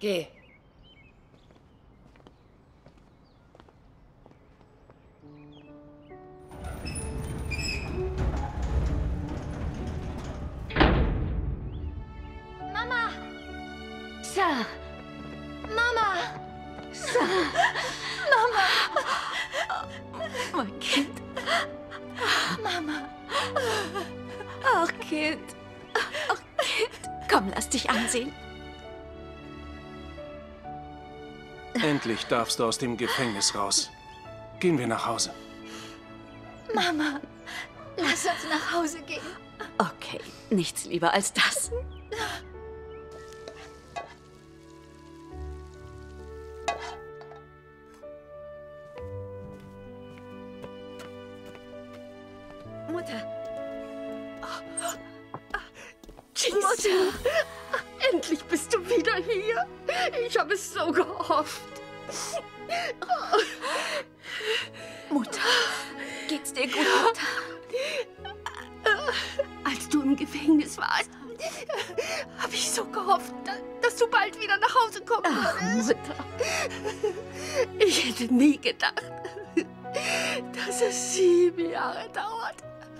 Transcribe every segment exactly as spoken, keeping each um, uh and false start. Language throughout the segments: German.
Geh. Mama! Sir! Mama! Sir! Mama! Mein Kind. Mama! Ach, Kind. Ach, Kind. Komm, lass dich ansehen. Endlich darfst du aus dem Gefängnis raus. Gehen wir nach Hause. Mama! Lass uns nach Hause gehen. Okay, nichts lieber als das. Mutter. Mutter, endlich bist du wieder hier. Ich habe es so gehofft. Mutter, geht's dir gut, Mutter? Als du im Gefängnis warst, habe ich so gehofft, dass du bald wieder nach Hause kommen würdest. Mutter. Ich hätte nie gedacht, dass es sieben Jahre dauert.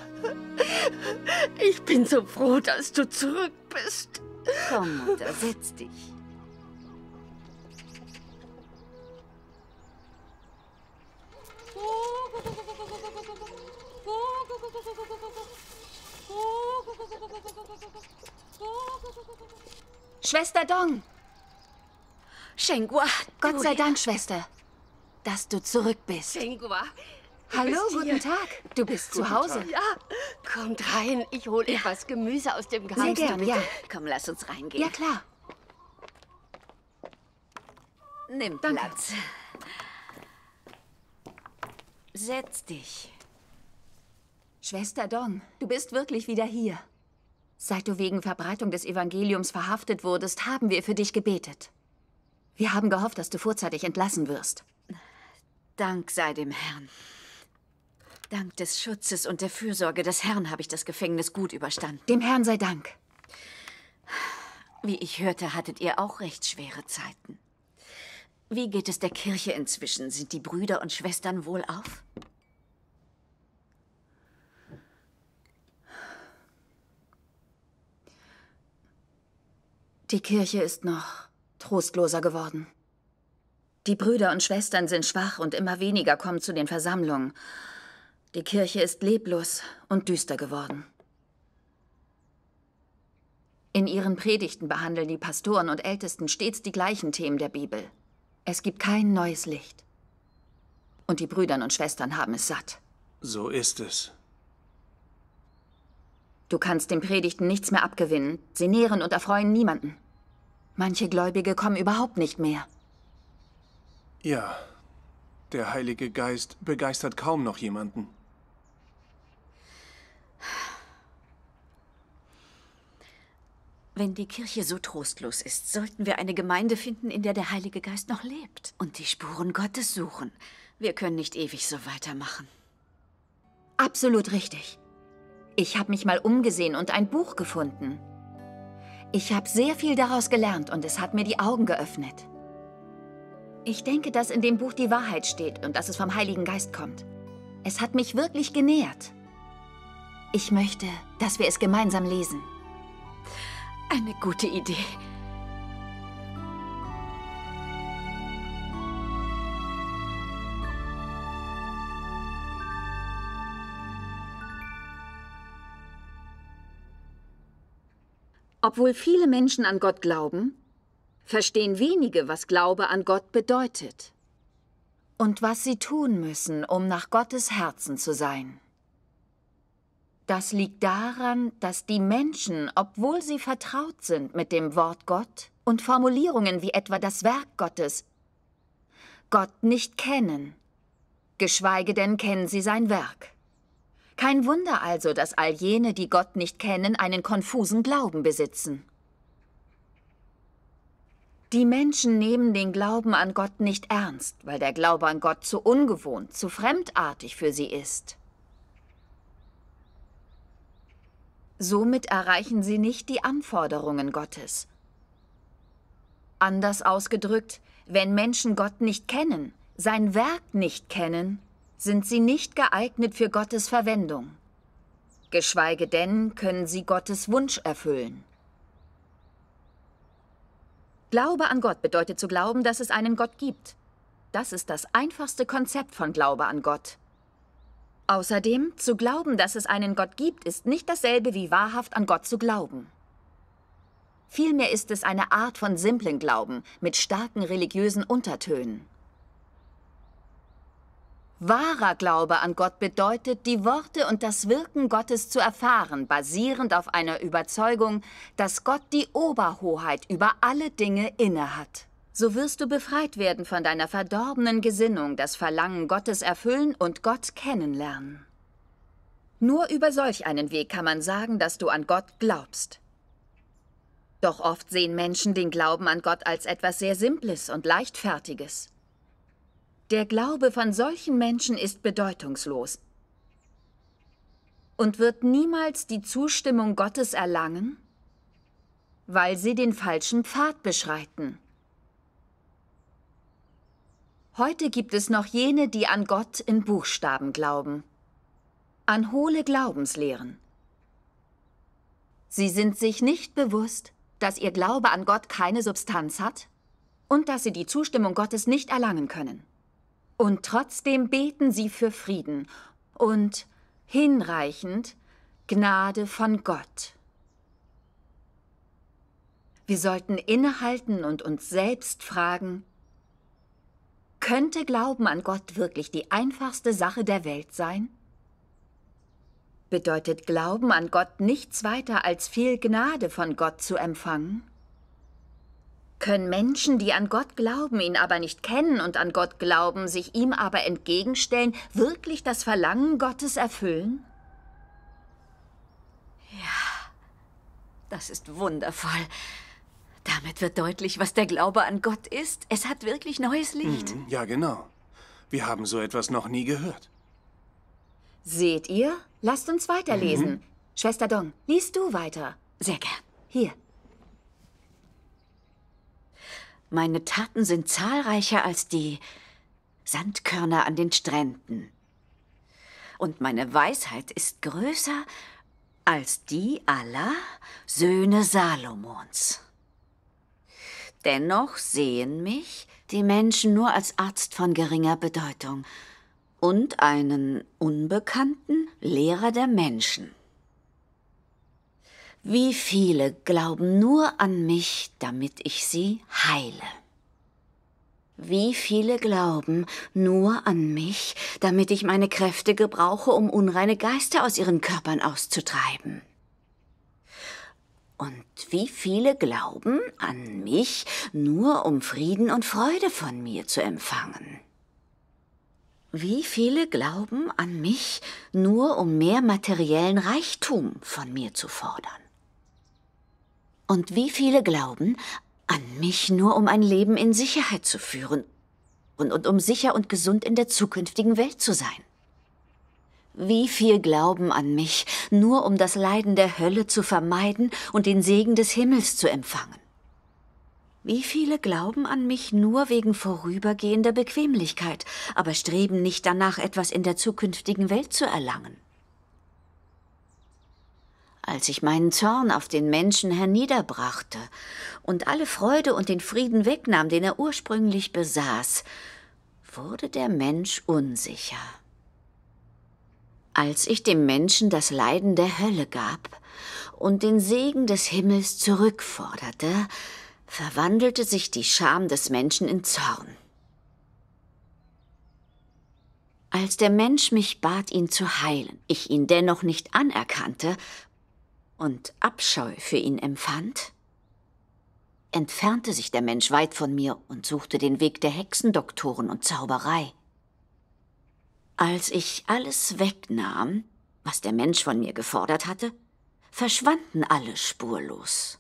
Ich bin so froh, dass du zurück bist. Komm, Mutter, setz dich. Schwester Dong! Shenghua, Gott sei Dank, Schwester, dass du zurück bist. Shenghua, Hallo, bist guten hier. Tag. Du bist zu Hause. Ja, kommt rein. Ich hole etwas Gemüse aus dem Garten. Sehr gern, ja. Komm, lass uns reingehen. Ja, klar. Nimm Danke. Platz. Setz dich. Schwester Dong, du bist wirklich wieder hier. Seit du wegen Verbreitung des Evangeliums verhaftet wurdest, haben wir für dich gebetet. Wir haben gehofft, dass du vorzeitig entlassen wirst. Dank sei dem Herrn. Dank des Schutzes und der Fürsorge des Herrn habe ich das Gefängnis gut überstanden. Dem Herrn sei Dank. Wie ich hörte, hattet ihr auch recht schwere Zeiten. Wie geht es der Kirche inzwischen? Sind die Brüder und Schwestern wohlauf? Die Kirche ist noch trostloser geworden. Die Brüder und Schwestern sind schwach und immer weniger kommen zu den Versammlungen. Die Kirche ist leblos und düster geworden. In ihren Predigten behandeln die Pastoren und Ältesten stets die gleichen Themen der Bibel. Es gibt kein neues Licht. Und die Brüder und Schwestern haben es satt. So ist es. Du kannst den Predigten nichts mehr abgewinnen. Sie nähren und erfreuen niemanden. Manche Gläubige kommen überhaupt nicht mehr. Ja, der Heilige Geist begeistert kaum noch jemanden. Wenn die Kirche so trostlos ist, sollten wir eine Gemeinde finden, in der der Heilige Geist noch lebt und die Spuren Gottes suchen. Wir können nicht ewig so weitermachen. Absolut richtig. Ich habe mich mal umgesehen und ein Buch gefunden. Ich habe sehr viel daraus gelernt und es hat mir die Augen geöffnet. Ich denke, dass in dem Buch die Wahrheit steht und dass es vom Heiligen Geist kommt. Es hat mich wirklich genährt. Ich möchte, dass wir es gemeinsam lesen. Eine gute Idee. Obwohl viele Menschen an Gott glauben, verstehen wenige, was Glaube an Gott bedeutet und was sie tun müssen, um nach Gottes Herzen zu sein. Das liegt daran, dass die Menschen, obwohl sie vertraut sind mit dem Wort Gott und Formulierungen wie etwa das Werk Gottes, Gott nicht kennen, geschweige denn kennen sie sein Werk. Kein Wunder also, dass all jene, die Gott nicht kennen, einen konfusen Glauben besitzen. Die Menschen nehmen den Glauben an Gott nicht ernst, weil der Glaube an Gott zu ungewohnt, zu fremdartig für sie ist. Somit erreichen sie nicht die Anforderungen Gottes. Anders ausgedrückt, wenn Menschen Gott nicht kennen, sein Werk nicht kennen, sind sie nicht geeignet für Gottes Verwendung. Geschweige denn können sie Gottes Wunsch erfüllen. Glaube an Gott bedeutet zu glauben, dass es einen Gott gibt. Das ist das einfachste Konzept von Glaube an Gott. Außerdem, zu glauben, dass es einen Gott gibt, ist nicht dasselbe wie wahrhaft an Gott zu glauben. Vielmehr ist es eine Art von simplen Glauben mit starken religiösen Untertönen. Wahrer Glaube an Gott bedeutet, die Worte und das Wirken Gottes zu erfahren, basierend auf einer Überzeugung, dass Gott die Oberhoheit über alle Dinge innehat. So wirst du befreit werden von deiner verdorbenen Gesinnung, das Verlangen Gottes erfüllen und Gott kennenlernen. Nur über solch einen Weg kann man sagen, dass du an Gott glaubst. Doch oft sehen Menschen den Glauben an Gott als etwas sehr Simples und Leichtfertiges. Der Glaube von solchen Menschen ist bedeutungslos und wird niemals die Zustimmung Gottes erlangen, weil sie den falschen Pfad beschreiten. Heute gibt es noch jene, die an Gott in Buchstaben glauben, an hohle Glaubenslehren. Sie sind sich nicht bewusst, dass ihr Glaube an Gott keine Substanz hat und dass sie die Zustimmung Gottes nicht erlangen können. Und trotzdem beten sie für Frieden und hinreichend Gnade von Gott. Wir sollten innehalten und uns selbst fragen, könnte Glauben an Gott wirklich die einfachste Sache der Welt sein? Bedeutet Glauben an Gott nichts weiter als viel Gnade von Gott zu empfangen? Können Menschen, die an Gott glauben, ihn aber nicht kennen und an Gott glauben, sich ihm aber entgegenstellen, wirklich das Verlangen Gottes erfüllen? Ja, das ist wundervoll. Damit wird deutlich, was der Glaube an Gott ist. Es hat wirklich neues Licht. Mhm, ja, genau. Wir haben so etwas noch nie gehört. Seht ihr? Lasst uns weiterlesen. Mhm. Schwester Dong, liest du weiter. Sehr gern. Hier. Meine Taten sind zahlreicher als die Sandkörner an den Stränden. Und meine Weisheit ist größer als die aller Söhne Salomons. Dennoch sehen mich die Menschen nur als Arzt von geringer Bedeutung und einen unbekannten Lehrer der Menschen. Wie viele glauben nur an mich, damit ich sie heile? Wie viele glauben nur an mich, damit ich meine Kräfte gebrauche, um unreine Geister aus ihren Körpern auszutreiben? Und wie viele glauben an mich, nur um Frieden und Freude von mir zu empfangen? Wie viele glauben an mich, nur um mehr materiellen Reichtum von mir zu fordern? Und wie viele glauben an mich, nur um ein Leben in Sicherheit zu führen und, und um sicher und gesund in der zukünftigen Welt zu sein? Wie viel glauben an mich, nur um das Leiden der Hölle zu vermeiden und den Segen des Himmels zu empfangen? Wie viele glauben an mich nur wegen vorübergehender Bequemlichkeit, aber streben nicht danach, etwas in der zukünftigen Welt zu erlangen? Als ich meinen Zorn auf den Menschen herniederbrachte und alle Freude und den Frieden wegnahm, den er ursprünglich besaß, wurde der Mensch unsicher. Als ich dem Menschen das Leiden der Hölle gab und den Segen des Himmels zurückforderte, verwandelte sich die Scham des Menschen in Zorn. Als der Mensch mich bat, ihn zu heilen, ich ihn dennoch nicht anerkannte und Abscheu für ihn empfand, entfernte sich der Mensch weit von mir und suchte den Weg der Hexendoktoren und Zauberei. Als ich alles wegnahm, was der Mensch von mir gefordert hatte, verschwanden alle spurlos.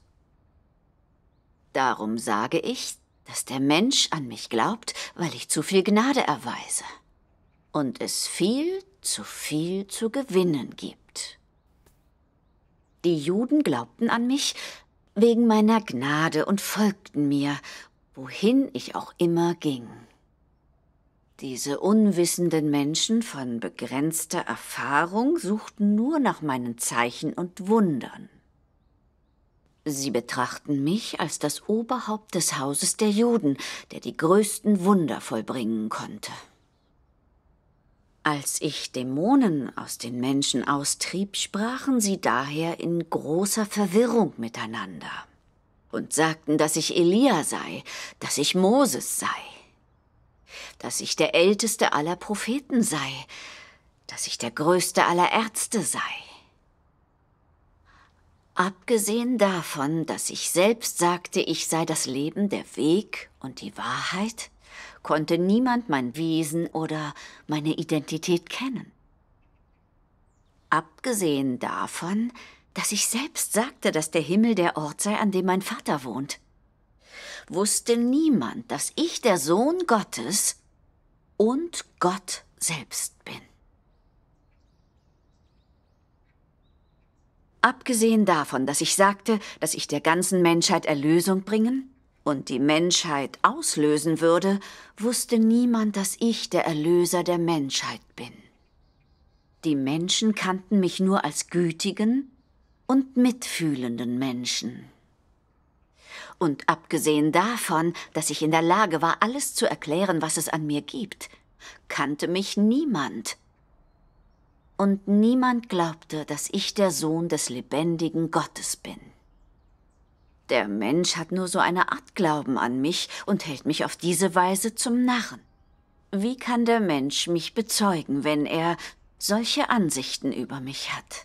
Darum sage ich, dass der Mensch an mich glaubt, weil ich zu viel Gnade erweise und es viel zu viel zu gewinnen gibt. Die Juden glaubten an mich wegen meiner Gnade und folgten mir wohin ich auch immer ging. Diese unwissenden Menschen von begrenzter Erfahrung suchten nur nach meinen Zeichen und Wundern. Sie betrachten mich als das Oberhaupt des Hauses der Juden, der die größten Wunder vollbringen konnte. Als ich Dämonen aus den Menschen austrieb, sprachen sie daher in großer Verwirrung miteinander und sagten, dass ich Elia sei, dass ich Moses sei, dass ich der älteste aller Propheten sei, dass ich der größte aller Ärzte sei. Abgesehen davon, dass ich selbst sagte, ich sei das Leben, der Weg und die Wahrheit, konnte niemand mein Wesen oder meine Identität kennen. Abgesehen davon, dass ich selbst sagte, dass der Himmel der Ort sei, an dem mein Vater wohnt, wusste niemand, dass ich der Sohn Gottes und Gott selbst bin. Abgesehen davon, dass ich sagte, dass ich der ganzen Menschheit Erlösung bringen und die Menschheit auslösen würde, wusste niemand, dass ich der Erlöser der Menschheit bin. Die Menschen kannten mich nur als gütigen und mitfühlenden Menschen. Und abgesehen davon, dass ich in der Lage war, alles zu erklären, was es an mir gibt, kannte mich niemand. Und niemand glaubte, dass ich der Sohn des lebendigen Gottes bin. Der Mensch hat nur so eine Art Glauben an mich und hält mich auf diese Weise zum Narren. Wie kann der Mensch mich bezeugen, wenn er solche Ansichten über mich hat?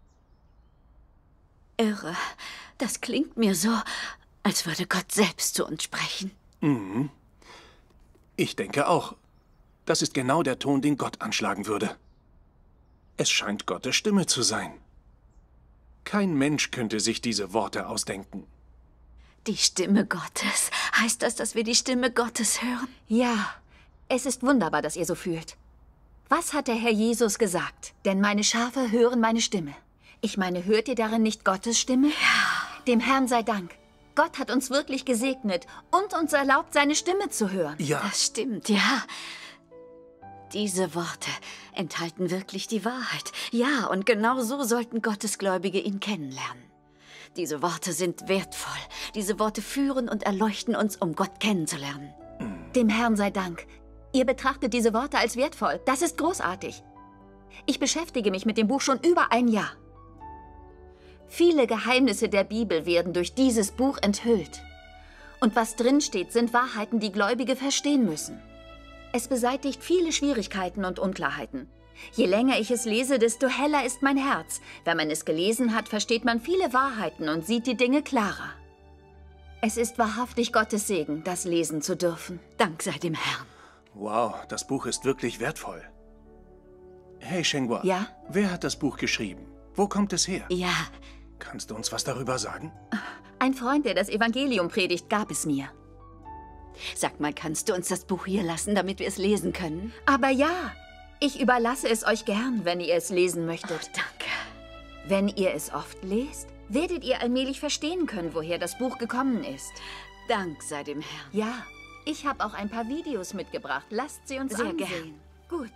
Irre, das klingt mir so, als würde Gott selbst zu uns sprechen. Mhm. Ich denke auch. Das ist genau der Ton, den Gott anschlagen würde. Es scheint Gottes Stimme zu sein. Kein Mensch könnte sich diese Worte ausdenken. Die Stimme Gottes. Heißt das, dass wir die Stimme Gottes hören? Ja, es ist wunderbar, dass ihr so fühlt. Was hat der Herr Jesus gesagt? Denn meine Schafe hören meine Stimme. Ich meine, hört ihr darin nicht Gottes Stimme? Ja. Dem Herrn sei Dank. Gott hat uns wirklich gesegnet und uns erlaubt, seine Stimme zu hören. Ja. Das stimmt, ja. Diese Worte enthalten wirklich die Wahrheit. Ja, und genau so sollten Gottesgläubige ihn kennenlernen. Diese Worte sind wertvoll. Diese Worte führen und erleuchten uns, um Gott kennenzulernen. Dem Herrn sei Dank. Ihr betrachtet diese Worte als wertvoll. Das ist großartig. Ich beschäftige mich mit dem Buch schon über ein Jahr. Viele Geheimnisse der Bibel werden durch dieses Buch enthüllt. Und was drinsteht, sind Wahrheiten, die Gläubige verstehen müssen. Es beseitigt viele Schwierigkeiten und Unklarheiten. Je länger ich es lese, desto heller ist mein Herz. Wenn man es gelesen hat, versteht man viele Wahrheiten und sieht die Dinge klarer. Es ist wahrhaftig Gottes Segen, das lesen zu dürfen. Dank sei dem Herrn. Wow, das Buch ist wirklich wertvoll. Hey, Shenghua. Ja? Wer hat das Buch geschrieben? Wo kommt es her? Ja, Kannst du uns was darüber sagen? Ein Freund, der das Evangelium predigt, gab es mir. sag mal, kannst du uns das Buch hier lassen, damit wir es lesen können? Aber ja, ich überlasse es euch gern, wenn ihr es lesen möchtet. Oh, danke. Wenn ihr es oft lest, werdet ihr allmählich verstehen können, woher das Buch gekommen ist. Dank sei dem Herrn. Ja, ich habe auch ein paar Videos mitgebracht. Lasst sie uns Sehr ansehen. gern. Gut.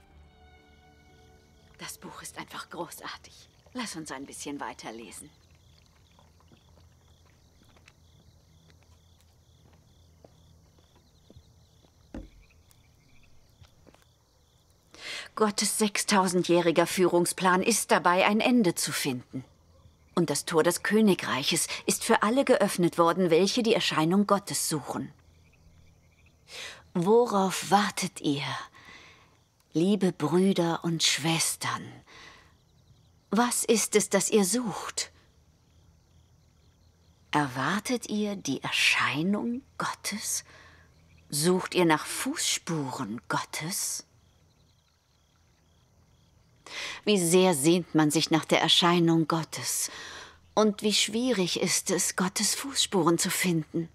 Das Buch ist einfach großartig. Lass uns ein bisschen weiterlesen. Gottes sechstausendjähriger Führungsplan ist dabei, ein Ende zu finden. Und das Tor des Königreiches ist für alle geöffnet worden, welche die Erscheinung Gottes suchen. Worauf wartet ihr, liebe Brüder und Schwestern? Was ist es, das ihr sucht? Erwartet ihr die Erscheinung Gottes? Sucht ihr nach Fußspuren Gottes? Wie sehr sehnt man sich nach der Erscheinung Gottes. Und wie schwierig ist es, Gottes Fußspuren zu finden.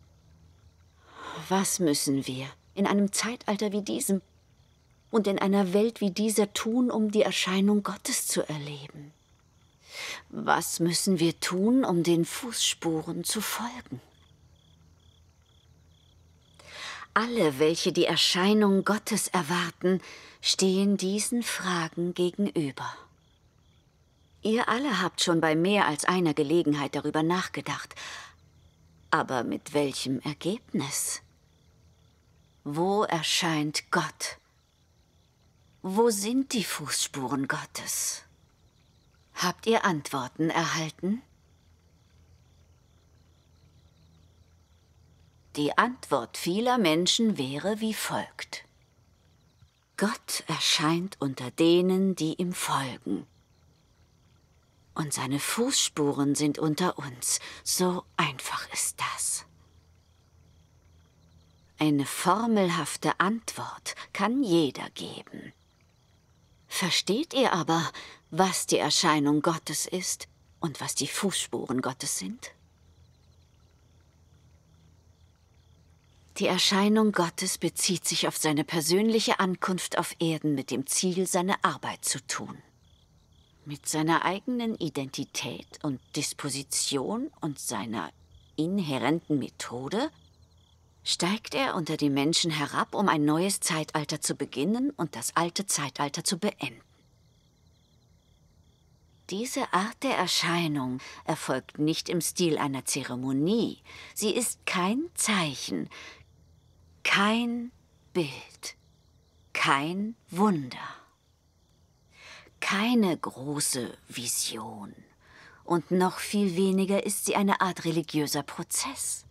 Was müssen wir in einem Zeitalter wie diesem und in einer Welt wie dieser tun, um die Erscheinung Gottes zu erleben? Was müssen wir tun, um den Fußspuren zu folgen? alle, welche die Erscheinung Gottes erwarten, stehen diesen Fragen gegenüber. Ihr alle habt schon bei mehr als einer Gelegenheit darüber nachgedacht. Aber mit welchem Ergebnis? Wo erscheint Gott? Wo sind die Fußspuren Gottes? Habt ihr Antworten erhalten? Die Antwort vieler Menschen wäre wie folgt: Gott erscheint unter denen, die ihm folgen. Und seine Fußspuren sind unter uns. So einfach ist das. Eine formelhafte Antwort kann jeder geben. Versteht ihr aber, was die Erscheinung Gottes ist und was die Fußspuren Gottes sind? Die Erscheinung Gottes bezieht sich auf seine persönliche Ankunft auf Erden mit dem Ziel, seine Arbeit zu tun. Mit seiner eigenen Identität und Disposition und seiner inhärenten Methode steigt er unter die Menschen herab, um ein neues Zeitalter zu beginnen und das alte Zeitalter zu beenden. Diese Art der Erscheinung erfolgt nicht im Stil einer Zeremonie. Sie ist kein Zeichen, kein Bild, kein Wunder. Keine große Vision. Und noch viel weniger ist sie eine Art religiöser Prozess.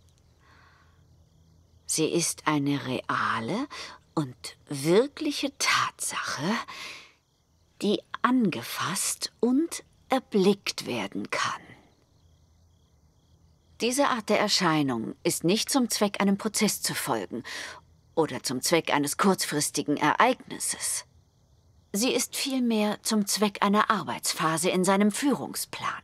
Sie ist eine reale und wirkliche Tatsache, die angefasst und erblickt werden kann. Diese Art der Erscheinung ist nicht zum Zweck, einem Prozess zu folgen oder zum Zweck eines kurzfristigen Ereignisses. Sie ist vielmehr zum Zweck einer Arbeitsphase in seinem Führungsplan.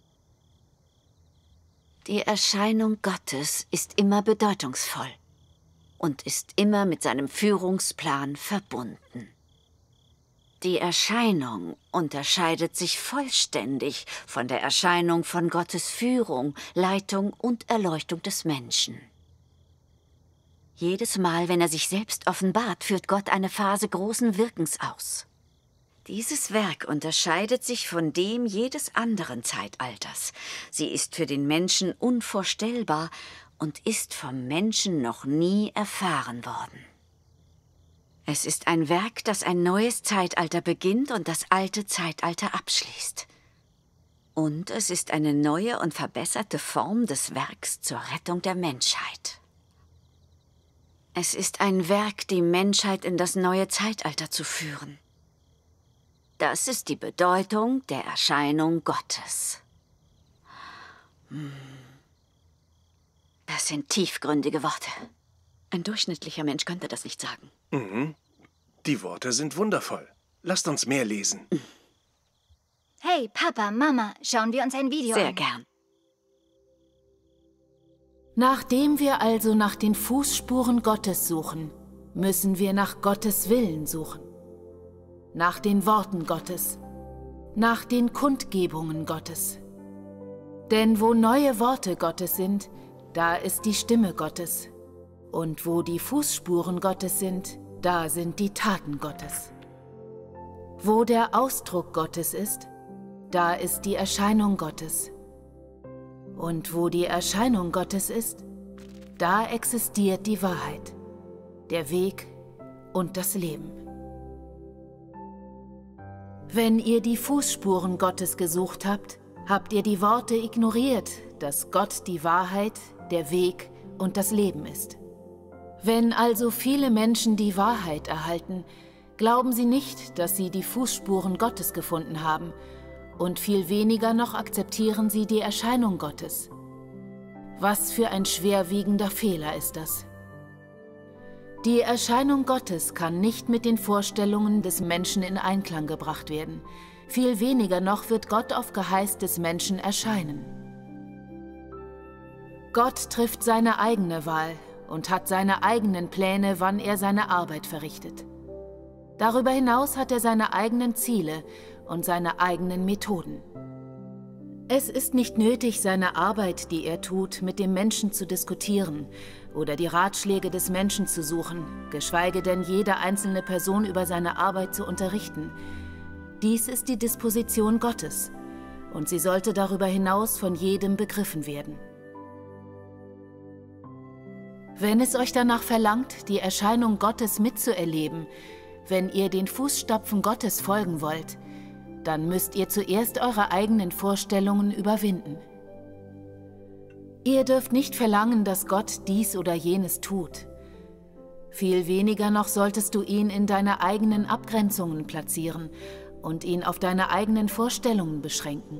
Die Erscheinung Gottes ist immer bedeutungsvoll und ist immer mit seinem Führungsplan verbunden. Die Erscheinung unterscheidet sich vollständig von der Erscheinung von Gottes Führung, Leitung und Erleuchtung des Menschen. Jedes Mal, wenn er sich selbst offenbart, führt Gott eine Phase großen Wirkens aus. Dieses Werk unterscheidet sich von dem jedes anderen Zeitalters. Sie ist für den Menschen unvorstellbar und ist vom Menschen noch nie erfahren worden. Es ist ein Werk, das ein neues Zeitalter beginnt und das alte Zeitalter abschließt. Und es ist eine neue und verbesserte Form des Werks zur Rettung der Menschheit. Es ist ein Werk, die Menschheit in das neue Zeitalter zu führen. Das ist die Bedeutung der Erscheinung Gottes. Das sind tiefgründige Worte. Ein durchschnittlicher Mensch könnte das nicht sagen. Mhm. Die Worte sind wundervoll. Lasst uns mehr lesen. Hey, Papa, Mama, schauen wir uns ein Video Sehr an. gern. Nachdem wir also nach den Fußspuren Gottes suchen, müssen wir nach Gottes Willen suchen. Nach den Worten Gottes, nach den Kundgebungen Gottes. Denn wo neue Worte Gottes sind, da ist die Stimme Gottes. Und wo die Fußspuren Gottes sind, da sind die Taten Gottes. Wo der Ausdruck Gottes ist, da ist die Erscheinung Gottes. Und wo die Erscheinung Gottes ist, da existiert die Wahrheit, der Weg und das Leben. Wenn ihr die Fußspuren Gottes gesucht habt, habt ihr die Worte ignoriert, dass Gott die Wahrheit, der Weg und das Leben ist. Wenn also viele Menschen die Wahrheit erhalten, glauben sie nicht, dass sie die Fußspuren Gottes gefunden haben, und viel weniger noch akzeptieren sie die Erscheinung Gottes. Was für ein schwerwiegender Fehler ist das? Die Erscheinung Gottes kann nicht mit den Vorstellungen des Menschen in Einklang gebracht werden. Viel weniger noch wird Gott auf Geheiß des Menschen erscheinen. Gott trifft seine eigene Wahl und hat seine eigenen Pläne, wann er seine Arbeit verrichtet. Darüber hinaus hat er seine eigenen Ziele und seine eigenen Methoden. Es ist nicht nötig, seine Arbeit, die er tut, mit dem Menschen zu diskutieren oder die Ratschläge des Menschen zu suchen, geschweige denn jede einzelne Person über seine Arbeit zu unterrichten. Dies ist die Disposition Gottes, und sie sollte darüber hinaus von jedem begriffen werden. Wenn es euch danach verlangt, die Erscheinung Gottes mitzuerleben, wenn ihr den Fußstapfen Gottes folgen wollt, dann müsst ihr zuerst eure eigenen Vorstellungen überwinden. Ihr dürft nicht verlangen, dass Gott dies oder jenes tut. Viel weniger noch solltest du ihn in deine eigenen Abgrenzungen platzieren und ihn auf deine eigenen Vorstellungen beschränken.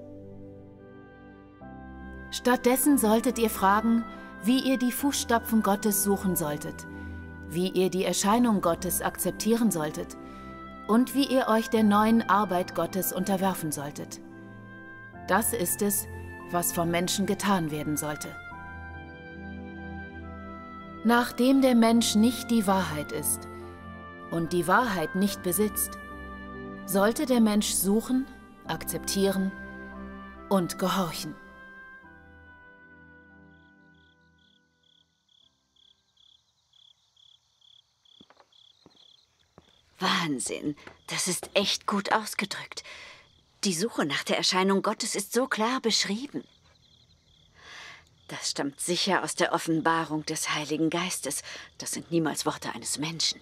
Stattdessen solltet ihr fragen, wie ihr die Fußstapfen Gottes suchen solltet, wie ihr die Erscheinung Gottes akzeptieren solltet und wie ihr euch der neuen Arbeit Gottes unterwerfen solltet. Das ist es, was vom Menschen getan werden sollte. Nachdem der Mensch nicht die Wahrheit ist und die Wahrheit nicht besitzt, sollte der Mensch suchen, akzeptieren und gehorchen. Wahnsinn, das ist echt gut ausgedrückt. Die Suche nach der Erscheinung Gottes ist so klar beschrieben. Das stammt sicher aus der Offenbarung des Heiligen Geistes. Das sind niemals Worte eines Menschen.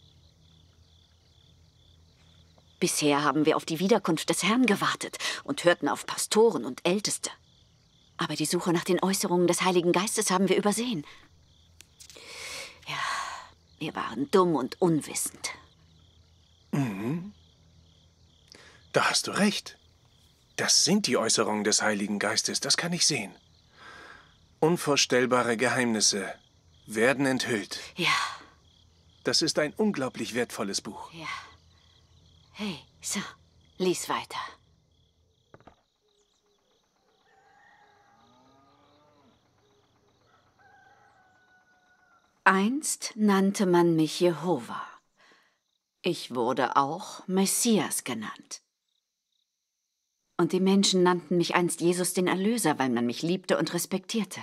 Bisher haben wir auf die Wiederkunft des Herrn gewartet und hörten auf Pastoren und Älteste. Aber die Suche nach den Äußerungen des Heiligen Geistes haben wir übersehen. Ja, wir waren dumm und unwissend. Mhm. Da hast du recht. Das sind die Äußerungen des Heiligen Geistes, das kann ich sehen. Unvorstellbare Geheimnisse werden enthüllt. Ja. Das ist ein unglaublich wertvolles Buch. Ja. Hey, so, lies weiter. Einst nannte man mich Jehova. Ich wurde auch Messias genannt. Und die Menschen nannten mich einst Jesus den Erlöser, weil man mich liebte und respektierte.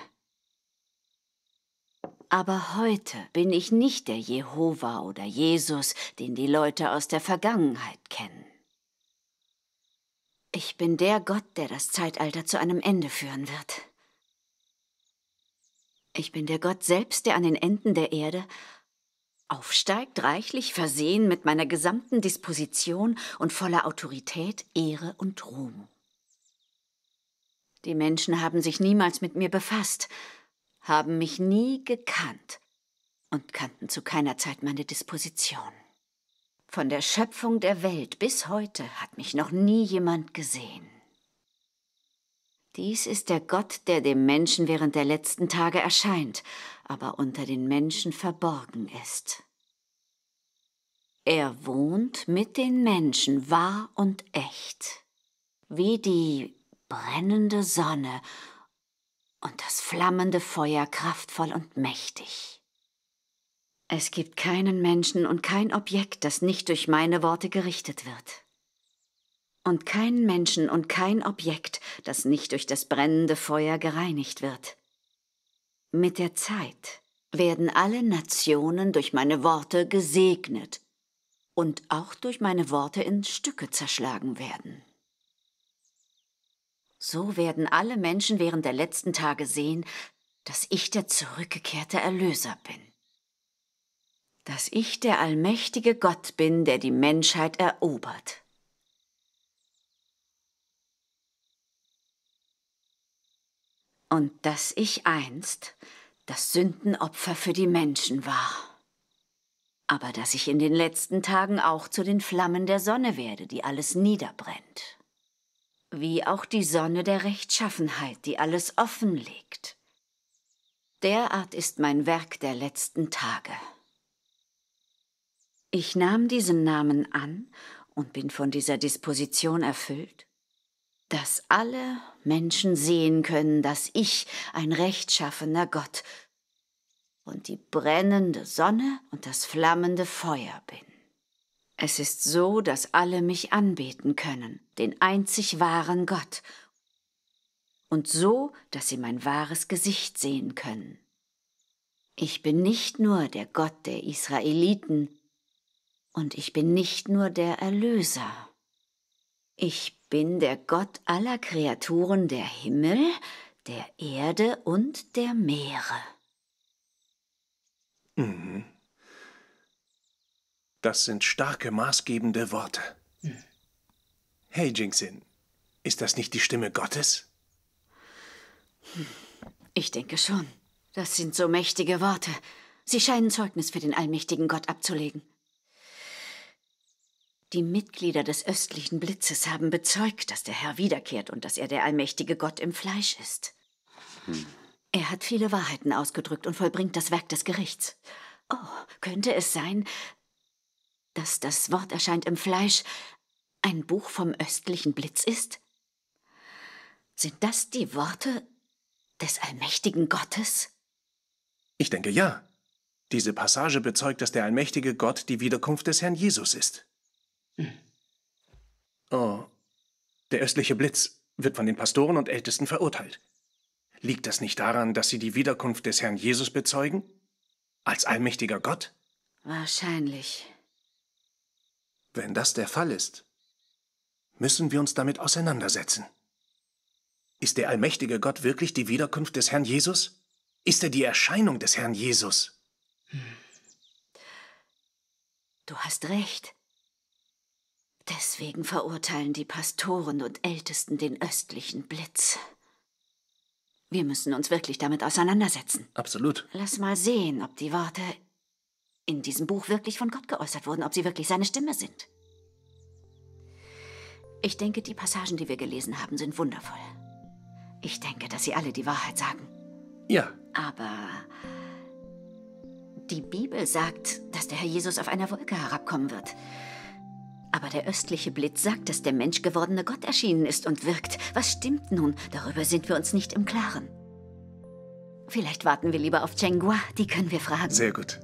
Aber heute bin ich nicht der Jehova oder Jesus, den die Leute aus der Vergangenheit kennen. Ich bin der Gott, der das Zeitalter zu einem Ende führen wird. Ich bin der Gott selbst, der an den Enden der Erde aufsteigt, reichlich versehen mit meiner gesamten Disposition und voller Autorität, Ehre und Ruhm. Die Menschen haben sich niemals mit mir befasst, haben mich nie gekannt und kannten zu keiner Zeit meine Disposition. Von der Schöpfung der Welt bis heute hat mich noch nie jemand gesehen. Dies ist der Gott, der dem Menschen während der letzten Tage erscheint, aber unter den Menschen verborgen ist. Er wohnt mit den Menschen wahr und echt, wie die brennende Sonne und das flammende Feuer kraftvoll und mächtig. Es gibt keinen Menschen und kein Objekt, das nicht durch meine Worte gerichtet wird. Und keinen Menschen und kein Objekt, das nicht durch das brennende Feuer gereinigt wird. Mit der Zeit werden alle Nationen durch meine Worte gesegnet und auch durch meine Worte in Stücke zerschlagen werden. So werden alle Menschen während der letzten Tage sehen, dass ich der zurückgekehrte Erlöser bin. Dass ich der allmächtige Gott bin, der die Menschheit erobert. Und dass ich einst das Sündenopfer für die Menschen war. Aber dass ich in den letzten Tagen auch zu den Flammen der Sonne werde, die alles niederbrennt. Wie auch die Sonne der Rechtschaffenheit, die alles offenlegt. Derart ist mein Werk der letzten Tage. Ich nahm diesen Namen an und bin von dieser Disposition erfüllt, dass alle Menschen sehen können, dass ich ein rechtschaffener Gott und die brennende Sonne und das flammende Feuer bin. Es ist so, dass alle mich anbeten können, den einzig wahren Gott, und so, dass sie mein wahres Gesicht sehen können. Ich bin nicht nur der Gott der Israeliten und ich bin nicht nur der Erlöser. Ich bin der Gott aller Kreaturen der Himmel, der Erde und der Meere. Mhm. Das sind starke, maßgebende Worte. Mhm. Hey, Jingxin, ist das nicht die Stimme Gottes? Ich denke schon. Das sind so mächtige Worte. Sie scheinen Zeugnis für den allmächtigen Gott abzulegen. Die Mitglieder des östlichen Blitzes haben bezeugt, dass der Herr wiederkehrt und dass er der allmächtige Gott im Fleisch ist. Hm. Er hat viele Wahrheiten ausgedrückt und vollbringt das Werk des Gerichts. Oh, könnte es sein, dass das Wort erscheint im Fleisch ein Buch vom östlichen Blitz ist? Sind das die Worte des allmächtigen Gottes? Ich denke, ja. Diese Passage bezeugt, dass der allmächtige Gott die Wiederkunft des Herrn Jesus ist. Hm. Oh, der östliche Blitz wird von den Pastoren und Ältesten verurteilt. Liegt das nicht daran, dass sie die Wiederkunft des Herrn Jesus bezeugen? Als allmächtiger Gott? Wahrscheinlich. Wenn das der Fall ist, müssen wir uns damit auseinandersetzen. Ist der allmächtige Gott wirklich die Wiederkunft des Herrn Jesus? Ist er die Erscheinung des Herrn Jesus? Hm. Du hast recht. Deswegen verurteilen die Pastoren und Ältesten den östlichen Blitz. Wir müssen uns wirklich damit auseinandersetzen. Absolut. Lass mal sehen, ob die Worte in diesem Buch wirklich von Gott geäußert wurden, ob sie wirklich seine Stimme sind. Ich denke, die Passagen, die wir gelesen haben, sind wundervoll. Ich denke, dass sie alle die Wahrheit sagen. Ja. Aber die Bibel sagt, dass der Herr Jesus auf einer Wolke herabkommen wird. Aber der östliche Blitz sagt, dass der menschgewordene Gott erschienen ist und wirkt. Was stimmt nun? Darüber sind wir uns nicht im Klaren. Vielleicht warten wir lieber auf Zhenghua, die können wir fragen. Sehr gut.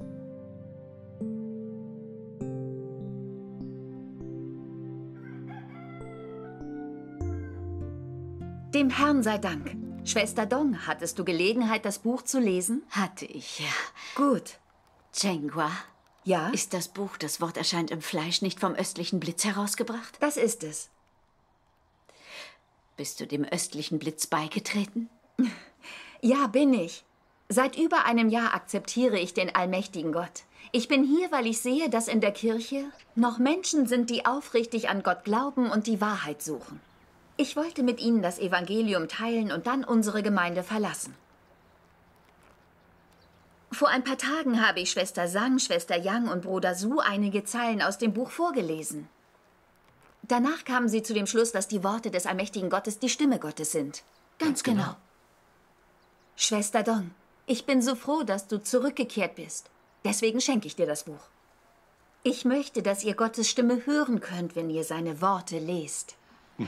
Dem Herrn sei Dank. Schwester Dong, hattest du Gelegenheit, das Buch zu lesen? Hatte ich, ja. Gut. Zhenghua? Ja? Ist das Buch, das Wort erscheint im Fleisch, nicht vom östlichen Blitz herausgebracht? Das ist es. Bist du dem östlichen Blitz beigetreten? Ja, bin ich. Seit über einem Jahr akzeptiere ich den allmächtigen Gott. Ich bin hier, weil ich sehe, dass in der Kirche noch Menschen sind, die aufrichtig an Gott glauben und die Wahrheit suchen. Ich wollte mit ihnen das Evangelium teilen und dann unsere Gemeinde verlassen. Vor ein paar Tagen habe ich Schwester Sang, Schwester Yang und Bruder Su einige Zeilen aus dem Buch vorgelesen. Danach kamen sie zu dem Schluss, dass die Worte des allmächtigen Gottes die Stimme Gottes sind. Ganz genau. genau. Schwester Dong, ich bin so froh, dass du zurückgekehrt bist. Deswegen schenke ich dir das Buch. Ich möchte, dass ihr Gottes Stimme hören könnt, wenn ihr seine Worte lest. Hm.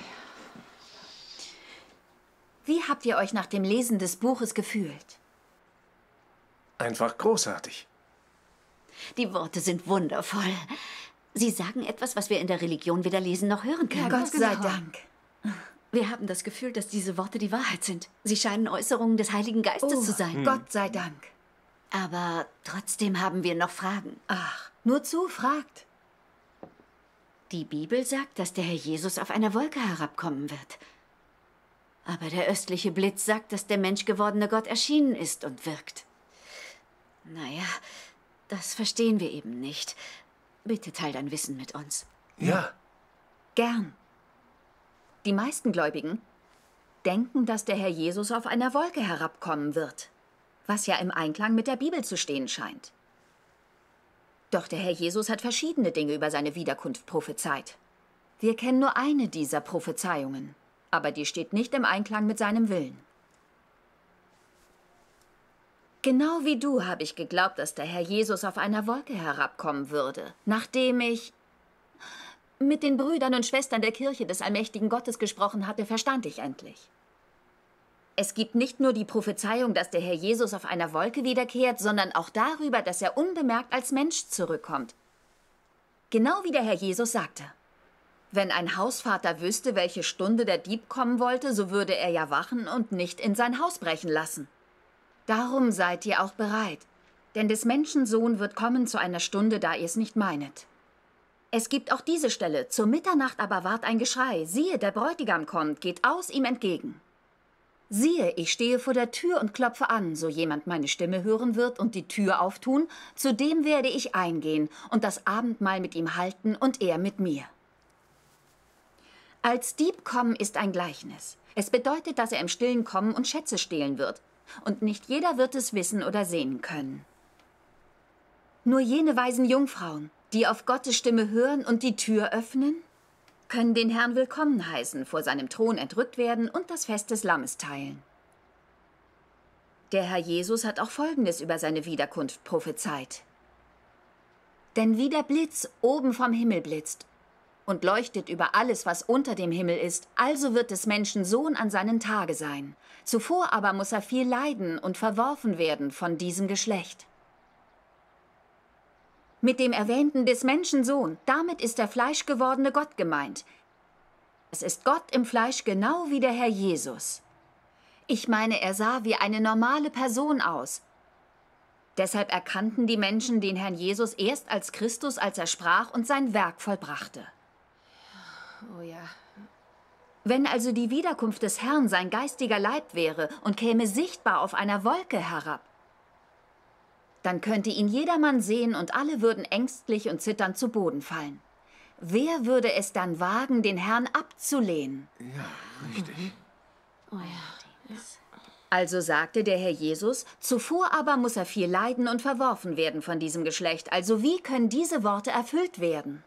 Wie habt ihr euch nach dem Lesen des Buches gefühlt? Einfach großartig. Die Worte sind wundervoll. Sie sagen etwas, was wir in der Religion weder lesen noch hören können. Ja, Gott sei Dank. Wir haben das Gefühl, dass diese Worte die Wahrheit sind. Sie scheinen Äußerungen des Heiligen Geistes oh, zu sein. Hm. Gott sei Dank. Aber trotzdem haben wir noch Fragen. Ach, nur zu, fragt. Die Bibel sagt, dass der Herr Jesus auf einer Wolke herabkommen wird. Aber der östliche Blitz sagt, dass der menschgewordene Gott erschienen ist und wirkt. Naja, das verstehen wir eben nicht. Bitte teil dein Wissen mit uns. Ja. Gern. Die meisten Gläubigen denken, dass der Herr Jesus auf einer Wolke herabkommen wird, was ja im Einklang mit der Bibel zu stehen scheint. Doch der Herr Jesus hat verschiedene Dinge über seine Wiederkunft prophezeit. Wir kennen nur eine dieser Prophezeiungen, aber die steht nicht im Einklang mit seinem Willen. Genau wie du habe ich geglaubt, dass der Herr Jesus auf einer Wolke herabkommen würde, nachdem ich mit den Brüdern und Schwestern der Kirche des allmächtigen Gottes gesprochen hatte, verstand ich endlich. Es gibt nicht nur die Prophezeiung, dass der Herr Jesus auf einer Wolke wiederkehrt, sondern auch darüber, dass er unbemerkt als Mensch zurückkommt. Genau wie der Herr Jesus sagte. Wenn ein Hausvater wüsste, welche Stunde der Dieb kommen wollte, so würde er ja wachen und nicht in sein Haus brechen lassen. Darum seid ihr auch bereit, denn des Menschen Sohn wird kommen zu einer Stunde, da ihr es nicht meinet. Es gibt auch diese Stelle, zur Mitternacht aber ward ein Geschrei, siehe, der Bräutigam kommt, geht aus ihm entgegen. Siehe, ich stehe vor der Tür und klopfe an, so jemand meine Stimme hören wird und die Tür auftun, zu dem werde ich eingehen und das Abendmahl mit ihm halten und er mit mir. Als Dieb kommen ist ein Gleichnis. Es bedeutet, dass er im Stillen kommen und Schätze stehlen wird. Und nicht jeder wird es wissen oder sehen können. Nur jene weisen Jungfrauen, die auf Gottes Stimme hören und die Tür öffnen, können den Herrn willkommen heißen, vor seinem Thron entrückt werden und das Fest des Lammes teilen. Der Herr Jesus hat auch Folgendes über seine Wiederkunft prophezeit. Denn wie der Blitz oben vom Himmel blitzt und leuchtet über alles, was unter dem Himmel ist, also wird des Menschen Sohn an seinen Tage sein. Zuvor aber muss er viel leiden und verworfen werden von diesem Geschlecht. Mit dem Erwähnten des Menschen Sohn, damit ist der fleischgewordene Gott gemeint. Es ist Gott im Fleisch genau wie der Herr Jesus. Ich meine, er sah wie eine normale Person aus. Deshalb erkannten die Menschen den Herrn Jesus erst als Christus, als er sprach und sein Werk vollbrachte. Oh ja. Wenn also die Wiederkunft des Herrn sein geistiger Leib wäre und käme sichtbar auf einer Wolke herab, dann könnte ihn jedermann sehen und alle würden ängstlich und zitternd zu Boden fallen. Wer würde es dann wagen, den Herrn abzulehnen? Ja, richtig. Oh ja. Also sagte der Herr Jesus, zuvor aber muss er viel leiden und verworfen werden von diesem Geschlecht. Also wie können diese Worte erfüllt werden?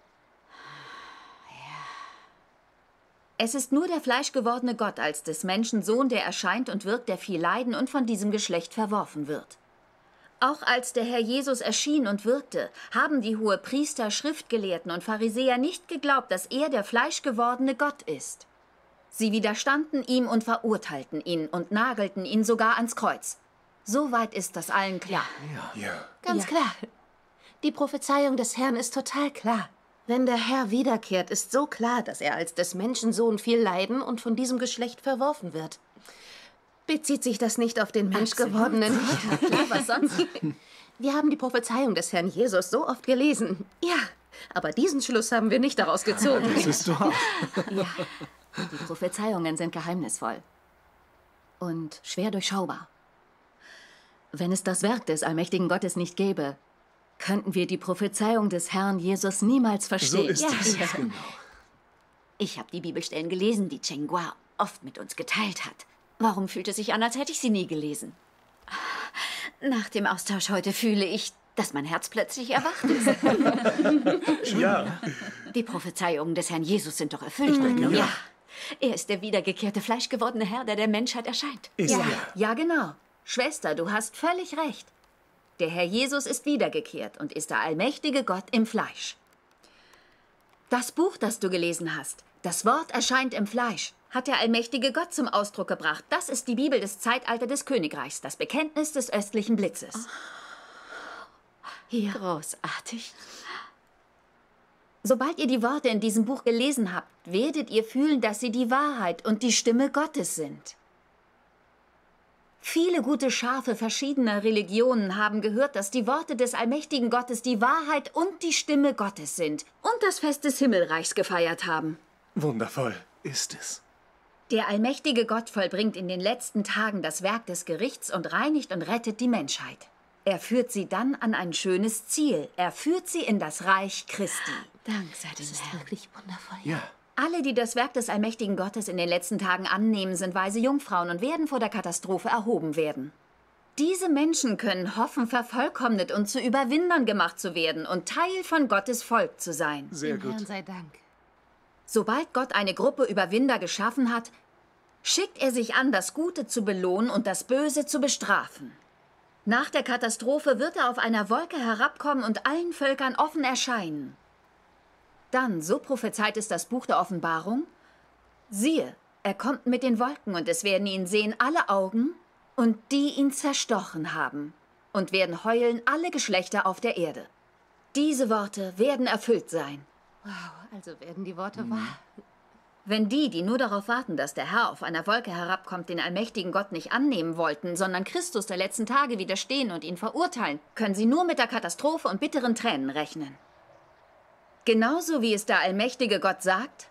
Es ist nur der fleischgewordene Gott als des Menschen Sohn, der erscheint und wirkt, der viel leiden und von diesem Geschlecht verworfen wird. Auch als der Herr Jesus erschien und wirkte, haben die Hohepriester, Schriftgelehrten und Pharisäer nicht geglaubt, dass er der fleischgewordene Gott ist. Sie widerstanden ihm und verurteilten ihn und nagelten ihn sogar ans Kreuz. Soweit ist das allen klar. Ja. ja. Ganz Ja. klar. Die Prophezeiung des Herrn ist total klar. Wenn der Herr wiederkehrt, ist so klar, dass er als des Menschen Sohn viel leiden und von diesem Geschlecht verworfen wird. Bezieht sich das nicht auf den menschgewordenen? Ja, klar, was sonst? Wir haben die Prophezeiung des Herrn Jesus so oft gelesen. Ja, aber diesen Schluss haben wir nicht daraus gezogen. Das ist wahr. Ja, die Prophezeiungen sind geheimnisvoll und schwer durchschaubar. Wenn es das Werk des allmächtigen Gottes nicht gäbe, könnten wir die Prophezeiung des Herrn Jesus niemals So verstehen. ist ja. es. Ja. Genau. Ich habe die Bibelstellen gelesen, die Cheng Gua oft mit uns geteilt hat. Warum fühlt es sich an, als hätte ich sie nie gelesen? Nach dem Austausch heute fühle ich, dass mein Herz plötzlich erwacht ist. Ja. Die Prophezeiungen des Herrn Jesus sind doch erfüllt worden. Ja. Er ist der wiedergekehrte, fleischgewordene Herr, der der Menschheit erscheint. Ist Ja, er. ja, genau. Schwester, du hast völlig recht. Der Herr Jesus ist wiedergekehrt und ist der allmächtige Gott im Fleisch. Das Buch, das du gelesen hast, das Wort erscheint im Fleisch, hat der allmächtige Gott zum Ausdruck gebracht. Das ist die Bibel des Zeitalters des Königreichs, das Bekenntnis des östlichen Blitzes. Ja. Großartig. Sobald ihr die Worte in diesem Buch gelesen habt, werdet ihr fühlen, dass sie die Wahrheit und die Stimme Gottes sind. Viele gute Schafe verschiedener Religionen haben gehört, dass die Worte des allmächtigen Gottes die Wahrheit und die Stimme Gottes sind und das Fest des Himmelreichs gefeiert haben. Wundervoll ist es. Der allmächtige Gott vollbringt in den letzten Tagen das Werk des Gerichts und reinigt und rettet die Menschheit. Er führt sie dann an ein schönes Ziel. Er führt sie in das Reich Christi. Dank sei dem Das ist Herrn. wirklich wundervoll. Ja. Alle, die das Werk des allmächtigen Gottes in den letzten Tagen annehmen, sind weise Jungfrauen und werden vor der Katastrophe erhoben werden. Diese Menschen können hoffen, vervollkommnet und zu Überwindern gemacht zu werden und Teil von Gottes Volk zu sein. Sehr Dem Herrn gut. sei Dank. Sobald Gott eine Gruppe Überwinder geschaffen hat, schickt er sich an, das Gute zu belohnen und das Böse zu bestrafen. Nach der Katastrophe wird er auf einer Wolke herabkommen und allen Völkern offen erscheinen. Dann, so prophezeit es das Buch der Offenbarung, siehe, er kommt mit den Wolken und es werden ihn sehen alle Augen und die ihn zerstochen haben und werden heulen alle Geschlechter auf der Erde. Diese Worte werden erfüllt sein. Wow, also werden die Worte wahr. Wenn die, die nur darauf warten, dass der Herr auf einer Wolke herabkommt, den allmächtigen Gott nicht annehmen wollten, sondern Christus der letzten Tage widerstehen und ihn verurteilen, können sie nur mit der Katastrophe und bitteren Tränen rechnen. Genauso wie es der allmächtige Gott sagt,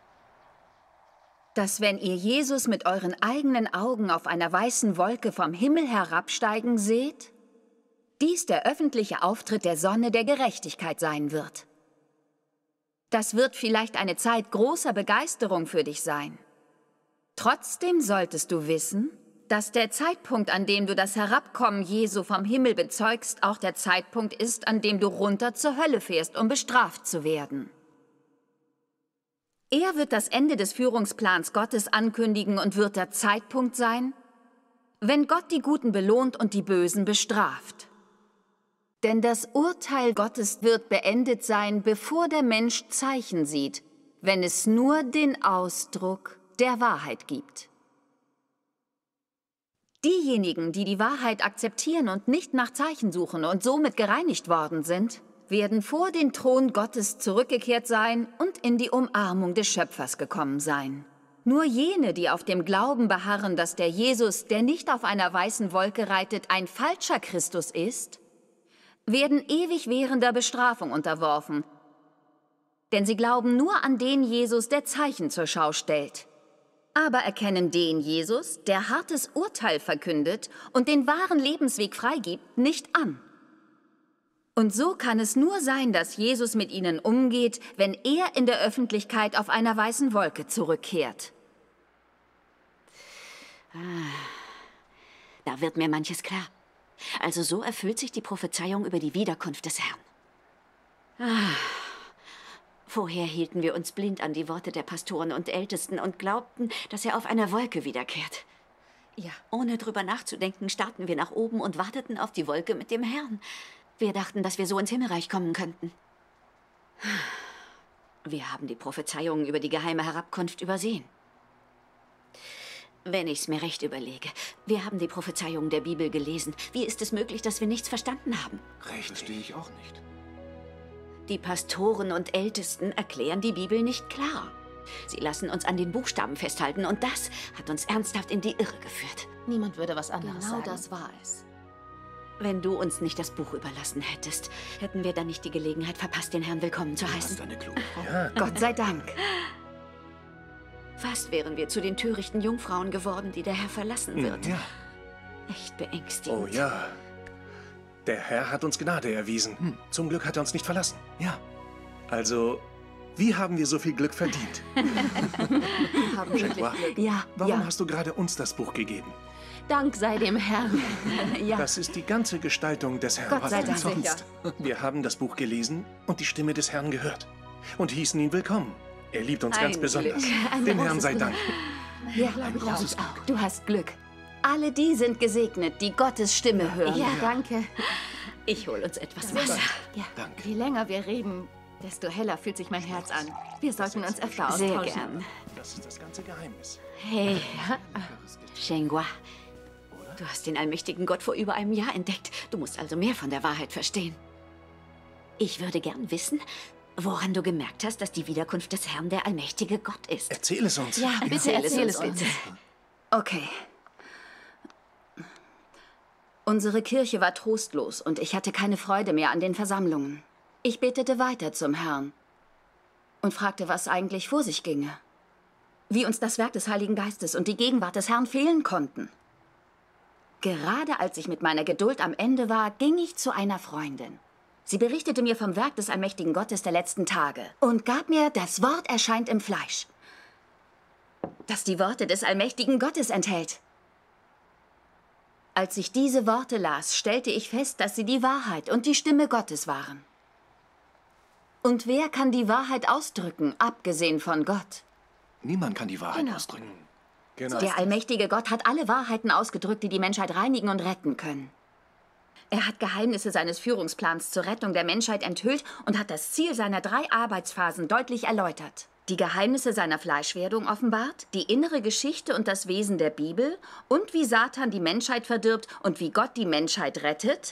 dass wenn ihr Jesus mit euren eigenen Augen auf einer weißen Wolke vom Himmel herabsteigen seht, dies der öffentliche Auftritt der Sonne der Gerechtigkeit sein wird. Das wird vielleicht eine Zeit großer Begeisterung für dich sein. Trotzdem solltest du wissen, dass der Zeitpunkt, an dem du das Herabkommen Jesu vom Himmel bezeugst, auch der Zeitpunkt ist, an dem du runter zur Hölle fährst, um bestraft zu werden. Er wird das Ende des Führungsplans Gottes ankündigen und wird der Zeitpunkt sein, wenn Gott die Guten belohnt und die Bösen bestraft. Denn das Urteil Gottes wird beendet sein, bevor der Mensch Zeichen sieht, wenn es nur den Ausdruck der Wahrheit gibt. Diejenigen, die die Wahrheit akzeptieren und nicht nach Zeichen suchen und somit gereinigt worden sind, werden vor den Thron Gottes zurückgekehrt sein und in die Umarmung des Schöpfers gekommen sein. Nur jene, die auf dem Glauben beharren, dass der Jesus, der nicht auf einer weißen Wolke reitet, ein falscher Christus ist, werden ewig währender Bestrafung unterworfen, denn sie glauben nur an den Jesus, der Zeichen zur Schau stellt, aber erkennen den Jesus, der hartes Urteil verkündet und den wahren Lebensweg freigibt, nicht an. Und so kann es nur sein, dass Jesus mit ihnen umgeht, wenn er in der Öffentlichkeit auf einer weißen Wolke zurückkehrt. Da wird mir manches klar. Also so erfüllt sich die Prophezeiung über die Wiederkunft des Herrn. Ah. Vorher hielten wir uns blind an die Worte der Pastoren und Ältesten und glaubten, dass er auf einer Wolke wiederkehrt. Ja. Ohne drüber nachzudenken, starrten wir nach oben und warteten auf die Wolke mit dem Herrn. Wir dachten, dass wir so ins Himmelreich kommen könnten. Wir haben die Prophezeiungen über die geheime Herabkunft übersehen. Wenn ich's mir recht überlege, wir haben die Prophezeiungen der Bibel gelesen. Wie ist es möglich, dass wir nichts verstanden haben? Recht. Verstehe ich auch nicht. Die Pastoren und Ältesten erklären die Bibel nicht klar. Sie lassen uns an den Buchstaben festhalten und das hat uns ernsthaft in die Irre geführt. Niemand würde was anderes Genau sagen. das war es. Wenn du uns nicht das Buch überlassen hättest, hätten wir dann nicht die Gelegenheit verpasst, den Herrn willkommen zu heißen. Das ist eine kluge Frau. Ja. Gott sei Dank. Fast wären wir zu den törichten Jungfrauen geworden, die der Herr verlassen wird. Ja. Echt beängstigend. Oh ja. Der Herr hat uns Gnade erwiesen. Hm. Zum Glück hat er uns nicht verlassen. Ja. Also, wie haben wir so viel Glück verdient? Wir haben wirklich Glück. Ja, Warum ja. hast du gerade uns das Buch gegeben? Dank sei dem Herrn. ja. Das ist die ganze Gestaltung des Herrn. Gott sei Was denn Dank. sonst? Wir haben das Buch gelesen und die Stimme des Herrn gehört. Und hießen ihn willkommen. Er liebt uns Ein ganz besonders. Glück. Ein Dem großes Herrn sei Glück. Dank. Ja, Ein großes Glück. auch. Du hast Glück. Alle die sind gesegnet, die Gottes Stimme hören. Ja, danke. Ich hol uns etwas Wasser. Ja. Danke. Je länger wir reden, desto heller fühlt sich mein Herz an. Wir sollten uns öfter Sehr austauschen. gern. Das ist das ganze Geheimnis. Hey, Shengua, du hast den allmächtigen Gott vor über einem Jahr entdeckt. Du musst also mehr von der Wahrheit verstehen. Ich würde gern wissen, woran du gemerkt hast, dass die Wiederkunft des Herrn der allmächtige Gott ist. Erzähl es uns. Ja, bitte Erzähl es erzähl uns es uns. bitte. Okay. Unsere Kirche war trostlos und ich hatte keine Freude mehr an den Versammlungen. Ich betete weiter zum Herrn und fragte, was eigentlich vor sich ginge. Wie uns das Werk des Heiligen Geistes und die Gegenwart des Herrn fehlen konnten. Gerade als ich mit meiner Geduld am Ende war, ging ich zu einer Freundin. Sie berichtete mir vom Werk des allmächtigen Gottes der letzten Tage und gab mir das Wort erscheint im Fleisch, das die Worte des allmächtigen Gottes enthält. Als ich diese Worte las, stellte ich fest, dass sie die Wahrheit und die Stimme Gottes waren. Und wer kann die Wahrheit ausdrücken, abgesehen von Gott? Niemand kann die Wahrheit Genau. ausdrücken. Genau. Der allmächtige Gott hat alle Wahrheiten ausgedrückt, die die Menschheit reinigen und retten können. Er hat Geheimnisse seines Führungsplans zur Rettung der Menschheit enthüllt und hat das Ziel seiner drei Arbeitsphasen deutlich erläutert. Die Geheimnisse seiner Fleischwerdung offenbart, die innere Geschichte und das Wesen der Bibel und wie Satan die Menschheit verdirbt und wie Gott die Menschheit rettet.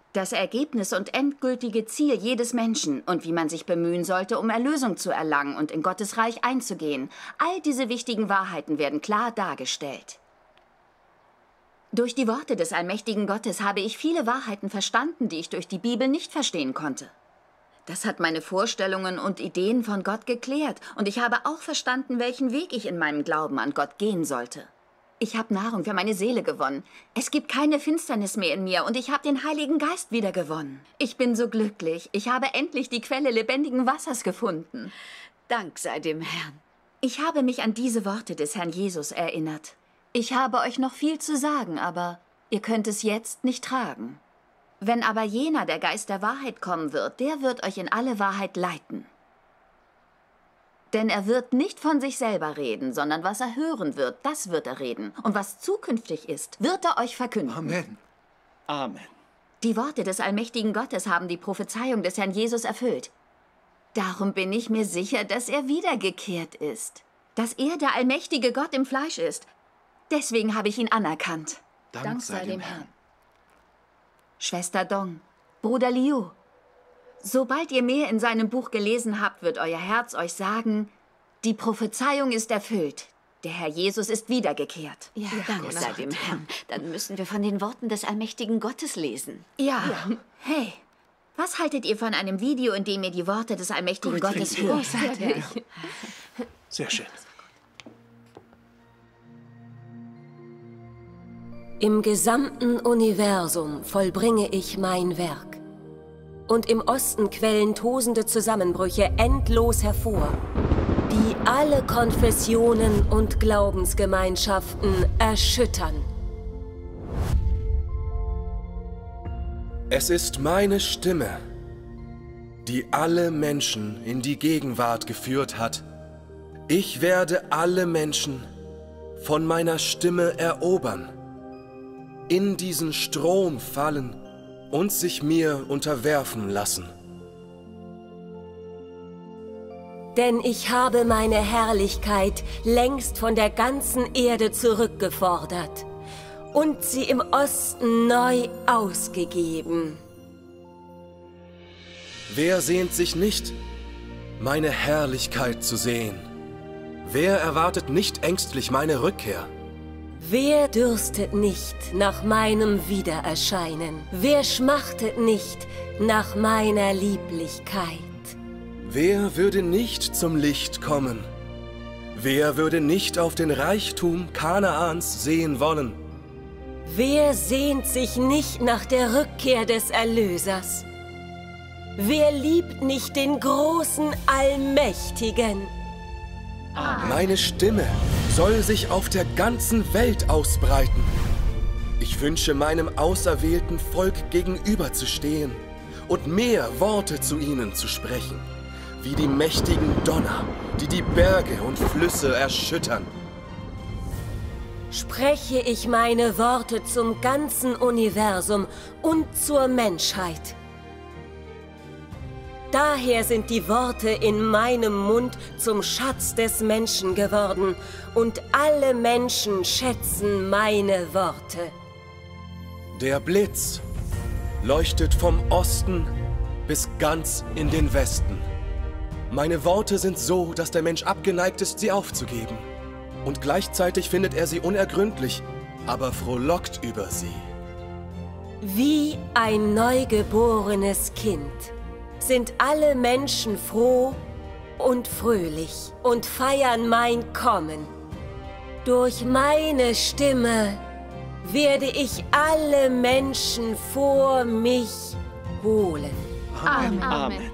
Das Ergebnis und endgültige Ziel jedes Menschen und wie man sich bemühen sollte, um Erlösung zu erlangen und in Gottes Reich einzugehen. All diese wichtigen Wahrheiten werden klar dargestellt. Durch die Worte des allmächtigen Gottes habe ich viele Wahrheiten verstanden, die ich durch die Bibel nicht verstehen konnte. Das hat meine Vorstellungen und Ideen von Gott geklärt und ich habe auch verstanden, welchen Weg ich in meinem Glauben an Gott gehen sollte. Ich habe Nahrung für meine Seele gewonnen. Es gibt keine Finsternis mehr in mir und ich habe den Heiligen Geist wieder gewonnen. Ich bin so glücklich. Ich habe endlich die Quelle lebendigen Wassers gefunden. Dank sei dem Herrn. Ich habe mich an diese Worte des Herrn Jesus erinnert. Ich habe euch noch viel zu sagen, aber ihr könnt es jetzt nicht tragen. Wenn aber jener, der Geist der Wahrheit, kommen wird, der wird euch in alle Wahrheit leiten. Denn er wird nicht von sich selber reden, sondern was er hören wird, das wird er reden. Und was zukünftig ist, wird er euch verkünden. Amen. Amen. Die Worte des allmächtigen Gottes haben die Prophezeiung des Herrn Jesus erfüllt. Darum bin ich mir sicher, dass er wiedergekehrt ist. Dass er der allmächtige Gott im Fleisch ist. Deswegen habe ich ihn anerkannt. Dank, Dank sei dem Herrn. Schwester Dong, Bruder Liu, sobald ihr mehr in seinem Buch gelesen habt, wird euer Herz euch sagen, die Prophezeiung ist erfüllt. Der Herr Jesus ist wiedergekehrt. Ja, Dank sei dem Herrn. Dann müssen wir von den Worten des allmächtigen Gottes lesen. Ja. ja. Hey, was haltet ihr von einem Video, in dem ihr die Worte des allmächtigen Gut, Gottes Video. hört? Sehr schön. Im gesamten Universum vollbringe ich mein Werk. Und im Osten quellen tosende Zusammenbrüche endlos hervor, die alle Konfessionen und Glaubensgemeinschaften erschüttern. Es ist meine Stimme, die alle Menschen in die Gegenwart geführt hat. Ich werde alle Menschen von meiner Stimme erobern, in diesen Strom fallen und sich mir unterwerfen lassen. Denn ich habe meine Herrlichkeit längst von der ganzen Erde zurückgefordert und sie im Osten neu ausgegeben. Wer sehnt sich nicht, meine Herrlichkeit zu sehen? Wer erwartet nicht ängstlich meine Rückkehr? Wer dürstet nicht nach meinem Wiedererscheinen? Wer schmachtet nicht nach meiner Lieblichkeit? Wer würde nicht zum Licht kommen? Wer würde nicht auf den Reichtum Kanaans sehen wollen? Wer sehnt sich nicht nach der Rückkehr des Erlösers? Wer liebt nicht den großen Allmächtigen? Meine Stimme soll sich auf der ganzen Welt ausbreiten. Ich wünsche meinem auserwählten Volk gegenüberzustehen und mehr Worte zu ihnen zu sprechen, wie die mächtigen Donner, die die Berge und Flüsse erschüttern. Spreche ich meine Worte zum ganzen Universum und zur Menschheit. Daher sind die Worte in meinem Mund zum Schatz des Menschen geworden, und alle Menschen schätzen meine Worte. Der Blitz leuchtet vom Osten bis ganz in den Westen. Meine Worte sind so, dass der Mensch abgeneigt ist, sie aufzugeben. Und gleichzeitig findet er sie unergründlich, aber frohlockt über sie. Wie ein neugeborenes Kind sind alle Menschen froh und fröhlich und feiern mein Kommen. Durch meine Stimme werde ich alle Menschen vor mich holen. Amen. Amen.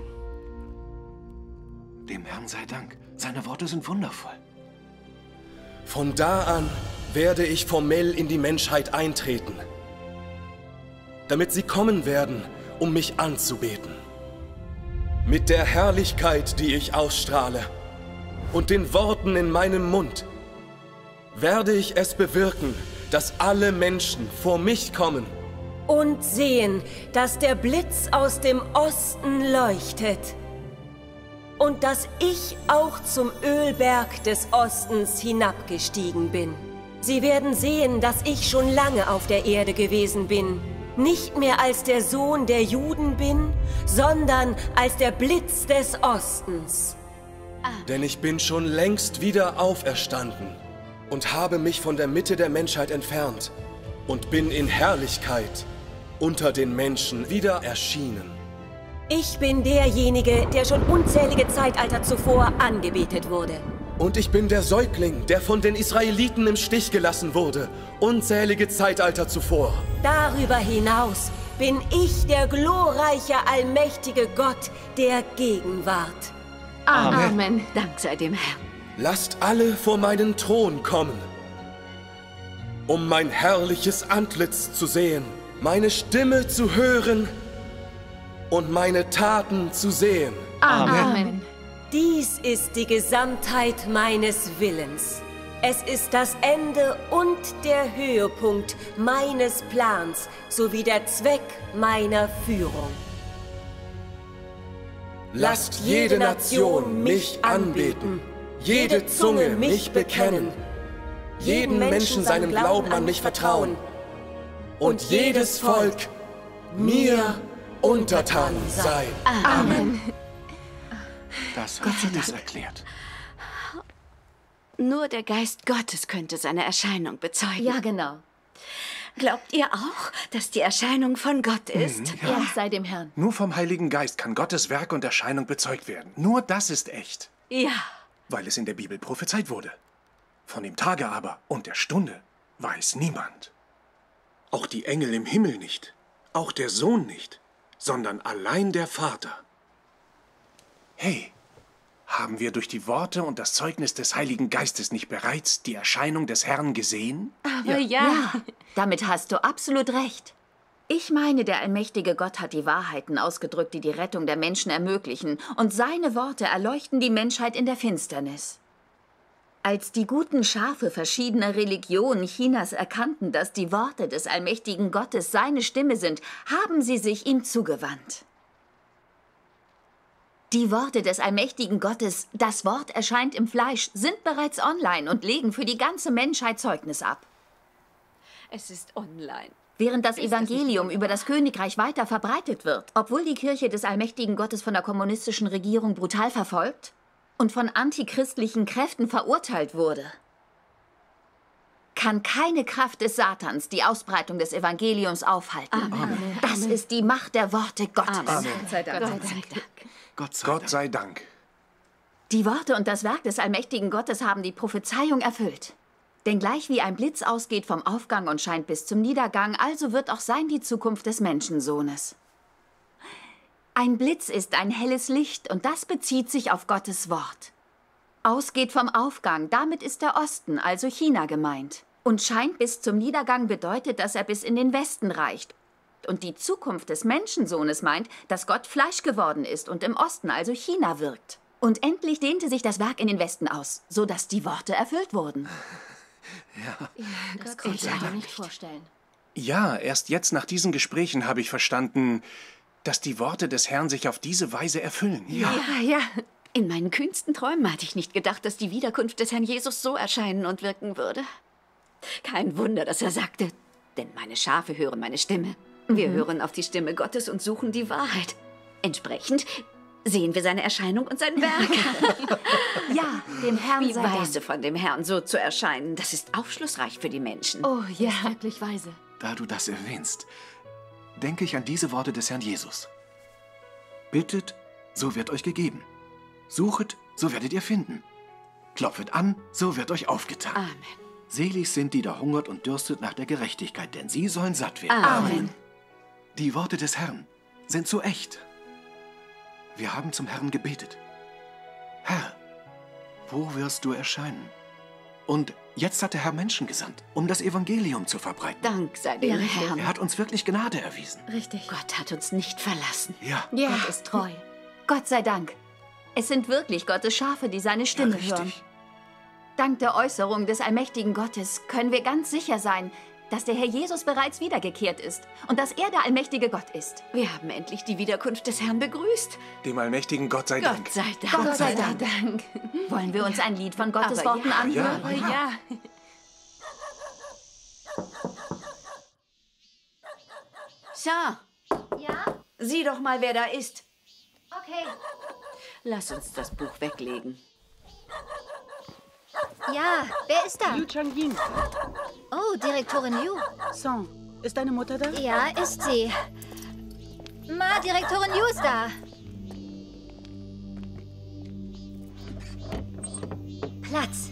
Dem Herrn sei Dank. Seine Worte sind wundervoll. Von da an werde ich formell in die Menschheit eintreten, damit sie kommen werden, um mich anzubeten. Mit der Herrlichkeit, die ich ausstrahle, und den Worten in meinem Mund, werde ich es bewirken, dass alle Menschen vor mich kommen. Und sehen, dass der Blitz aus dem Osten leuchtet. Und dass ich auch zum Ölberg des Ostens hinabgestiegen bin. Sie werden sehen, dass ich schon lange auf der Erde gewesen bin nicht mehr als der Sohn der Juden bin, sondern als der Blitz des Ostens. Denn ich bin schon längst wieder auferstanden und habe mich von der Mitte der Menschheit entfernt und bin in Herrlichkeit unter den Menschen wieder erschienen. Ich bin derjenige, der schon unzählige Zeitalter zuvor angebetet wurde. Und ich bin der Säugling, der von den Israeliten im Stich gelassen wurde, unzählige Zeitalter zuvor. Darüber hinaus bin ich der glorreiche, allmächtige Gott der Gegenwart. Amen. Amen. Dank sei dem Herrn. Lasst alle vor meinen Thron kommen, um mein herrliches Antlitz zu sehen, meine Stimme zu hören und meine Taten zu sehen. Amen. Amen. Dies ist die Gesamtheit meines Willens. Es ist das Ende und der Höhepunkt meines Plans sowie der Zweck meiner Führung. Lasst jede Nation mich anbeten, jede Zunge mich bekennen, jeden Menschen seinen Glauben an mich vertrauen und jedes Volk mir untertan sein. Amen. Das hat alles erklärt. Nur der Geist Gottes könnte seine Erscheinung bezeugen. Ja, genau. Glaubt ihr auch, dass die Erscheinung von Gott ist? Mhm, ja. Dank sei dem Herrn. Nur vom Heiligen Geist kann Gottes Werk und Erscheinung bezeugt werden. Nur das ist echt. Ja. Weil es in der Bibel prophezeit wurde. Von dem Tage aber und der Stunde weiß niemand. Auch die Engel im Himmel nicht, auch der Sohn nicht, sondern allein der Vater. Hey, haben wir durch die Worte und das Zeugnis des Heiligen Geistes nicht bereits die Erscheinung des Herrn gesehen? Aber ja. Ja, damit hast du absolut recht. Ich meine, der allmächtige Gott hat die Wahrheiten ausgedrückt, die die Rettung der Menschen ermöglichen, und seine Worte erleuchten die Menschheit in der Finsternis. Als die guten Schafe verschiedener Religionen Chinas erkannten, dass die Worte des allmächtigen Gottes seine Stimme sind, haben sie sich ihm zugewandt. Die Worte des allmächtigen Gottes, das Wort erscheint im Fleisch, sind bereits online und legen für die ganze Menschheit Zeugnis ab. Es ist online. Während das Evangelium über das Königreich weiter verbreitet wird, obwohl die Kirche des allmächtigen Gottes von der kommunistischen Regierung brutal verfolgt und von antichristlichen Kräften verurteilt wurde, kann keine Kraft des Satans die Ausbreitung des Evangeliums aufhalten. Amen. Das ist die Macht der Worte Gottes. Amen. Gott sei Dank. Gott sei Dank. Gott sei, Gott sei Dank. Die Worte und das Werk des allmächtigen Gottes haben die Prophezeiung erfüllt. Denn gleich wie ein Blitz ausgeht vom Aufgang und scheint bis zum Niedergang, also wird auch sein die Zukunft des Menschensohnes. Ein Blitz ist ein helles Licht und das bezieht sich auf Gottes Wort. Ausgeht vom Aufgang, damit ist der Osten, also China, gemeint. Und scheint bis zum Niedergang bedeutet, dass er bis in den Westen reicht. Und die Zukunft des Menschensohnes meint, dass Gott Fleisch geworden ist und im Osten, also China, wirkt. Und endlich dehnte sich das Werk in den Westen aus, sodass die Worte erfüllt wurden. Ja, ja das konnte ich mir nicht vorstellen. Ja, erst jetzt nach diesen Gesprächen habe ich verstanden, dass die Worte des Herrn sich auf diese Weise erfüllen. Ja, ja. ja. In meinen kühnsten Träumen hatte ich nicht gedacht, dass die Wiederkunft des Herrn Jesus so erscheinen und wirken würde. Kein Wunder, dass er sagte, denn meine Schafe hören meine Stimme. Wir mhm. hören auf die Stimme Gottes und suchen die Wahrheit. Entsprechend sehen wir seine Erscheinung und sein Werk. Ja, dem Herrn Wie sei weise Dank. von dem Herrn, so zu erscheinen. Das ist aufschlussreich für die Menschen. Oh ja, wirklich weise. Da du das erwähnst, denke ich an diese Worte des Herrn Jesus. Bittet, so wird euch gegeben. Suchet, so werdet ihr finden. Klopfet an, so wird euch aufgetan. Amen. Selig sind die, da hungert und dürstet nach der Gerechtigkeit, denn sie sollen satt werden. Amen. Die Worte des Herrn sind so echt. Wir haben zum Herrn gebetet. Herr, wo wirst du erscheinen? Und jetzt hat der Herr Menschen gesandt, um das Evangelium zu verbreiten. Dank sei dem Ja, Herrn. Er hat uns wirklich Gnade erwiesen. Richtig. Gott hat uns nicht verlassen. Ja. Ja, Gott ist treu. Gott sei Dank. Es sind wirklich Gottes Schafe, die seine Stimme ja, hören. Dank der Äußerung des allmächtigen Gottes können wir ganz sicher sein, dass der Herr Jesus bereits wiedergekehrt ist und dass er der allmächtige Gott ist. Wir haben endlich die Wiederkunft des Herrn begrüßt. Dem allmächtigen Gott sei Dank. Gott sei Dank. Gott sei Dank. Dank. Wollen wir uns ein Lied von Gottes Aber Worten ja, anhören? Aber ja. Toussaint, Ja? sieh doch mal, wer da ist. Okay. Lass uns das Buch weglegen. Ja, wer ist da? Liu Changying. Oh, Direktorin Liu. Song, ist deine Mutter da? Ja, ist sie. Ma, Direktorin Liu ist da. Platz.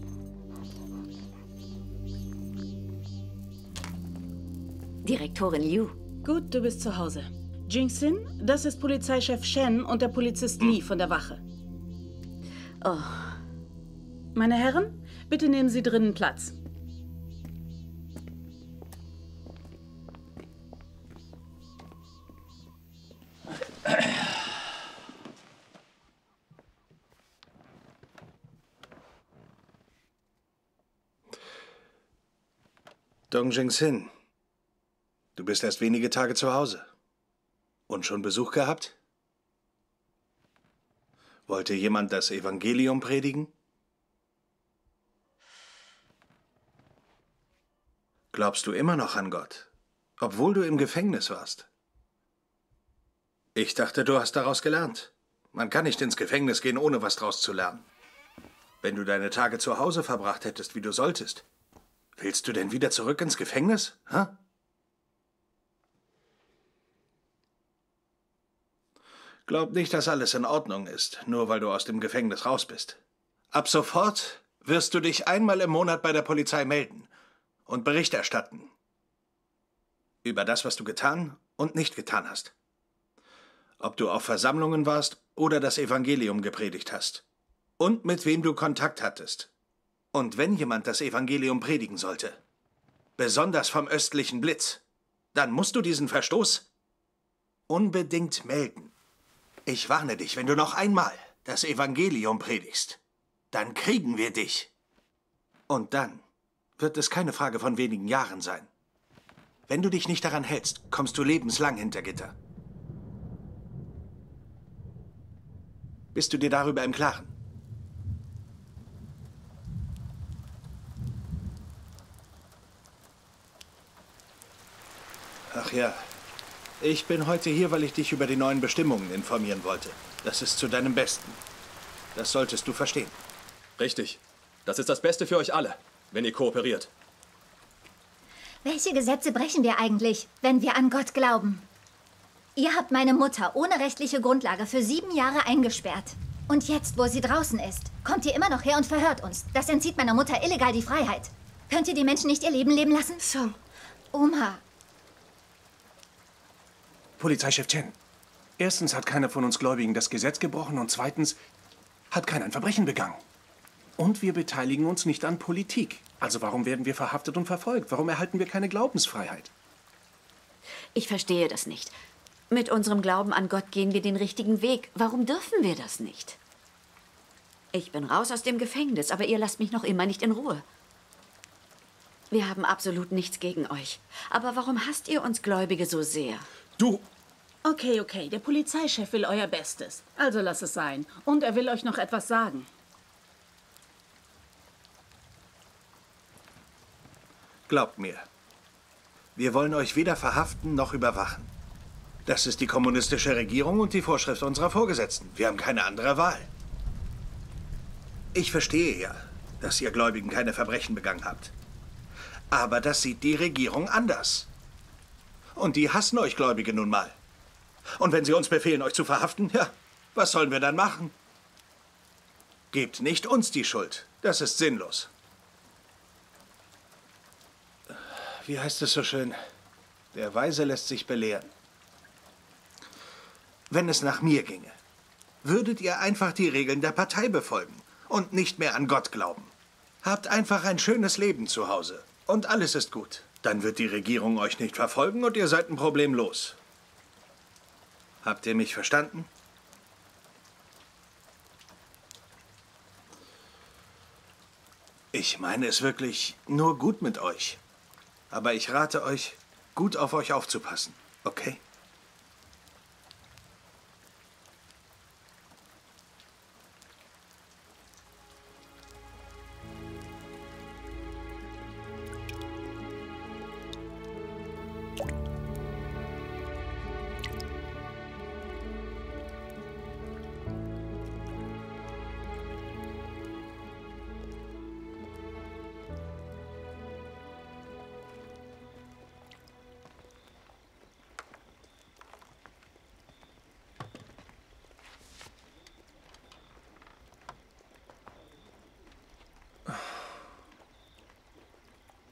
Direktorin Liu. Gut, du bist zu Hause. Jingxin, das ist Polizeichef Shen und der Polizist Li von der Wache. Oh. Meine Herren, bitte nehmen Sie drinnen Platz. Dong Jingxin, du bist erst wenige Tage zu Hause. Und schon Besuch gehabt? Wollte jemand das Evangelium predigen? Glaubst du immer noch an Gott, obwohl du im Gefängnis warst? Ich dachte, du hast daraus gelernt. Man kann nicht ins Gefängnis gehen, ohne was daraus zu lernen. Wenn du deine Tage zu Hause verbracht hättest, wie du solltest, willst du denn wieder zurück ins Gefängnis? Hä? Glaub nicht, dass alles in Ordnung ist, nur weil du aus dem Gefängnis raus bist. Ab sofort wirst du dich einmal im Monat bei der Polizei melden und Bericht erstatten. Über das, was du getan und nicht getan hast. Ob du auf Versammlungen warst oder das Evangelium gepredigt hast. Und mit wem du Kontakt hattest. Und wenn jemand das Evangelium predigen sollte, besonders vom östlichen Blitz, dann musst du diesen Verstoß unbedingt melden. Ich warne dich, wenn du noch einmal das Evangelium predigst, dann kriegen wir dich. Und dann wird es keine Frage von wenigen Jahren sein. Wenn du dich nicht daran hältst, kommst du lebenslang hinter Gitter. Bist du dir darüber im Klaren? Ach ja, ich bin heute hier, weil ich dich über die neuen Bestimmungen informieren wollte. Das ist zu deinem Besten. Das solltest du verstehen. Richtig. Das ist das Beste für euch alle, wenn ihr kooperiert. Welche Gesetze brechen wir eigentlich, wenn wir an Gott glauben? Ihr habt meine Mutter ohne rechtliche Grundlage für sieben Jahre eingesperrt. Und jetzt, wo sie draußen ist, kommt ihr immer noch her und verhört uns. Das entzieht meiner Mutter illegal die Freiheit. Könnt ihr die Menschen nicht ihr Leben leben lassen? Song. Oma. Polizeichef Chen, erstens hat keiner von uns Gläubigen das Gesetz gebrochen und zweitens hat keiner ein Verbrechen begangen. Und wir beteiligen uns nicht an Politik. Also warum werden wir verhaftet und verfolgt? Warum erhalten wir keine Glaubensfreiheit? Ich verstehe das nicht. Mit unserem Glauben an Gott gehen wir den richtigen Weg. Warum dürfen wir das nicht? Ich bin raus aus dem Gefängnis, aber ihr lasst mich noch immer nicht in Ruhe. Wir haben absolut nichts gegen euch. Aber warum hasst ihr uns Gläubige so sehr? Du! Okay, okay, der Polizeichef will euer Bestes. Also lasst es sein. Und er will euch noch etwas sagen. Glaubt mir, wir wollen euch weder verhaften noch überwachen. Das ist die kommunistische Regierung und die Vorschrift unserer Vorgesetzten. Wir haben keine andere Wahl. Ich verstehe ja, dass ihr Gläubigen keine Verbrechen begangen habt. Aber das sieht die Regierung anders. Und die hassen euch Gläubige nun mal. Und wenn sie uns befehlen, euch zu verhaften, ja, was sollen wir dann machen? Gebt nicht uns die Schuld. Das ist sinnlos. Wie heißt es so schön? Der Weise lässt sich belehren. Wenn es nach mir ginge, würdet ihr einfach die Regeln der Partei befolgen und nicht mehr an Gott glauben. Habt einfach ein schönes Leben zu Hause und alles ist gut. Dann wird die Regierung euch nicht verfolgen und ihr seid ein Problem los. Habt ihr mich verstanden? Ich meine es wirklich nur gut mit euch. Aber ich rate euch, gut auf euch aufzupassen, okay?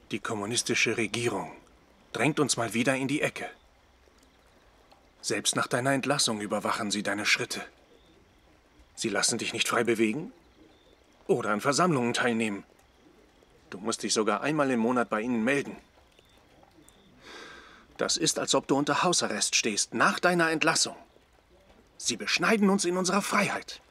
Die kommunistische Regierung drängt uns mal wieder in die Ecke. Selbst nach deiner Entlassung überwachen sie deine Schritte. Sie lassen dich nicht frei bewegen oder an Versammlungen teilnehmen. Du musst dich sogar einmal im Monat bei ihnen melden. Das ist, als ob du unter Hausarrest stehst, nach deiner Entlassung. Sie beschneiden uns in unserer Freiheit.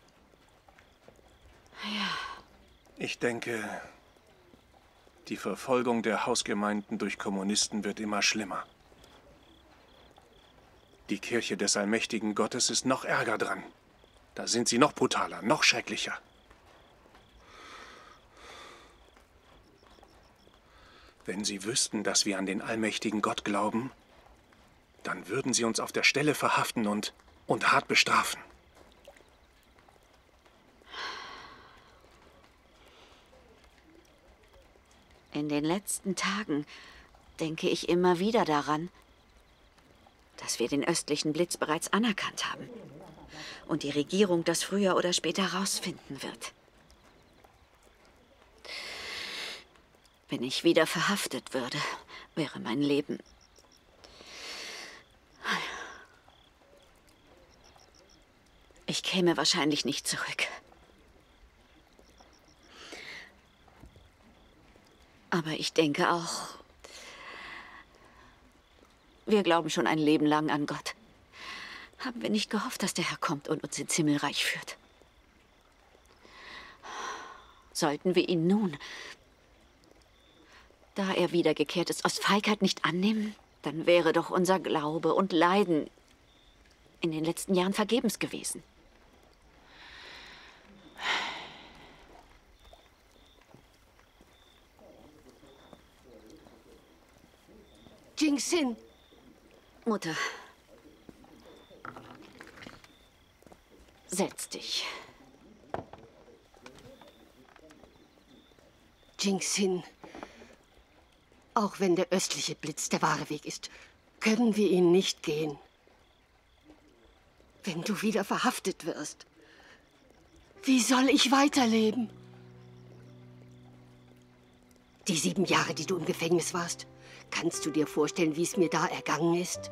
Ja. Ich denke, die Verfolgung der Hausgemeinden durch Kommunisten wird immer schlimmer. Die Kirche des allmächtigen Gottes ist noch ärger dran. Da sind sie noch brutaler, noch schrecklicher. Wenn sie wüssten, dass wir an den allmächtigen Gott glauben, dann würden sie uns auf der Stelle verhaften und, und hart bestrafen. In den letzten Tagen denke ich immer wieder daran, dass wir den östlichen Blitz bereits anerkannt haben und die Regierung das früher oder später rausfinden wird. Wenn ich wieder verhaftet würde, wäre mein Leben... Ich käme wahrscheinlich nicht zurück. Aber ich denke auch, wir glauben schon ein Leben lang an Gott. Haben wir nicht gehofft, dass der Herr kommt und uns ins Himmelreich führt? Sollten wir ihn nun, da er wiedergekehrt ist, aus Feigheit nicht annehmen, dann wäre doch unser Glaube und Leiden in den letzten Jahren vergebens gewesen. Jing-Sin! Mutter. Setz dich. Jing-Sin. Auch wenn der östliche Blitz der wahre Weg ist, können wir ihn nicht gehen. Wenn du wieder verhaftet wirst, wie soll ich weiterleben? Die sieben Jahre, die du im Gefängnis warst, kannst du dir vorstellen, wie es mir da ergangen ist?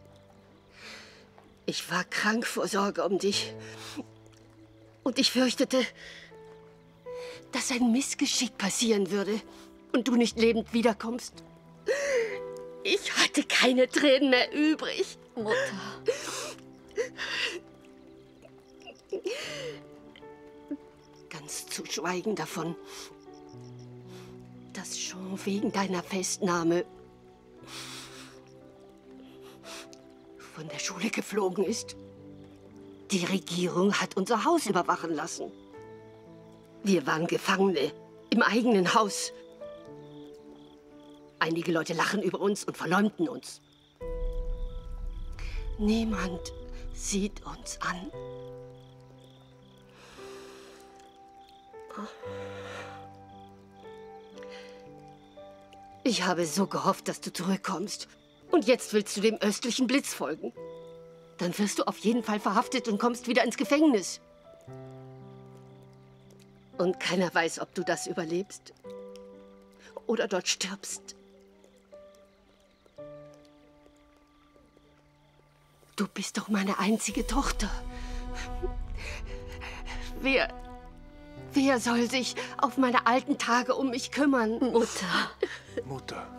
Ich war krank vor Sorge um dich. Und ich fürchtete, dass ein Missgeschick passieren würde und du nicht lebend wiederkommst. Ich hatte keine Tränen mehr übrig. Mutter. Ganz zu schweigen davon, dass Jean wegen deiner Festnahme von der Schule geflogen ist. Die Regierung hat unser Haus überwachen lassen. Wir waren Gefangene im eigenen Haus. Einige Leute lachen über uns und verleumden uns. Niemand sieht uns an. Ich habe so gehofft, dass du zurückkommst. Und jetzt willst du dem östlichen Blitz folgen. Dann wirst du auf jeden Fall verhaftet und kommst wieder ins Gefängnis. Und keiner weiß, ob du das überlebst oder dort stirbst. Du bist doch meine einzige Tochter. Wer, wer soll sich auf meine alten Tage um mich kümmern? Mutter. Mutter.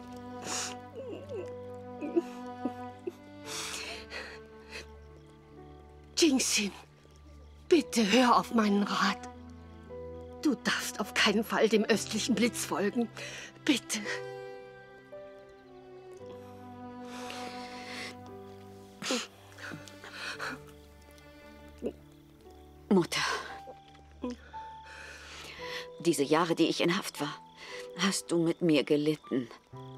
Jing-Sin, bitte hör auf meinen Rat. Du darfst auf keinen Fall dem östlichen Blitz folgen. Bitte. Mutter. Diese Jahre, die ich in Haft war, hast du mit mir gelitten.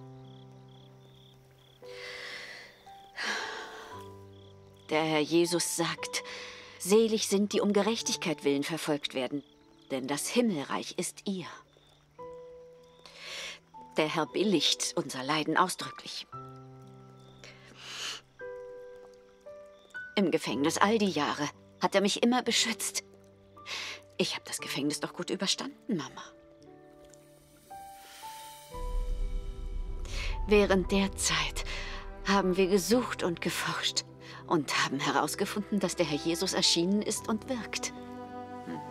Der Herr Jesus sagt, selig sind, die um Gerechtigkeit willen verfolgt werden, denn das Himmelreich ist ihr. Der Herr billigt unser Leiden ausdrücklich. Im Gefängnis all die Jahre hat er mich immer beschützt. Ich habe das Gefängnis doch gut überstanden, Mama. Während der Zeit haben wir gesucht und geforscht und haben herausgefunden, dass der Herr Jesus erschienen ist und wirkt. Hm.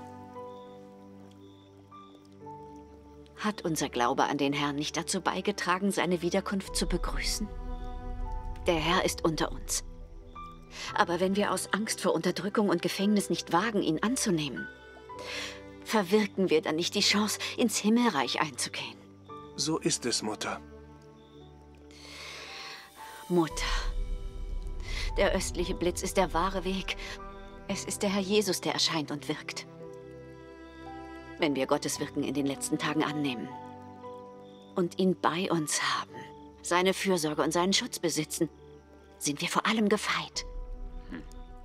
Hat unser Glaube an den Herrn nicht dazu beigetragen, seine Wiederkunft zu begrüßen? Der Herr ist unter uns. Aber wenn wir aus Angst vor Unterdrückung und Gefängnis nicht wagen, ihn anzunehmen, verwirken wir dann nicht die Chance, ins Himmelreich einzugehen? So ist es, Mutter. Mutter, der östliche Blitz ist der wahre Weg. Es ist der Herr Jesus, der erscheint und wirkt. Wenn wir Gottes Wirken in den letzten Tagen annehmen und ihn bei uns haben, seine Fürsorge und seinen Schutz besitzen, sind wir vor allem gefeit. Hm.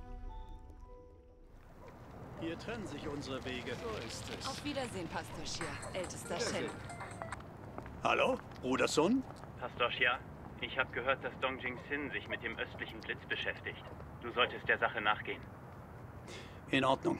Hier trennen sich unsere Wege. So ist es. Auf Wiedersehen, Pastor Shia, ältester Shen. Hallo, Bruder Sun? Pastor Shia, ich habe gehört, dass Dong Jing-sin sich mit dem östlichen Blitz beschäftigt. Du solltest der Sache nachgehen. In Ordnung.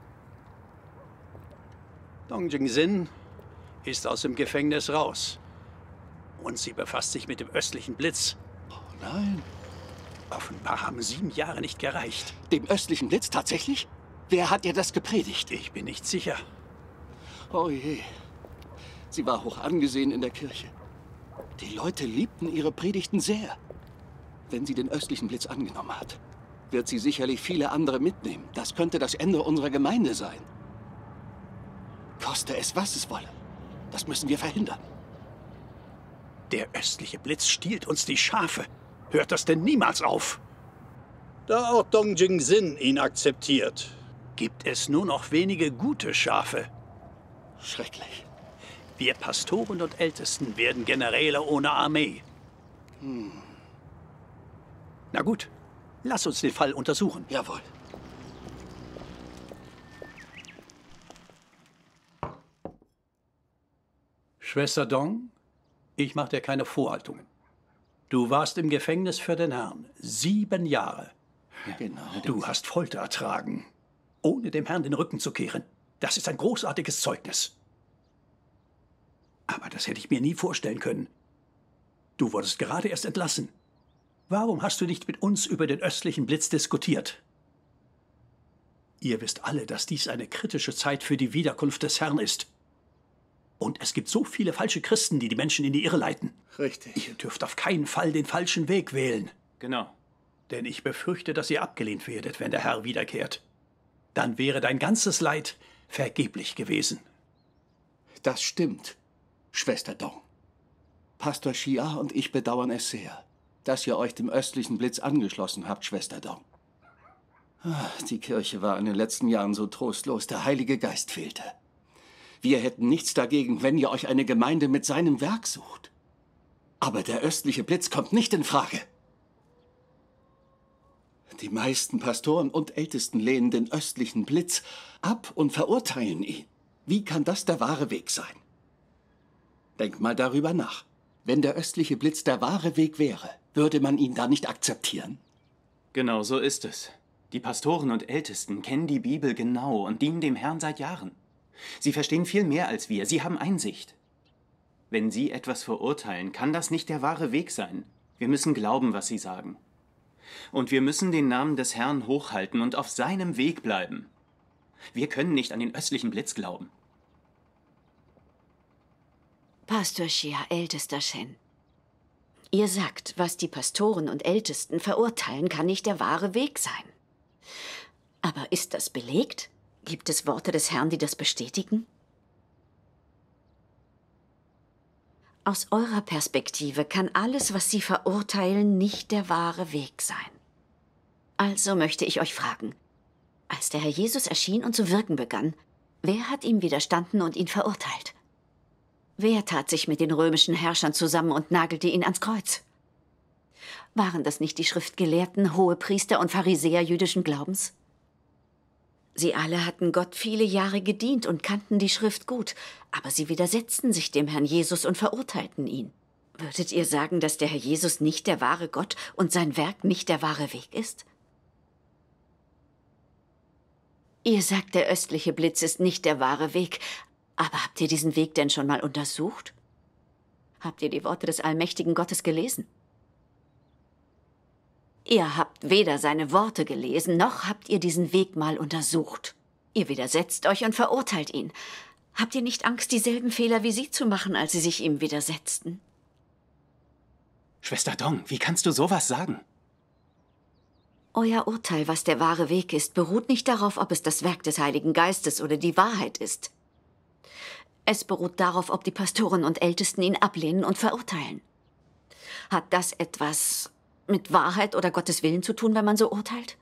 Dong Jing-sin ist aus dem Gefängnis raus. Und sie befasst sich mit dem östlichen Blitz. Oh nein. Offenbar haben sieben Jahre nicht gereicht. Dem östlichen Blitz tatsächlich? Wer hat ihr das gepredigt? Ich bin nicht sicher. Oh je. Sie war hoch angesehen in der Kirche. Die Leute liebten ihre Predigten sehr. Wenn sie den östlichen Blitz angenommen hat, wird sie sicherlich viele andere mitnehmen. Das könnte das Ende unserer Gemeinde sein. Koste es, was es wolle. Das müssen wir verhindern. Der östliche Blitz stiehlt uns die Schafe. Hört das denn niemals auf? Da auch Dong Jing-sin ihn akzeptiert, gibt es nur noch wenige gute Schafe. Schrecklich. Wir Pastoren und Ältesten werden Generäle ohne Armee. Hm. Na gut, lass uns den Fall untersuchen. Jawohl. Schwester Dong, ich mache dir keine Vorhaltungen. Du warst im Gefängnis für den Herrn. Sieben Jahre. Ja, genau. Du hast Folter ertragen, ohne dem Herrn den Rücken zu kehren. Das ist ein großartiges Zeugnis. Aber das hätte ich mir nie vorstellen können. Du wurdest gerade erst entlassen. Warum hast du nicht mit uns über den östlichen Blitz diskutiert? Ihr wisst alle, dass dies eine kritische Zeit für die Wiederkunft des Herrn ist. Und es gibt so viele falsche Christen, die die Menschen in die Irre leiten. Richtig. Ihr dürft auf keinen Fall den falschen Weg wählen. Genau. Denn ich befürchte, dass ihr abgelehnt werdet, wenn der Herr wiederkehrt. Dann wäre dein ganzes Leid vergeblich gewesen. Das stimmt, Schwester Dong. Pastor Shia und ich bedauern es sehr, dass ihr euch dem östlichen Blitz angeschlossen habt, Schwester Dong. Die Kirche war in den letzten Jahren so trostlos, der Heilige Geist fehlte. Wir hätten nichts dagegen, wenn ihr euch eine Gemeinde mit seinem Werk sucht. Aber der östliche Blitz kommt nicht in Frage. Die meisten Pastoren und Ältesten lehnen den östlichen Blitz ab und verurteilen ihn. Wie kann das der wahre Weg sein? Denk mal darüber nach. Wenn der östliche Blitz der wahre Weg wäre, würde man ihn da nicht akzeptieren? Genau so ist es. Die Pastoren und Ältesten kennen die Bibel genau und dienen dem Herrn seit Jahren. Sie verstehen viel mehr als wir. Sie haben Einsicht. Wenn Sie etwas verurteilen, kann das nicht der wahre Weg sein. Wir müssen glauben, was Sie sagen. Und wir müssen den Namen des Herrn hochhalten und auf seinem Weg bleiben. Wir können nicht an den östlichen Blitz glauben. Pastor Shia, ältester Shen. Ihr sagt, was die Pastoren und Ältesten verurteilen, kann nicht der wahre Weg sein. Aber ist das belegt? Gibt es Worte des Herrn, die das bestätigen? Aus eurer Perspektive kann alles, was Sie verurteilen, nicht der wahre Weg sein. Also möchte ich euch fragen, als der Herr Jesus erschien und zu wirken begann, wer hat ihm widerstanden und ihn verurteilt? Wer tat sich mit den römischen Herrschern zusammen und nagelte ihn ans Kreuz? Waren das nicht die Schriftgelehrten, Hohepriester und Pharisäer jüdischen Glaubens? Sie alle hatten Gott viele Jahre gedient und kannten die Schrift gut, aber sie widersetzten sich dem Herrn Jesus und verurteilten ihn. Würdet ihr sagen, dass der Herr Jesus nicht der wahre Gott und sein Werk nicht der wahre Weg ist? Ihr sagt, der östliche Blitz ist nicht der wahre Weg, aber habt ihr diesen Weg denn schon mal untersucht? Habt ihr die Worte des allmächtigen Gottes gelesen? Ihr habt weder seine Worte gelesen, noch habt ihr diesen Weg mal untersucht. Ihr widersetzt euch und verurteilt ihn. Habt ihr nicht Angst, dieselben Fehler wie sie zu machen, als sie sich ihm widersetzten? Schwester Dong, wie kannst du sowas sagen? Euer Urteil, was der wahre Weg ist, beruht nicht darauf, ob es das Werk des Heiligen Geistes oder die Wahrheit ist. Es beruht darauf, ob die Pastoren und Ältesten ihn ablehnen und verurteilen. Hat das etwas mit Wahrheit oder Gottes Willen zu tun, wenn man so urteilt?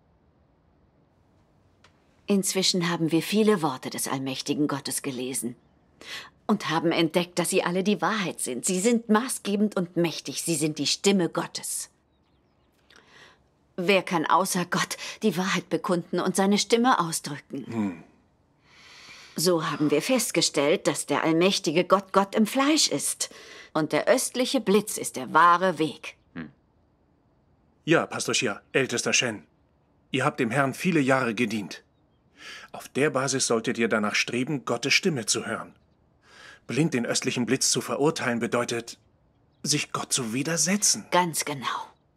Inzwischen haben wir viele Worte des allmächtigen Gottes gelesen und haben entdeckt, dass sie alle die Wahrheit sind. Sie sind maßgebend und mächtig. Sie sind die Stimme Gottes. Wer kann außer Gott die Wahrheit bekunden und seine Stimme ausdrücken? Hm. So haben wir festgestellt, dass der allmächtige Gott Gott im Fleisch ist. Und der östliche Blitz ist der wahre Weg. Hm. Ja, Pastor Xia, ältester Shen. Ihr habt dem Herrn viele Jahre gedient. Auf der Basis solltet ihr danach streben, Gottes Stimme zu hören. Blind den östlichen Blitz zu verurteilen bedeutet, sich Gott zu widersetzen. Ganz genau.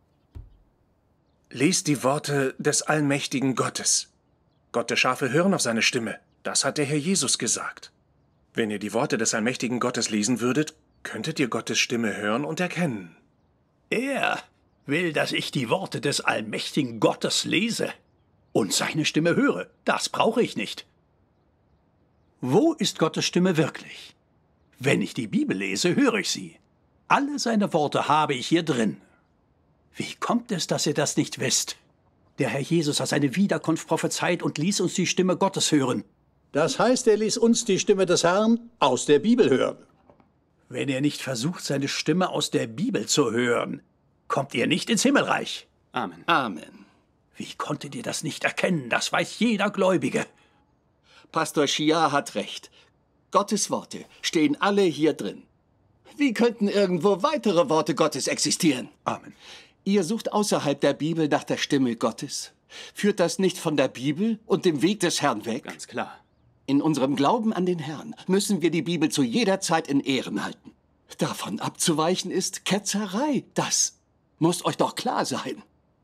Lest die Worte des allmächtigen Gottes. Gottes Schafe hören auf seine Stimme. Das hat der Herr Jesus gesagt. Wenn ihr die Worte des allmächtigen Gottes lesen würdet, könntet ihr Gottes Stimme hören und erkennen. Er will, dass ich die Worte des allmächtigen Gottes lese und seine Stimme höre. Das brauche ich nicht. Wo ist Gottes Stimme wirklich? Wenn ich die Bibel lese, höre ich sie. Alle seine Worte habe ich hier drin. Wie kommt es, dass ihr das nicht wisst? Der Herr Jesus hat seine Wiederkunft prophezeit und ließ uns die Stimme Gottes hören. Das heißt, er ließ uns die Stimme des Herrn aus der Bibel hören. Wenn ihr nicht versucht, seine Stimme aus der Bibel zu hören, kommt ihr nicht ins Himmelreich. Amen. Amen. Wie konntet ihr das nicht erkennen? Das weiß jeder Gläubige. Pastor Xia hat recht. Gottes Worte stehen alle hier drin. Wie könnten irgendwo weitere Worte Gottes existieren? Amen. Ihr sucht außerhalb der Bibel nach der Stimme Gottes. Führt das nicht von der Bibel und dem Weg des Herrn weg? Ganz klar. In unserem Glauben an den Herrn müssen wir die Bibel zu jeder Zeit in Ehren halten. Davon abzuweichen ist Ketzerei. Das muss euch doch klar sein.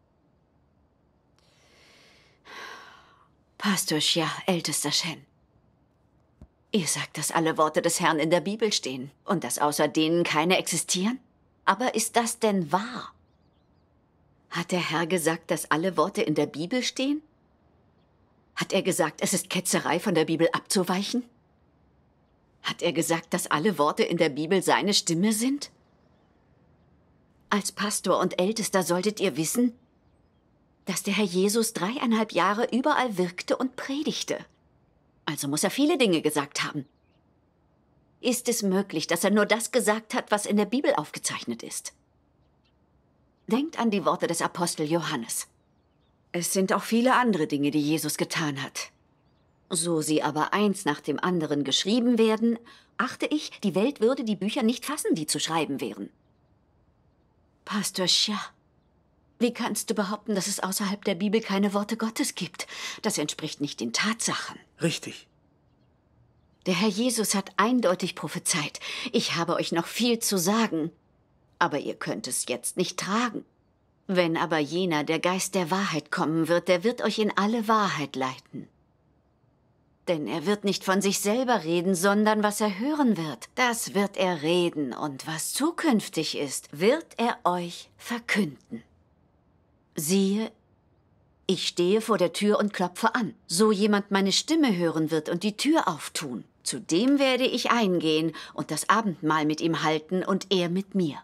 Pastor Xia, ältester Shen. Ihr sagt, dass alle Worte des Herrn in der Bibel stehen und dass außer denen keine existieren? Aber ist das denn wahr? Hat der Herr gesagt, dass alle Worte in der Bibel stehen? Hat er gesagt, es ist Ketzerei, von der Bibel abzuweichen? Hat er gesagt, dass alle Worte in der Bibel seine Stimme sind? Als Pastor und Ältester solltet ihr wissen, dass der Herr Jesus dreieinhalb Jahre überall wirkte und predigte. Also muss er viele Dinge gesagt haben. Ist es möglich, dass er nur das gesagt hat, was in der Bibel aufgezeichnet ist? Denkt an die Worte des Apostel Johannes. Es sind auch viele andere Dinge, die Jesus getan hat. So sie aber eins nach dem anderen geschrieben werden, achte ich, die Welt würde die Bücher nicht fassen, die zu schreiben wären. Pastor Xia, wie kannst du behaupten, dass es außerhalb der Bibel keine Worte Gottes gibt? Das entspricht nicht den Tatsachen. Richtig. Der Herr Jesus hat eindeutig prophezeit, ich habe euch noch viel zu sagen, aber ihr könnt es jetzt nicht tragen. Wenn aber jener, der Geist der Wahrheit, kommen wird, der wird euch in alle Wahrheit leiten. Denn er wird nicht von sich selber reden, sondern was er hören wird, das wird er reden, und was zukünftig ist, wird er euch verkünden. Siehe, ich stehe vor der Tür und klopfe an. So jemand meine Stimme hören wird und die Tür auftun, zu dem werde ich eingehen und das Abendmahl mit ihm halten und er mit mir.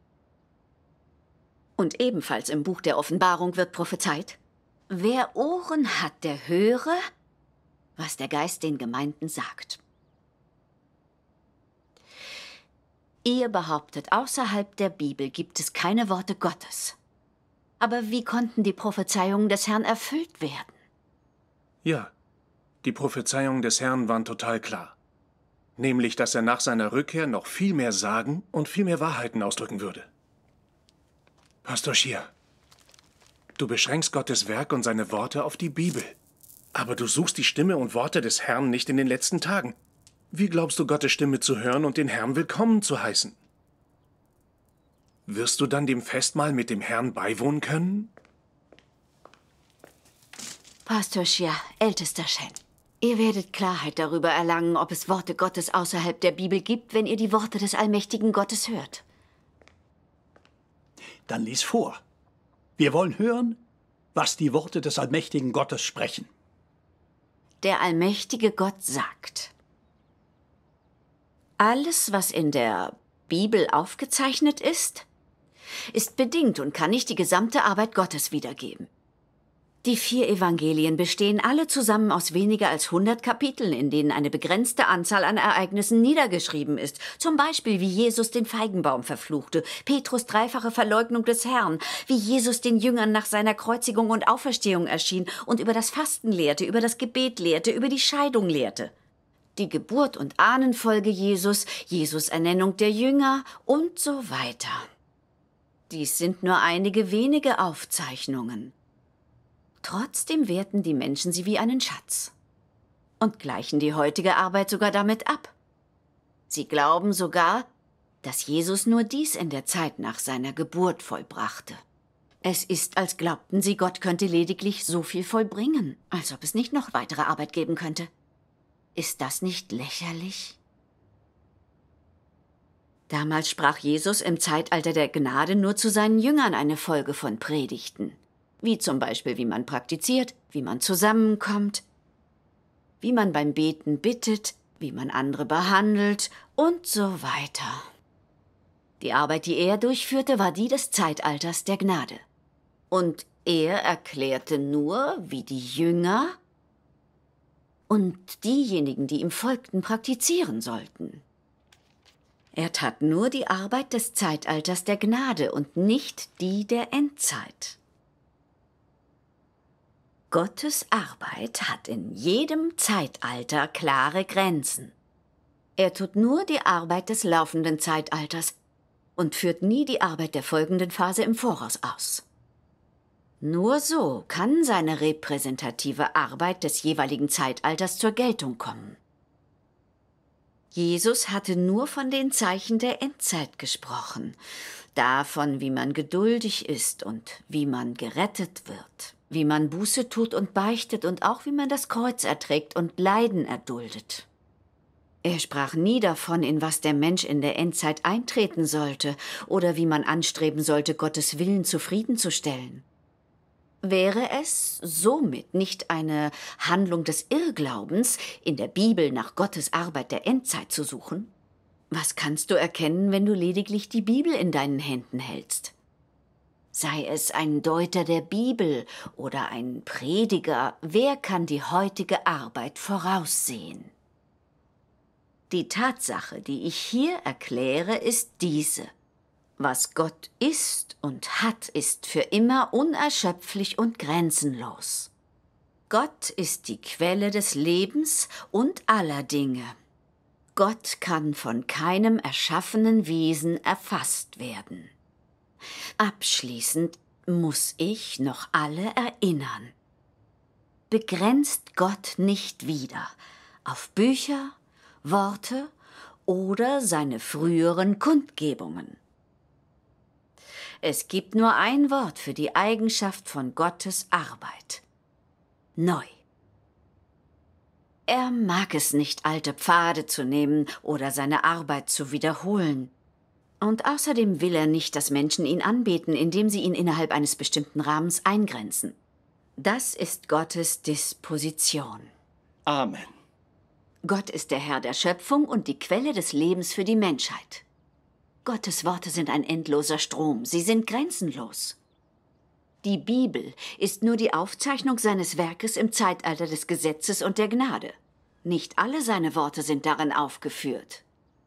Und ebenfalls im Buch der Offenbarung wird prophezeit, wer Ohren hat, der höre, was der Geist den Gemeinden sagt. Ihr behauptet, außerhalb der Bibel gibt es keine Worte Gottes. Aber wie konnten die Prophezeiungen des Herrn erfüllt werden? Ja, die Prophezeiungen des Herrn waren total klar. Nämlich, dass er nach seiner Rückkehr noch viel mehr sagen und viel mehr Wahrheiten ausdrücken würde. Pastor Xia, du beschränkst Gottes Werk und seine Worte auf die Bibel. Aber du suchst die Stimme und Worte des Herrn nicht in den letzten Tagen. Wie glaubst du, Gottes Stimme zu hören und den Herrn willkommen zu heißen? Wirst du dann dem Festmahl mit dem Herrn beiwohnen können? Pastor Shia, ältester Shen, ihr werdet Klarheit darüber erlangen, ob es Worte Gottes außerhalb der Bibel gibt, wenn ihr die Worte des allmächtigen Gottes hört. Dann lies vor. Wir wollen hören, was die Worte des allmächtigen Gottes sprechen. Der allmächtige Gott sagt: Alles, was in der Bibel aufgezeichnet ist, ist bedingt und kann nicht die gesamte Arbeit Gottes wiedergeben. Die vier Evangelien bestehen alle zusammen aus weniger als hundert Kapiteln, in denen eine begrenzte Anzahl an Ereignissen niedergeschrieben ist. Zum Beispiel, wie Jesus den Feigenbaum verfluchte, Petrus dreifache Verleugnung des Herrn, wie Jesus den Jüngern nach seiner Kreuzigung und Auferstehung erschien und über das Fasten lehrte, über das Gebet lehrte, über die Scheidung lehrte. Die Geburt und Ahnenfolge Jesus, Jesus Ernennung der Jünger und so weiter. Dies sind nur einige wenige Aufzeichnungen. Trotzdem werten die Menschen sie wie einen Schatz und gleichen die heutige Arbeit sogar damit ab. Sie glauben sogar, dass Jesus nur dies in der Zeit nach seiner Geburt vollbrachte. Es ist, als glaubten sie, Gott könnte lediglich so viel vollbringen, als ob es nicht noch weitere Arbeit geben könnte. Ist das nicht lächerlich? Damals sprach Jesus im Zeitalter der Gnade nur zu seinen Jüngern eine Folge von Predigten. Wie zum Beispiel, wie man praktiziert, wie man zusammenkommt, wie man beim Beten bittet, wie man andere behandelt und so weiter. Die Arbeit, die er durchführte, war die des Zeitalters der Gnade. Und er erklärte nur, wie die Jünger und diejenigen, die ihm folgten, praktizieren sollten. Er tat nur die Arbeit des Zeitalters der Gnade und nicht die der Endzeit. Gottes Arbeit hat in jedem Zeitalter klare Grenzen. Er tut nur die Arbeit des laufenden Zeitalters und führt nie die Arbeit der folgenden Phase im Voraus aus. Nur so kann seine repräsentative Arbeit des jeweiligen Zeitalters zur Geltung kommen. Jesus hatte nur von den Zeichen der Endzeit gesprochen, davon, wie man geduldig ist und wie man gerettet wird, wie man Buße tut und beichtet und auch wie man das Kreuz erträgt und Leiden erduldet. Er sprach nie davon, in was der Mensch in der Endzeit eintreten sollte oder wie man anstreben sollte, Gottes Willen zufriedenzustellen. Wäre es somit nicht eine Handlung des Irrglaubens, in der Bibel nach Gottes Arbeit der Endzeit zu suchen? Was kannst du erkennen, wenn du lediglich die Bibel in deinen Händen hältst? Sei es ein Deuter der Bibel oder ein Prediger, wer kann die heutige Arbeit voraussehen? Die Tatsache, die ich hier erkläre, ist diese. Was Gott ist und hat, ist für immer unerschöpflich und grenzenlos. Gott ist die Quelle des Lebens und aller Dinge. Gott kann von keinem erschaffenen Wesen erfasst werden. Abschließend muss ich noch alle erinnern. Begrenzt Gott nicht wieder auf Bücher, Worte oder seine früheren Kundgebungen. Es gibt nur ein Wort für die Eigenschaft von Gottes Arbeit: neu. Er mag es nicht, alte Pfade zu nehmen oder seine Arbeit zu wiederholen. Und außerdem will er nicht, dass Menschen ihn anbeten, indem sie ihn innerhalb eines bestimmten Rahmens eingrenzen. Das ist Gottes Disposition. Amen. Gott ist der Herr der Schöpfung und die Quelle des Lebens für die Menschheit. Gottes Worte sind ein endloser Strom, sie sind grenzenlos. Die Bibel ist nur die Aufzeichnung seines Werkes im Zeitalter des Gesetzes und der Gnade. Nicht alle seine Worte sind darin aufgeführt.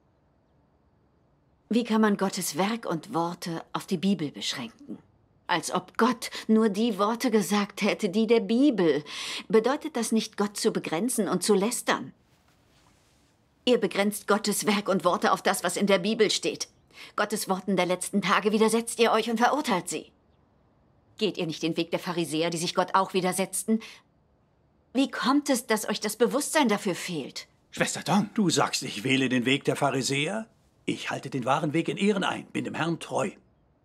Wie kann man Gottes Werk und Worte auf die Bibel beschränken? Als ob Gott nur die Worte gesagt hätte, die der Bibel. Bedeutet das nicht, Gott zu begrenzen und zu lästern? Ihr begrenzt Gottes Werk und Worte auf das, was in der Bibel steht. Gottes Worten der letzten Tage widersetzt ihr euch und verurteilt sie. Geht ihr nicht den Weg der Pharisäer, die sich Gott auch widersetzten? Wie kommt es, dass euch das Bewusstsein dafür fehlt? Schwester Dawn, du sagst, ich wähle den Weg der Pharisäer? Ich halte den wahren Weg in Ehren ein, bin dem Herrn treu.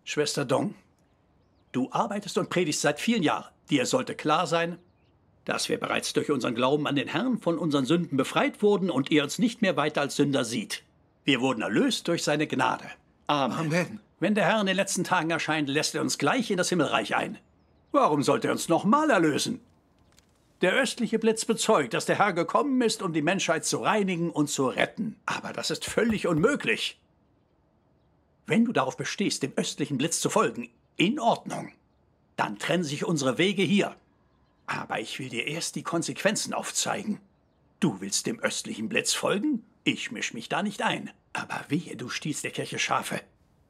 Schwester Dong, du arbeitest und predigst seit vielen Jahren. Dir sollte klar sein, dass wir bereits durch unseren Glauben an den Herrn von unseren Sünden befreit wurden und er uns nicht mehr weiter als Sünder sieht. Wir wurden erlöst durch seine Gnade. Amen. Amen. Wenn der Herr in den letzten Tagen erscheint, lässt er uns gleich in das Himmelreich ein. Warum sollte er uns nochmal erlösen? Der östliche Blitz bezeugt, dass der Herr gekommen ist, um die Menschheit zu reinigen und zu retten. Aber das ist völlig unmöglich. Wenn du darauf bestehst, dem östlichen Blitz zu folgen, in Ordnung. Dann trennen sich unsere Wege hier. Aber ich will dir erst die Konsequenzen aufzeigen. Du willst dem östlichen Blitz folgen? Ich misch mich da nicht ein. Aber wehe, du stiehlst der Kirche Schafe.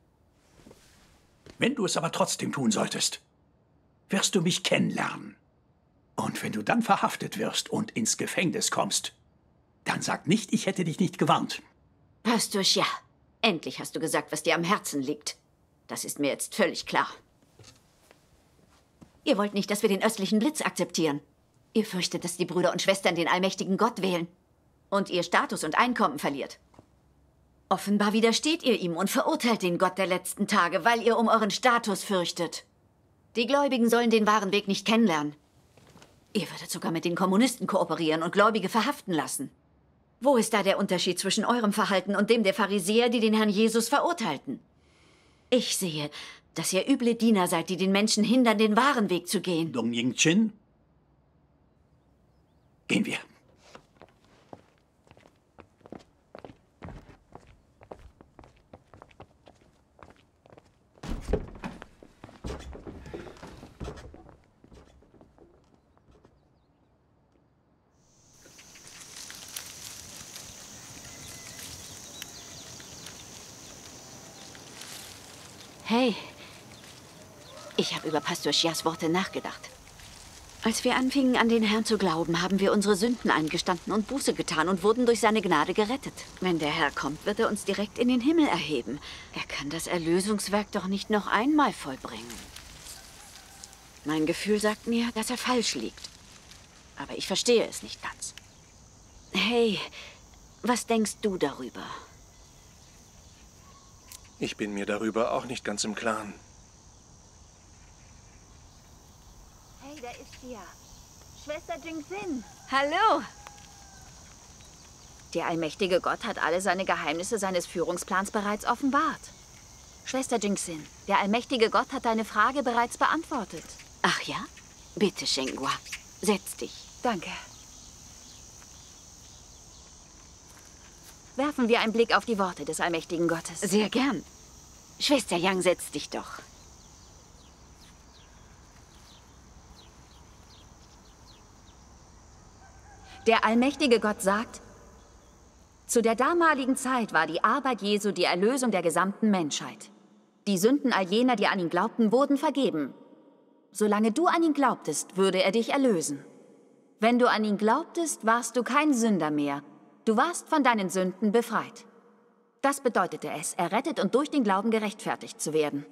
Wenn du es aber trotzdem tun solltest, wirst du mich kennenlernen. Und wenn du dann verhaftet wirst und ins Gefängnis kommst, dann sag nicht, ich hätte dich nicht gewarnt. Pastor Xia, endlich hast du gesagt, was dir am Herzen liegt. Das ist mir jetzt völlig klar. Ihr wollt nicht, dass wir den östlichen Blitz akzeptieren. Ihr fürchtet, dass die Brüder und Schwestern den allmächtigen Gott wählen und ihr Status und Einkommen verliert. Offenbar widersteht ihr ihm und verurteilt den Gott der letzten Tage, weil ihr um euren Status fürchtet. Die Gläubigen sollen den wahren Weg nicht kennenlernen. Ihr würdet sogar mit den Kommunisten kooperieren und Gläubige verhaften lassen. Wo ist da der Unterschied zwischen eurem Verhalten und dem der Pharisäer, die den Herrn Jesus verurteilten? Ich sehe, dass ihr üble Diener seid, die den Menschen hindern, den wahren Weg zu gehen. Dong Ying-chin, gehen wir. Hey, ich habe über Pastor Xias Worte nachgedacht. Als wir anfingen, an den Herrn zu glauben, haben wir unsere Sünden eingestanden und Buße getan und wurden durch seine Gnade gerettet. Wenn der Herr kommt, wird er uns direkt in den Himmel erheben. Er kann das Erlösungswerk doch nicht noch einmal vollbringen. Mein Gefühl sagt mir, dass er falsch liegt. Aber ich verstehe es nicht ganz. Hey, was denkst du darüber? Ich bin mir darüber auch nicht ganz im Klaren. Hey, da ist sie ja. Schwester Jingxin. Hallo. Der allmächtige Gott hat alle seine Geheimnisse seines Führungsplans bereits offenbart. Schwester Jingxin, der allmächtige Gott hat deine Frage bereits beantwortet. Ach ja? Bitte, Shenghua. Setz dich. Danke. Werfen wir einen Blick auf die Worte des allmächtigen Gottes. Sehr gern. Schwester Yang, setz dich doch. Der allmächtige Gott sagt, zu der damaligen Zeit war die Arbeit Jesu die Erlösung der gesamten Menschheit. Die Sünden all jener, die an ihn glaubten, wurden vergeben. Solange du an ihn glaubtest, würde er dich erlösen. Wenn du an ihn glaubtest, warst du kein Sünder mehr. Du warst von deinen Sünden befreit. Das bedeutete es, errettet und durch den Glauben gerechtfertigt zu werden.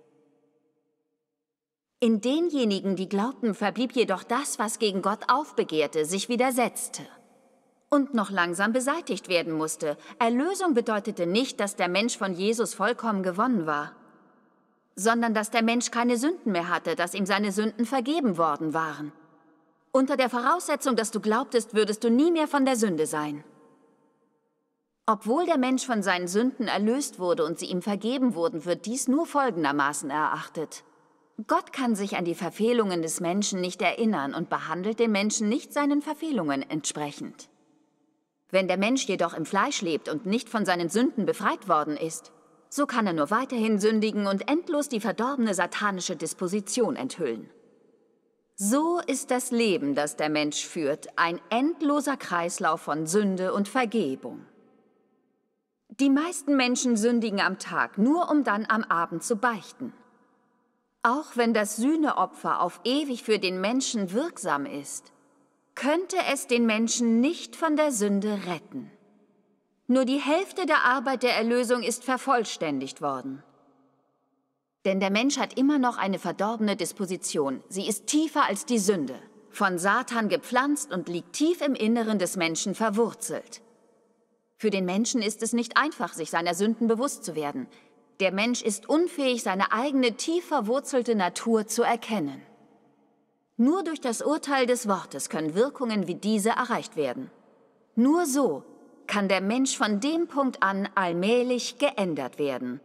In denjenigen, die glaubten, verblieb jedoch das, was gegen Gott aufbegehrte, sich widersetzte und noch langsam beseitigt werden musste. Erlösung bedeutete nicht, dass der Mensch von Jesus vollkommen gewonnen war, sondern dass der Mensch keine Sünden mehr hatte, dass ihm seine Sünden vergeben worden waren. Unter der Voraussetzung, dass du glaubtest, würdest du nie mehr von der Sünde sein. Obwohl der Mensch von seinen Sünden erlöst wurde und sie ihm vergeben wurden, wird dies nur folgendermaßen erachtet. Gott kann sich an die Verfehlungen des Menschen nicht erinnern und behandelt den Menschen nicht seinen Verfehlungen entsprechend. Wenn der Mensch jedoch im Fleisch lebt und nicht von seinen Sünden befreit worden ist, so kann er nur weiterhin sündigen und endlos die verdorbene satanische Disposition enthüllen. So ist das Leben, das der Mensch führt, ein endloser Kreislauf von Sünde und Vergebung. Die meisten Menschen sündigen am Tag, nur um dann am Abend zu beichten. Auch wenn das Sühneopfer auf ewig für den Menschen wirksam ist, könnte es den Menschen nicht von der Sünde retten. Nur die Hälfte der Arbeit der Erlösung ist vervollständigt worden. Denn der Mensch hat immer noch eine verdorbene Disposition. Sie ist tiefer als die Sünde, von Satan gepflanzt und liegt tief im Inneren des Menschen verwurzelt. Für den Menschen ist es nicht einfach, sich seiner Sünden bewusst zu werden. Der Mensch ist unfähig, seine eigene tief verwurzelte Natur zu erkennen. Nur durch das Urteil des Wortes können Wirkungen wie diese erreicht werden. Nur so kann der Mensch von dem Punkt an allmählich geändert werden.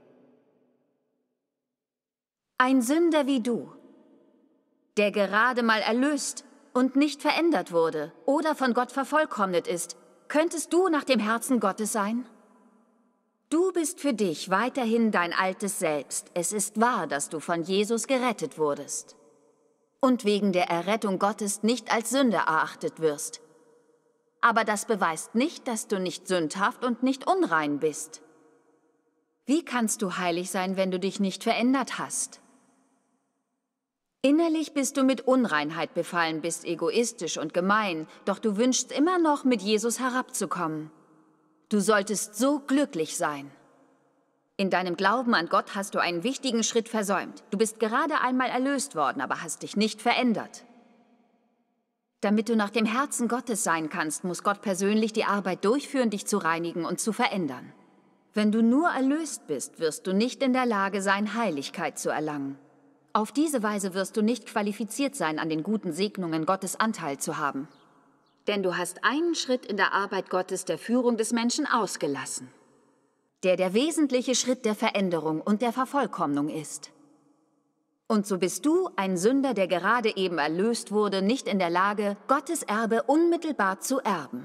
Ein Sünder wie du, der gerade mal erlöst und nicht verändert wurde oder von Gott vervollkommnet ist, könntest du nach dem Herzen Gottes sein? Du bist für dich weiterhin dein altes Selbst. Es ist wahr, dass du von Jesus gerettet wurdest und wegen der Errettung Gottes nicht als Sünder erachtet wirst. Aber das beweist nicht, dass du nicht sündhaft und nicht unrein bist. Wie kannst du heilig sein, wenn du dich nicht verändert hast? Innerlich bist du mit Unreinheit befallen, bist egoistisch und gemein, doch du wünschst immer noch, mit Jesus herabzukommen. Du solltest so glücklich sein. In deinem Glauben an Gott hast du einen wichtigen Schritt versäumt. Du bist gerade einmal erlöst worden, aber hast dich nicht verändert. Damit du nach dem Herzen Gottes sein kannst, muss Gott persönlich die Arbeit durchführen, dich zu reinigen und zu verändern. Wenn du nur erlöst bist, wirst du nicht in der Lage sein, Heiligkeit zu erlangen. Auf diese Weise wirst du nicht qualifiziert sein, an den guten Segnungen Gottes Anteil zu haben. Denn du hast einen Schritt in der Arbeit Gottes der Führung des Menschen ausgelassen, der der wesentliche Schritt der Veränderung und der Vervollkommnung ist. Und so bist du, ein Sünder, der gerade eben erlöst wurde, nicht in der Lage, Gottes Erbe unmittelbar zu erben.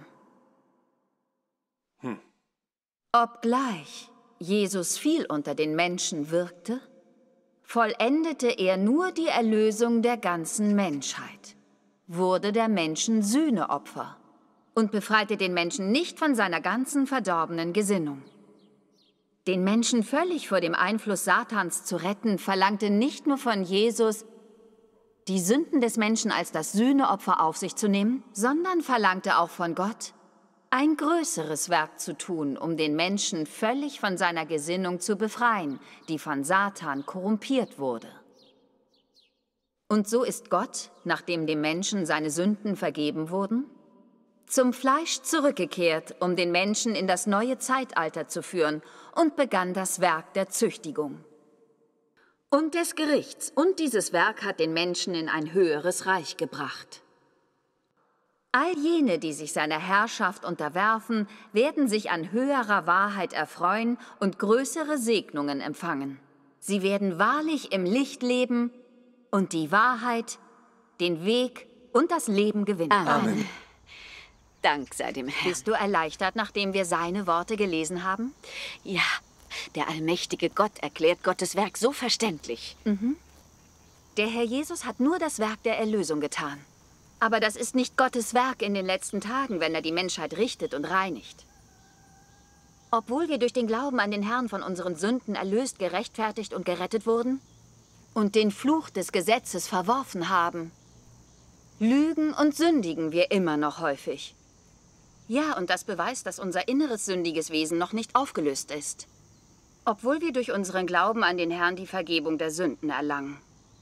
Hm. Obgleich Jesus viel unter den Menschen wirkte, vollendete er nur die Erlösung der ganzen Menschheit, wurde der Menschen Sühneopfer und befreite den Menschen nicht von seiner ganzen verdorbenen Gesinnung. Den Menschen völlig vor dem Einfluss Satans zu retten, verlangte nicht nur von Jesus, die Sünden des Menschen als das Sühneopfer auf sich zu nehmen, sondern verlangte auch von Gott, ein größeres Werk zu tun, um den Menschen völlig von seiner Gesinnung zu befreien, die von Satan korrumpiert wurde. Und so ist Gott, nachdem dem Menschen seine Sünden vergeben wurden, zum Fleisch zurückgekehrt, um den Menschen in das neue Zeitalter zu führen, und begann das Werk der Züchtigung und des Gerichts. Und dieses Werk hat den Menschen in ein höheres Reich gebracht. All jene, die sich seiner Herrschaft unterwerfen, werden sich an höherer Wahrheit erfreuen und größere Segnungen empfangen. Sie werden wahrlich im Licht leben und die Wahrheit, den Weg und das Leben gewinnen. Amen. Amen. Dank sei dem Herrn. Bist du erleichtert, nachdem wir seine Worte gelesen haben? Ja, der allmächtige Gott erklärt Gottes Werk so verständlich. Mhm. Der Herr Jesus hat nur das Werk der Erlösung getan. Aber das ist nicht Gottes Werk in den letzten Tagen, wenn er die Menschheit richtet und reinigt. Obwohl wir durch den Glauben an den Herrn von unseren Sünden erlöst, gerechtfertigt und gerettet wurden und den Fluch des Gesetzes verworfen haben, lügen und sündigen wir immer noch häufig. Ja, und das beweist, dass unser inneres sündiges Wesen noch nicht aufgelöst ist, obwohl wir durch unseren Glauben an den Herrn die Vergebung der Sünden erlangen.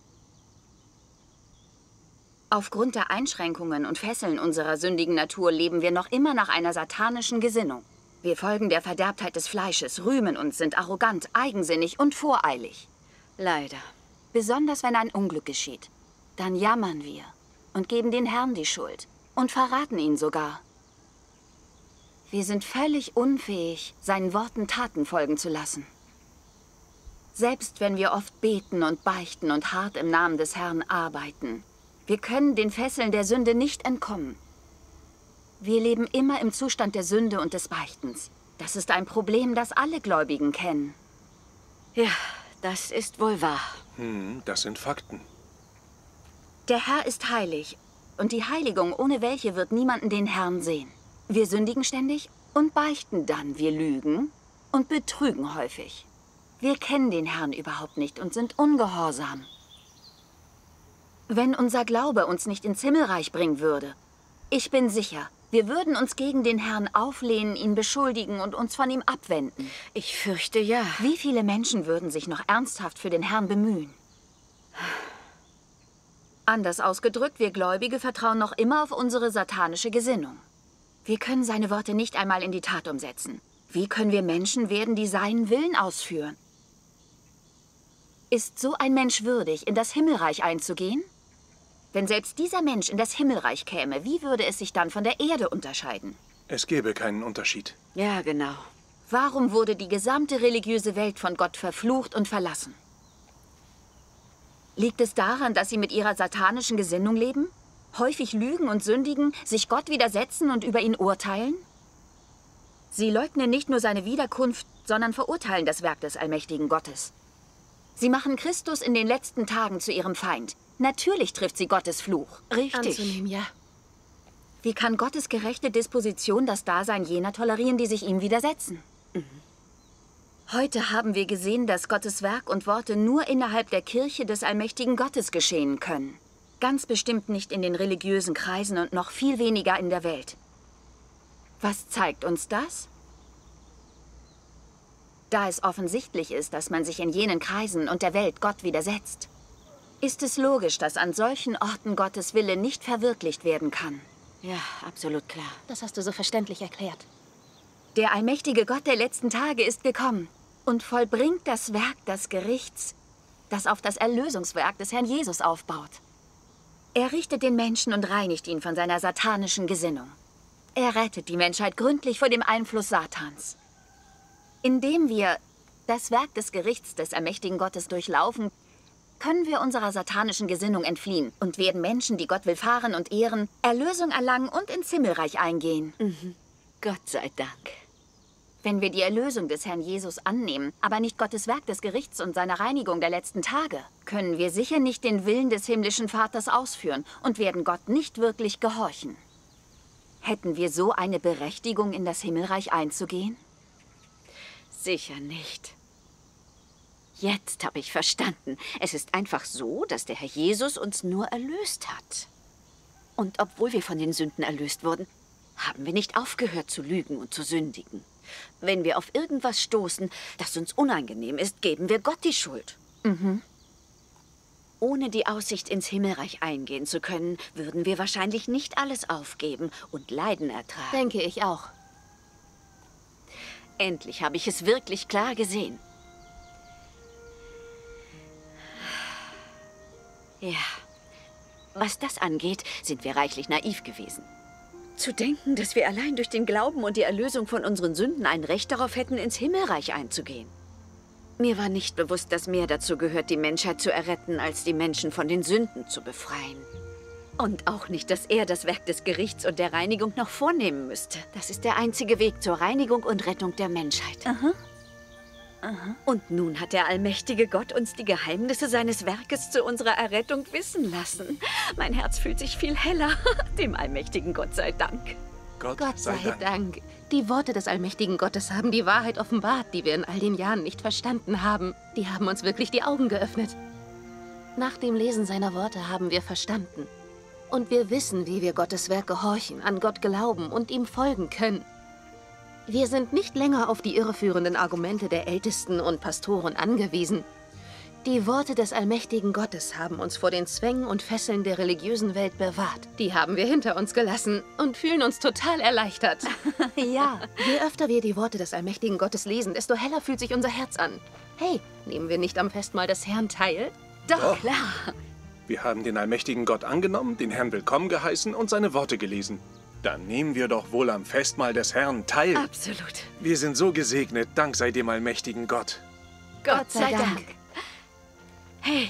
Aufgrund der Einschränkungen und Fesseln unserer sündigen Natur leben wir noch immer nach einer satanischen Gesinnung. Wir folgen der Verderbtheit des Fleisches, rühmen uns, sind arrogant, eigensinnig und voreilig. Leider. Besonders wenn ein Unglück geschieht. Dann jammern wir und geben den Herrn die Schuld und verraten ihn sogar. Wir sind völlig unfähig, seinen Worten Taten folgen zu lassen. Selbst wenn wir oft beten und beichten und hart im Namen des Herrn arbeiten, wir können den Fesseln der Sünde nicht entkommen. Wir leben immer im Zustand der Sünde und des Beichtens. Das ist ein Problem, das alle Gläubigen kennen. Ja, das ist wohl wahr. Hm, das sind Fakten. Der Herr ist heilig und die Heiligung, ohne welche wird niemanden den Herrn sehen. Wir sündigen ständig und beichten dann. Wir lügen und betrügen häufig. Wir kennen den Herrn überhaupt nicht und sind ungehorsam. Wenn unser Glaube uns nicht ins Himmelreich bringen würde, ich bin sicher, wir würden uns gegen den Herrn auflehnen, ihn beschuldigen und uns von ihm abwenden. Ich fürchte ja. Wie viele Menschen würden sich noch ernsthaft für den Herrn bemühen? Anders ausgedrückt, wir Gläubige vertrauen noch immer auf unsere satanische Gesinnung. Wir können seine Worte nicht einmal in die Tat umsetzen. Wie können wir Menschen werden, die seinen Willen ausführen? Ist so ein Mensch würdig, in das Himmelreich einzugehen? Wenn selbst dieser Mensch in das Himmelreich käme, wie würde es sich dann von der Erde unterscheiden? Es gäbe keinen Unterschied. Ja, genau. Warum wurde die gesamte religiöse Welt von Gott verflucht und verlassen? Liegt es daran, dass sie mit ihrer satanischen Gesinnung leben? Häufig lügen und sündigen, sich Gott widersetzen und über ihn urteilen? Sie leugnen nicht nur seine Wiederkunft, sondern verurteilen das Werk des allmächtigen Gottes. Sie machen Christus in den letzten Tagen zu ihrem Feind. Natürlich trifft sie Gottes Fluch. Richtig. Anzunehmen, ja. Wie kann Gottes gerechte Disposition das Dasein jener tolerieren, die sich ihm widersetzen? Mhm. Heute haben wir gesehen, dass Gottes Werk und Worte nur innerhalb der Kirche des allmächtigen Gottes geschehen können. Ganz bestimmt nicht in den religiösen Kreisen und noch viel weniger in der Welt. Was zeigt uns das? Da es offensichtlich ist, dass man sich in jenen Kreisen und der Welt Gott widersetzt, ist es logisch, dass an solchen Orten Gottes Wille nicht verwirklicht werden kann. Ja, absolut klar. Das hast du so verständlich erklärt. Der allmächtige Gott der letzten Tage ist gekommen und vollbringt das Werk des Gerichts, das auf das Erlösungswerk des Herrn Jesus aufbaut. Er richtet den Menschen und reinigt ihn von seiner satanischen Gesinnung. Er rettet die Menschheit gründlich vor dem Einfluss Satans. Indem wir das Werk des Gerichts des allmächtigen Gottes durchlaufen, können wir unserer satanischen Gesinnung entfliehen und werden Menschen, die Gott willfahren und ehren, Erlösung erlangen und ins Himmelreich eingehen. Mhm. Gott sei Dank. Wenn wir die Erlösung des Herrn Jesus annehmen, aber nicht Gottes Werk des Gerichts und seiner Reinigung der letzten Tage, können wir sicher nicht den Willen des himmlischen Vaters ausführen und werden Gott nicht wirklich gehorchen. Hätten wir so eine Berechtigung, in das Himmelreich einzugehen? Sicher nicht. Jetzt habe ich verstanden. Es ist einfach so, dass der Herr Jesus uns nur erlöst hat. Und obwohl wir von den Sünden erlöst wurden, haben wir nicht aufgehört zu lügen und zu sündigen. Wenn wir auf irgendwas stoßen, das uns unangenehm ist, geben wir Gott die Schuld. Mhm. Ohne die Aussicht, ins Himmelreich eingehen zu können, würden wir wahrscheinlich nicht alles aufgeben und Leiden ertragen. Denke ich auch. Endlich habe ich es wirklich klar gesehen. Ja, was das angeht, sind wir reichlich naiv gewesen. Zu denken, dass wir allein durch den Glauben und die Erlösung von unseren Sünden ein Recht darauf hätten, ins Himmelreich einzugehen. Mir war nicht bewusst, dass mehr dazu gehört, die Menschheit zu erretten, als die Menschen von den Sünden zu befreien. Und auch nicht, dass er das Werk des Gerichts und der Reinigung noch vornehmen müsste. Das ist der einzige Weg zur Reinigung und Rettung der Menschheit. Aha. Aha. Und nun hat der allmächtige Gott uns die Geheimnisse seines Werkes zu unserer Errettung wissen lassen. Mein Herz fühlt sich viel heller. Dem allmächtigen Gott sei Dank. Gott, Gott sei, sei Dank. Dank. Die Worte des allmächtigen Gottes haben die Wahrheit offenbart, die wir in all den Jahren nicht verstanden haben. Die haben uns wirklich die Augen geöffnet. Nach dem Lesen seiner Worte haben wir verstanden. Und wir wissen, wie wir Gottes Werk gehorchen, an Gott glauben und ihm folgen können. Wir sind nicht länger auf die irreführenden Argumente der Ältesten und Pastoren angewiesen. Die Worte des allmächtigen Gottes haben uns vor den Zwängen und Fesseln der religiösen Welt bewahrt. Die haben wir hinter uns gelassen und fühlen uns total erleichtert. Ja. Je öfter wir die Worte des allmächtigen Gottes lesen, desto heller fühlt sich unser Herz an. Hey, nehmen wir nicht am Festmahl des Herrn teil? Doch, Doch. klar. Wir haben den allmächtigen Gott angenommen, den Herrn willkommen geheißen und seine Worte gelesen. Dann nehmen wir doch wohl am Festmahl des Herrn teil. Absolut. Wir sind so gesegnet, dank sei dem allmächtigen Gott. Gott sei Dank. Hey,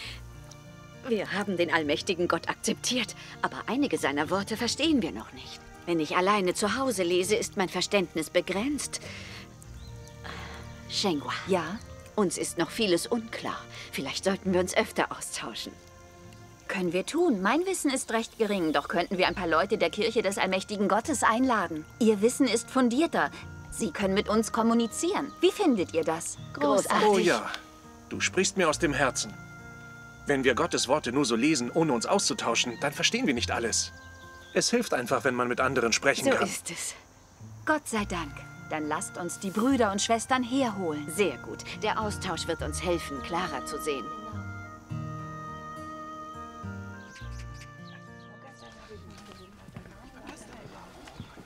wir haben den allmächtigen Gott akzeptiert, aber einige seiner Worte verstehen wir noch nicht. Wenn ich alleine zu Hause lese, ist mein Verständnis begrenzt. Shenghua. Ja? Uns ist noch vieles unklar. Vielleicht sollten wir uns öfter austauschen. Können wir tun. Mein Wissen ist recht gering, doch könnten wir ein paar Leute der Kirche des allmächtigen Gottes einladen. Ihr Wissen ist fundierter. Sie können mit uns kommunizieren. Wie findet ihr das? Großartig. Oh ja, du sprichst mir aus dem Herzen. Wenn wir Gottes Worte nur so lesen, ohne uns auszutauschen, dann verstehen wir nicht alles. Es hilft einfach, wenn man mit anderen sprechen So kann. ist es. Gott sei Dank. Dann lasst uns die Brüder und Schwestern herholen. Sehr gut. Der Austausch wird uns helfen, klarer zu sehen.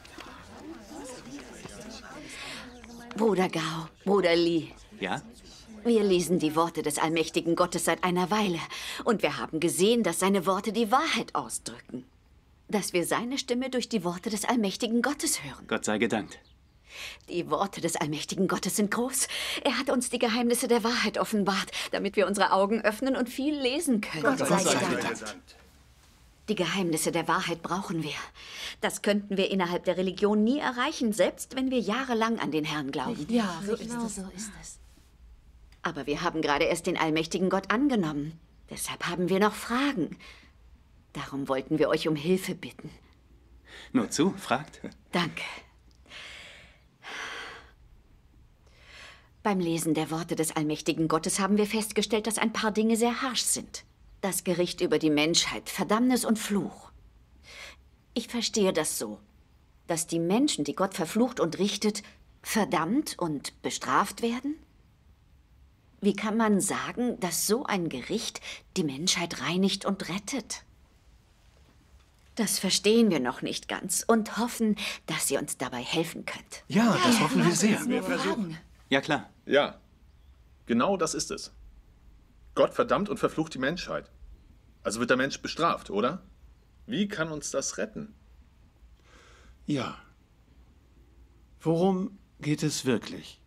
Bruder Gao, Bruder Li. Ja? Wir lesen die Worte des allmächtigen Gottes seit einer Weile und wir haben gesehen, dass seine Worte die Wahrheit ausdrücken. Dass wir seine Stimme durch die Worte des allmächtigen Gottes hören. Gott sei gedankt. Die Worte des allmächtigen Gottes sind groß. Er hat uns die Geheimnisse der Wahrheit offenbart, damit wir unsere Augen öffnen und viel lesen können. Gott sei gedankt. Die Geheimnisse der Wahrheit brauchen wir. Das könnten wir innerhalb der Religion nie erreichen, selbst wenn wir jahrelang an den Herrn glauben. Ja, So genau ist es. so ist es. Aber wir haben gerade erst den allmächtigen Gott angenommen. Deshalb haben wir noch Fragen. Darum wollten wir euch um Hilfe bitten. Nur zu, fragt. Danke. Beim Lesen der Worte des allmächtigen Gottes haben wir festgestellt, dass ein paar Dinge sehr harsch sind. Das Gericht über die Menschheit, Verdammnis und Fluch. Ich verstehe das so, dass die Menschen, die Gott verflucht und richtet, verdammt und bestraft werden? Wie kann man sagen, dass so ein Gericht die Menschheit reinigt und rettet? Das verstehen wir noch nicht ganz und hoffen, dass ihr uns dabei helfen könnt. Ja, das hoffen wir sehr. Wir versuchen. Ja, klar. Ja, genau das ist es. Gott verdammt und verflucht die Menschheit. Also wird der Mensch bestraft, oder? Wie kann uns das retten? Ja. Worum geht es wirklich?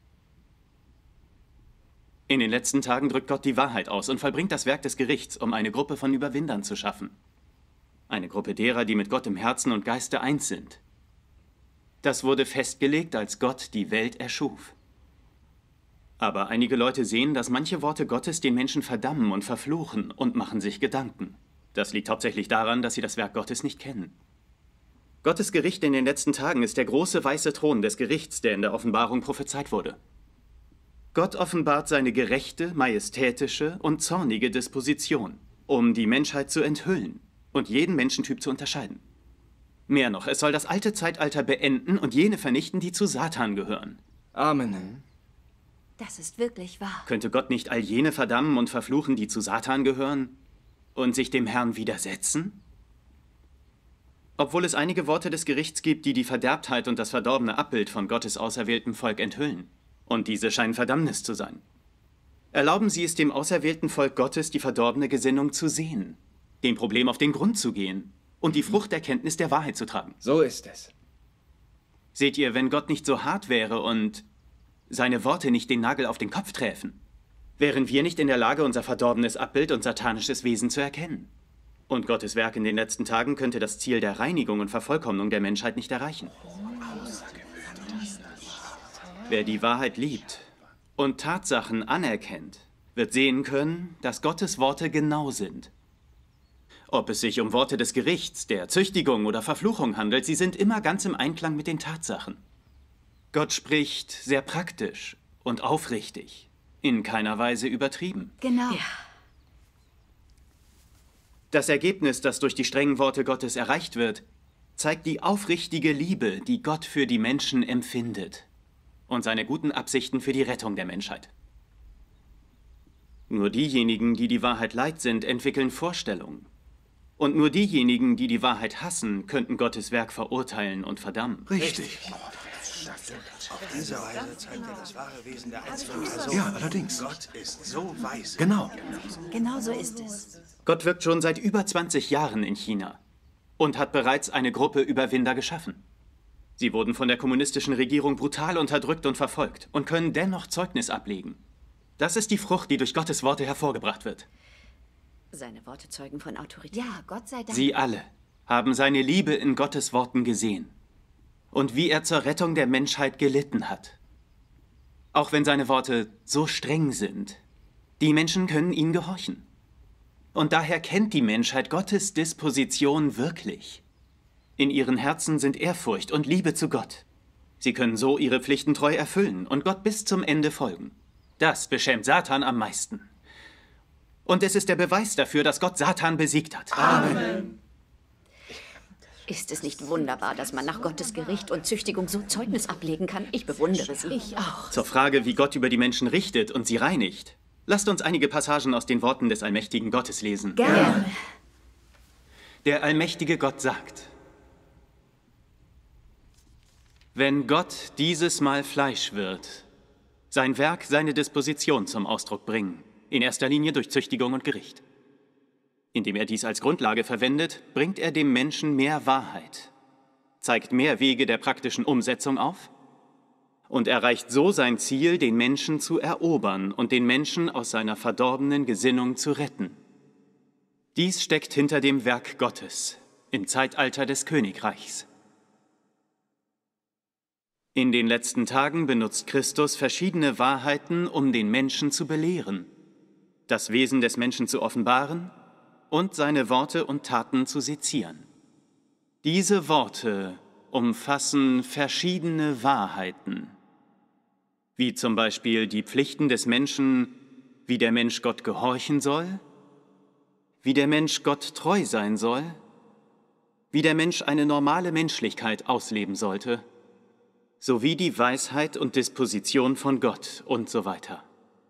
In den letzten Tagen drückt Gott die Wahrheit aus und vollbringt das Werk des Gerichts, um eine Gruppe von Überwindern zu schaffen. Eine Gruppe derer, die mit Gott im Herzen und Geiste eins sind. Das wurde festgelegt, als Gott die Welt erschuf. Aber einige Leute sehen, dass manche Worte Gottes den Menschen verdammen und verfluchen und machen sich Gedanken. Das liegt hauptsächlich daran, dass sie das Werk Gottes nicht kennen. Gottes Gericht in den letzten Tagen ist der große weiße Thron des Gerichts, der in der Offenbarung prophezeit wurde. Gott offenbart seine gerechte, majestätische und zornige Disposition, um die Menschheit zu enthüllen und jeden Menschentyp zu unterscheiden. Mehr noch, es soll das alte Zeitalter beenden und jene vernichten, die zu Satan gehören. Amen. Das ist wirklich wahr. Könnte Gott nicht all jene verdammen und verfluchen, die zu Satan gehören und sich dem Herrn widersetzen? Obwohl es einige Worte des Gerichts gibt, die die Verderbtheit und das verdorbene Abbild von Gottes auserwähltem Volk enthüllen. Und diese scheinen Verdammnis zu sein. Erlauben Sie es dem auserwählten Volk Gottes, die verdorbene Gesinnung zu sehen, dem Problem auf den Grund zu gehen und die Fruchterkenntnis der Wahrheit zu tragen. So ist es. Seht ihr, wenn Gott nicht so hart wäre und seine Worte nicht den Nagel auf den Kopf träfen, wären wir nicht in der Lage, unser verdorbenes Abbild und satanisches Wesen zu erkennen. Und Gottes Werk in den letzten Tagen könnte das Ziel der Reinigung und Vervollkommnung der Menschheit nicht erreichen. Wer die Wahrheit liebt und Tatsachen anerkennt, wird sehen können, dass Gottes Worte genau sind. Ob es sich um Worte des Gerichts, der Züchtigung oder Verfluchung handelt, sie sind immer ganz im Einklang mit den Tatsachen. Gott spricht sehr praktisch und aufrichtig, in keiner Weise übertrieben. Genau. Ja. Das Ergebnis, das durch die strengen Worte Gottes erreicht wird, zeigt die aufrichtige Liebe, die Gott für die Menschen empfindet und seine guten Absichten für die Rettung der Menschheit. Nur diejenigen, die die Wahrheit leid sind, entwickeln Vorstellungen. Und nur diejenigen, die die Wahrheit hassen, könnten Gottes Werk verurteilen und verdammen. Richtig. Auf diese Weise zeigt er das wahre Wesen der einzelnen Person. Ja, allerdings. Gott ist so weise. Genau. Genau so ist es. Gott wirkt schon seit über zwanzig Jahren in China und hat bereits eine Gruppe Überwinder geschaffen. Sie wurden von der kommunistischen Regierung brutal unterdrückt und verfolgt und können dennoch Zeugnis ablegen. Das ist die Frucht, die durch Gottes Worte hervorgebracht wird. Seine Worte zeugen von Autorität. Ja, Gott sei Dank. Sie alle haben seine Liebe in Gottes Worten gesehen und wie er zur Rettung der Menschheit gelitten hat. Auch wenn seine Worte so streng sind, die Menschen können ihnen gehorchen. Und daher kennt die Menschheit Gottes Disposition wirklich. In ihren Herzen sind Ehrfurcht und Liebe zu Gott. Sie können so ihre Pflichten treu erfüllen und Gott bis zum Ende folgen. Das beschämt Satan am meisten. Und es ist der Beweis dafür, dass Gott Satan besiegt hat. Amen. Ist es nicht wunderbar, dass man nach Gottes Gericht und Züchtigung so Zeugnis ablegen kann? Ich bewundere sie. Ich auch. Zur Frage, wie Gott über die Menschen richtet und sie reinigt, lasst uns einige Passagen aus den Worten des allmächtigen Gottes lesen. Gerne. Der allmächtige Gott sagt: Wenn Gott dieses Mal Fleisch wird, sein Werk, seine Disposition zum Ausdruck bringen, in erster Linie durch Züchtigung und Gericht. Indem er dies als Grundlage verwendet, bringt er dem Menschen mehr Wahrheit, zeigt mehr Wege der praktischen Umsetzung auf und erreicht so sein Ziel, den Menschen zu erobern und den Menschen aus seiner verdorbenen Gesinnung zu retten. Dies steckt hinter dem Werk Gottes im Zeitalter des Königreichs. In den letzten Tagen benutzt Christus verschiedene Wahrheiten, um den Menschen zu belehren, das Wesen des Menschen zu offenbaren und seine Worte und Taten zu sezieren. Diese Worte umfassen verschiedene Wahrheiten, wie zum Beispiel die Pflichten des Menschen, wie der Mensch Gott gehorchen soll, wie der Mensch Gott treu sein soll, wie der Mensch eine normale Menschlichkeit ausleben sollte, sowie die Weisheit und Disposition von Gott und so weiter.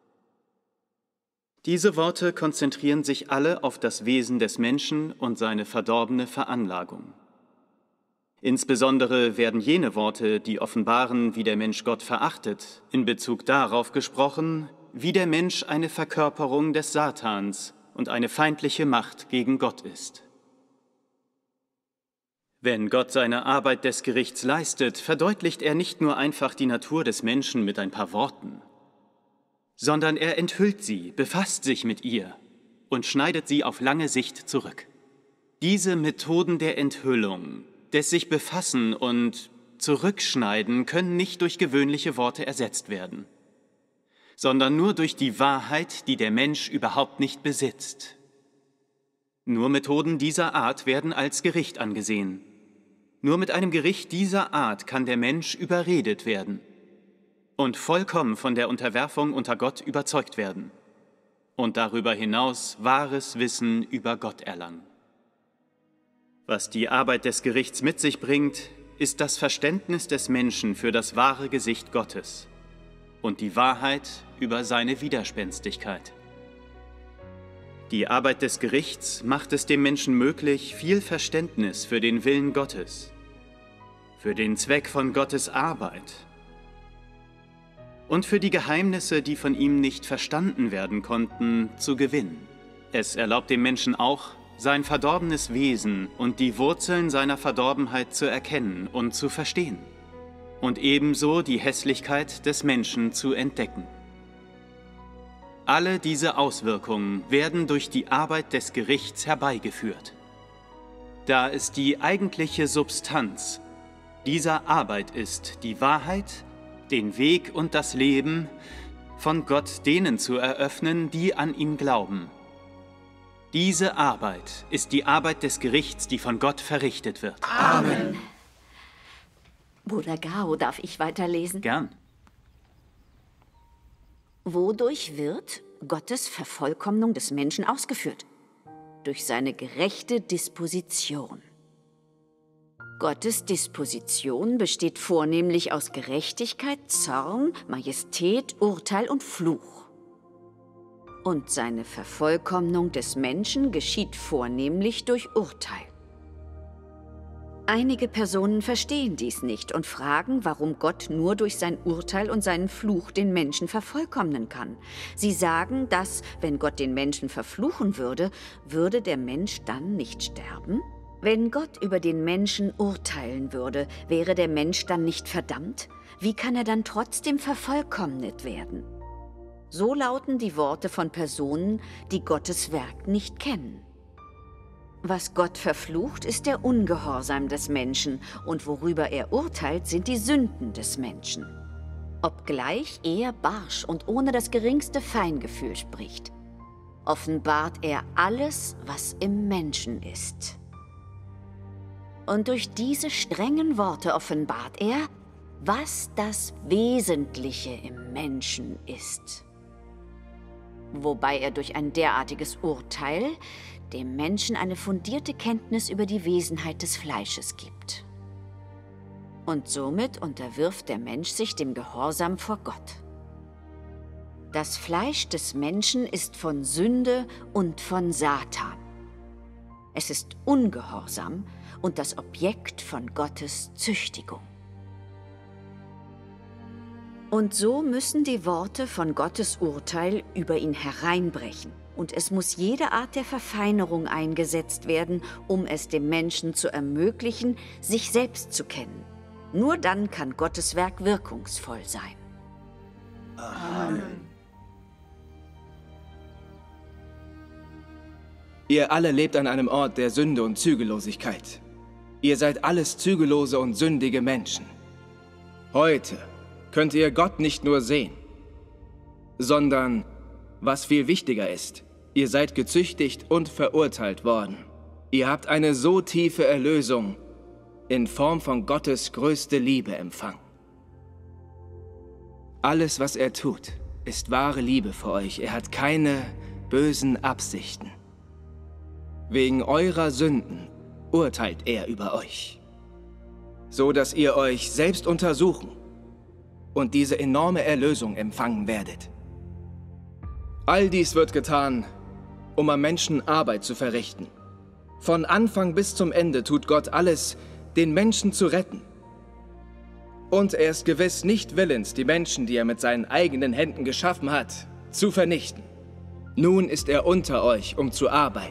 Diese Worte konzentrieren sich alle auf das Wesen des Menschen und seine verdorbene Veranlagung. Insbesondere werden jene Worte, die offenbaren, wie der Mensch Gott verachtet, in Bezug darauf gesprochen, wie der Mensch eine Verkörperung des Satans und eine feindliche Macht gegen Gott ist. Wenn Gott seine Arbeit des Gerichts leistet, verdeutlicht er nicht nur einfach die Natur des Menschen mit ein paar Worten, sondern er enthüllt sie, befasst sich mit ihr und schneidet sie auf lange Sicht zurück. Diese Methoden der Enthüllung, des sich befassen und zurückschneiden, können nicht durch gewöhnliche Worte ersetzt werden, sondern nur durch die Wahrheit, die der Mensch überhaupt nicht besitzt. Nur Methoden dieser Art werden als Gericht angesehen. Nur mit einem Gericht dieser Art kann der Mensch überredet werden und vollkommen von der Unterwerfung unter Gott überzeugt werden und darüber hinaus wahres Wissen über Gott erlangen. Was die Arbeit des Gerichts mit sich bringt, ist das Verständnis des Menschen für das wahre Gesicht Gottes und die Wahrheit über seine Widerspenstigkeit. Die Arbeit des Gerichts macht es dem Menschen möglich, viel Verständnis für den Willen Gottes, für den Zweck von Gottes Arbeit und für die Geheimnisse, die von ihm nicht verstanden werden konnten, zu gewinnen. Es erlaubt dem Menschen auch, sein verdorbenes Wesen und die Wurzeln seiner Verdorbenheit zu erkennen und zu verstehen und ebenso die Hässlichkeit des Menschen zu entdecken. Alle diese Auswirkungen werden durch die Arbeit des Gerichts herbeigeführt. Da es die eigentliche Substanz dieser Arbeit ist, die Wahrheit, den Weg und das Leben von Gott denen zu eröffnen, die an ihn glauben. Diese Arbeit ist die Arbeit des Gerichts, die von Gott verrichtet wird. Amen. Bruder Gao, darf ich weiterlesen? Gern. Wodurch wird Gottes Vervollkommnung des Menschen ausgeführt? Durch seine gerechte Disposition. Gottes Disposition besteht vornehmlich aus Gerechtigkeit, Zorn, Majestät, Urteil und Fluch. Und seine Vervollkommnung des Menschen geschieht vornehmlich durch Urteil. Einige Personen verstehen dies nicht und fragen, warum Gott nur durch sein Urteil und seinen Fluch den Menschen vervollkommnen kann. Sie sagen, dass, wenn Gott den Menschen verfluchen würde, würde der Mensch dann nicht sterben? Wenn Gott über den Menschen urteilen würde, wäre der Mensch dann nicht verdammt? Wie kann er dann trotzdem vervollkommnet werden? So lauten die Worte von Personen, die Gottes Werk nicht kennen. Was Gott verflucht, ist der Ungehorsam des Menschen, und worüber er urteilt, sind die Sünden des Menschen. Obgleich er barsch und ohne das geringste Feingefühl spricht, offenbart er alles, was im Menschen ist. Und durch diese strengen Worte offenbart er, was das Wesentliche im Menschen ist. Wobei er durch ein derartiges Urteil dem Menschen eine fundierte Kenntnis über die Wesenheit des Fleisches gibt. Und somit unterwirft der Mensch sich dem Gehorsam vor Gott. Das Fleisch des Menschen ist von Sünde und von Satan. Es ist ungehorsam und das Objekt von Gottes Züchtigung. Und so müssen die Worte von Gottes Urteil über ihn hereinbrechen. Und es muss jede Art der Verfeinerung eingesetzt werden, um es dem Menschen zu ermöglichen, sich selbst zu kennen. Nur dann kann Gottes Werk wirkungsvoll sein. Amen. Ihr alle lebt an einem Ort der Sünde und Zügellosigkeit. Ihr seid alles zügellose und sündige Menschen. Heute könnt ihr Gott nicht nur sehen, sondern, was viel wichtiger ist, ihr seid gezüchtigt und verurteilt worden. Ihr habt eine so tiefe Erlösung in Form von Gottes größte Liebe empfangen. Alles, was er tut, ist wahre Liebe für euch. Er hat keine bösen Absichten. Wegen eurer Sünden urteilt er über euch, so dass ihr euch selbst untersuchen und diese enorme Erlösung empfangen werdet. All dies wird getan, um am Menschen Arbeit zu verrichten. Von Anfang bis zum Ende tut Gott alles, den Menschen zu retten. Und er ist gewiss nicht willens, die Menschen, die er mit seinen eigenen Händen geschaffen hat, zu vernichten. Nun ist er unter euch, um zu arbeiten.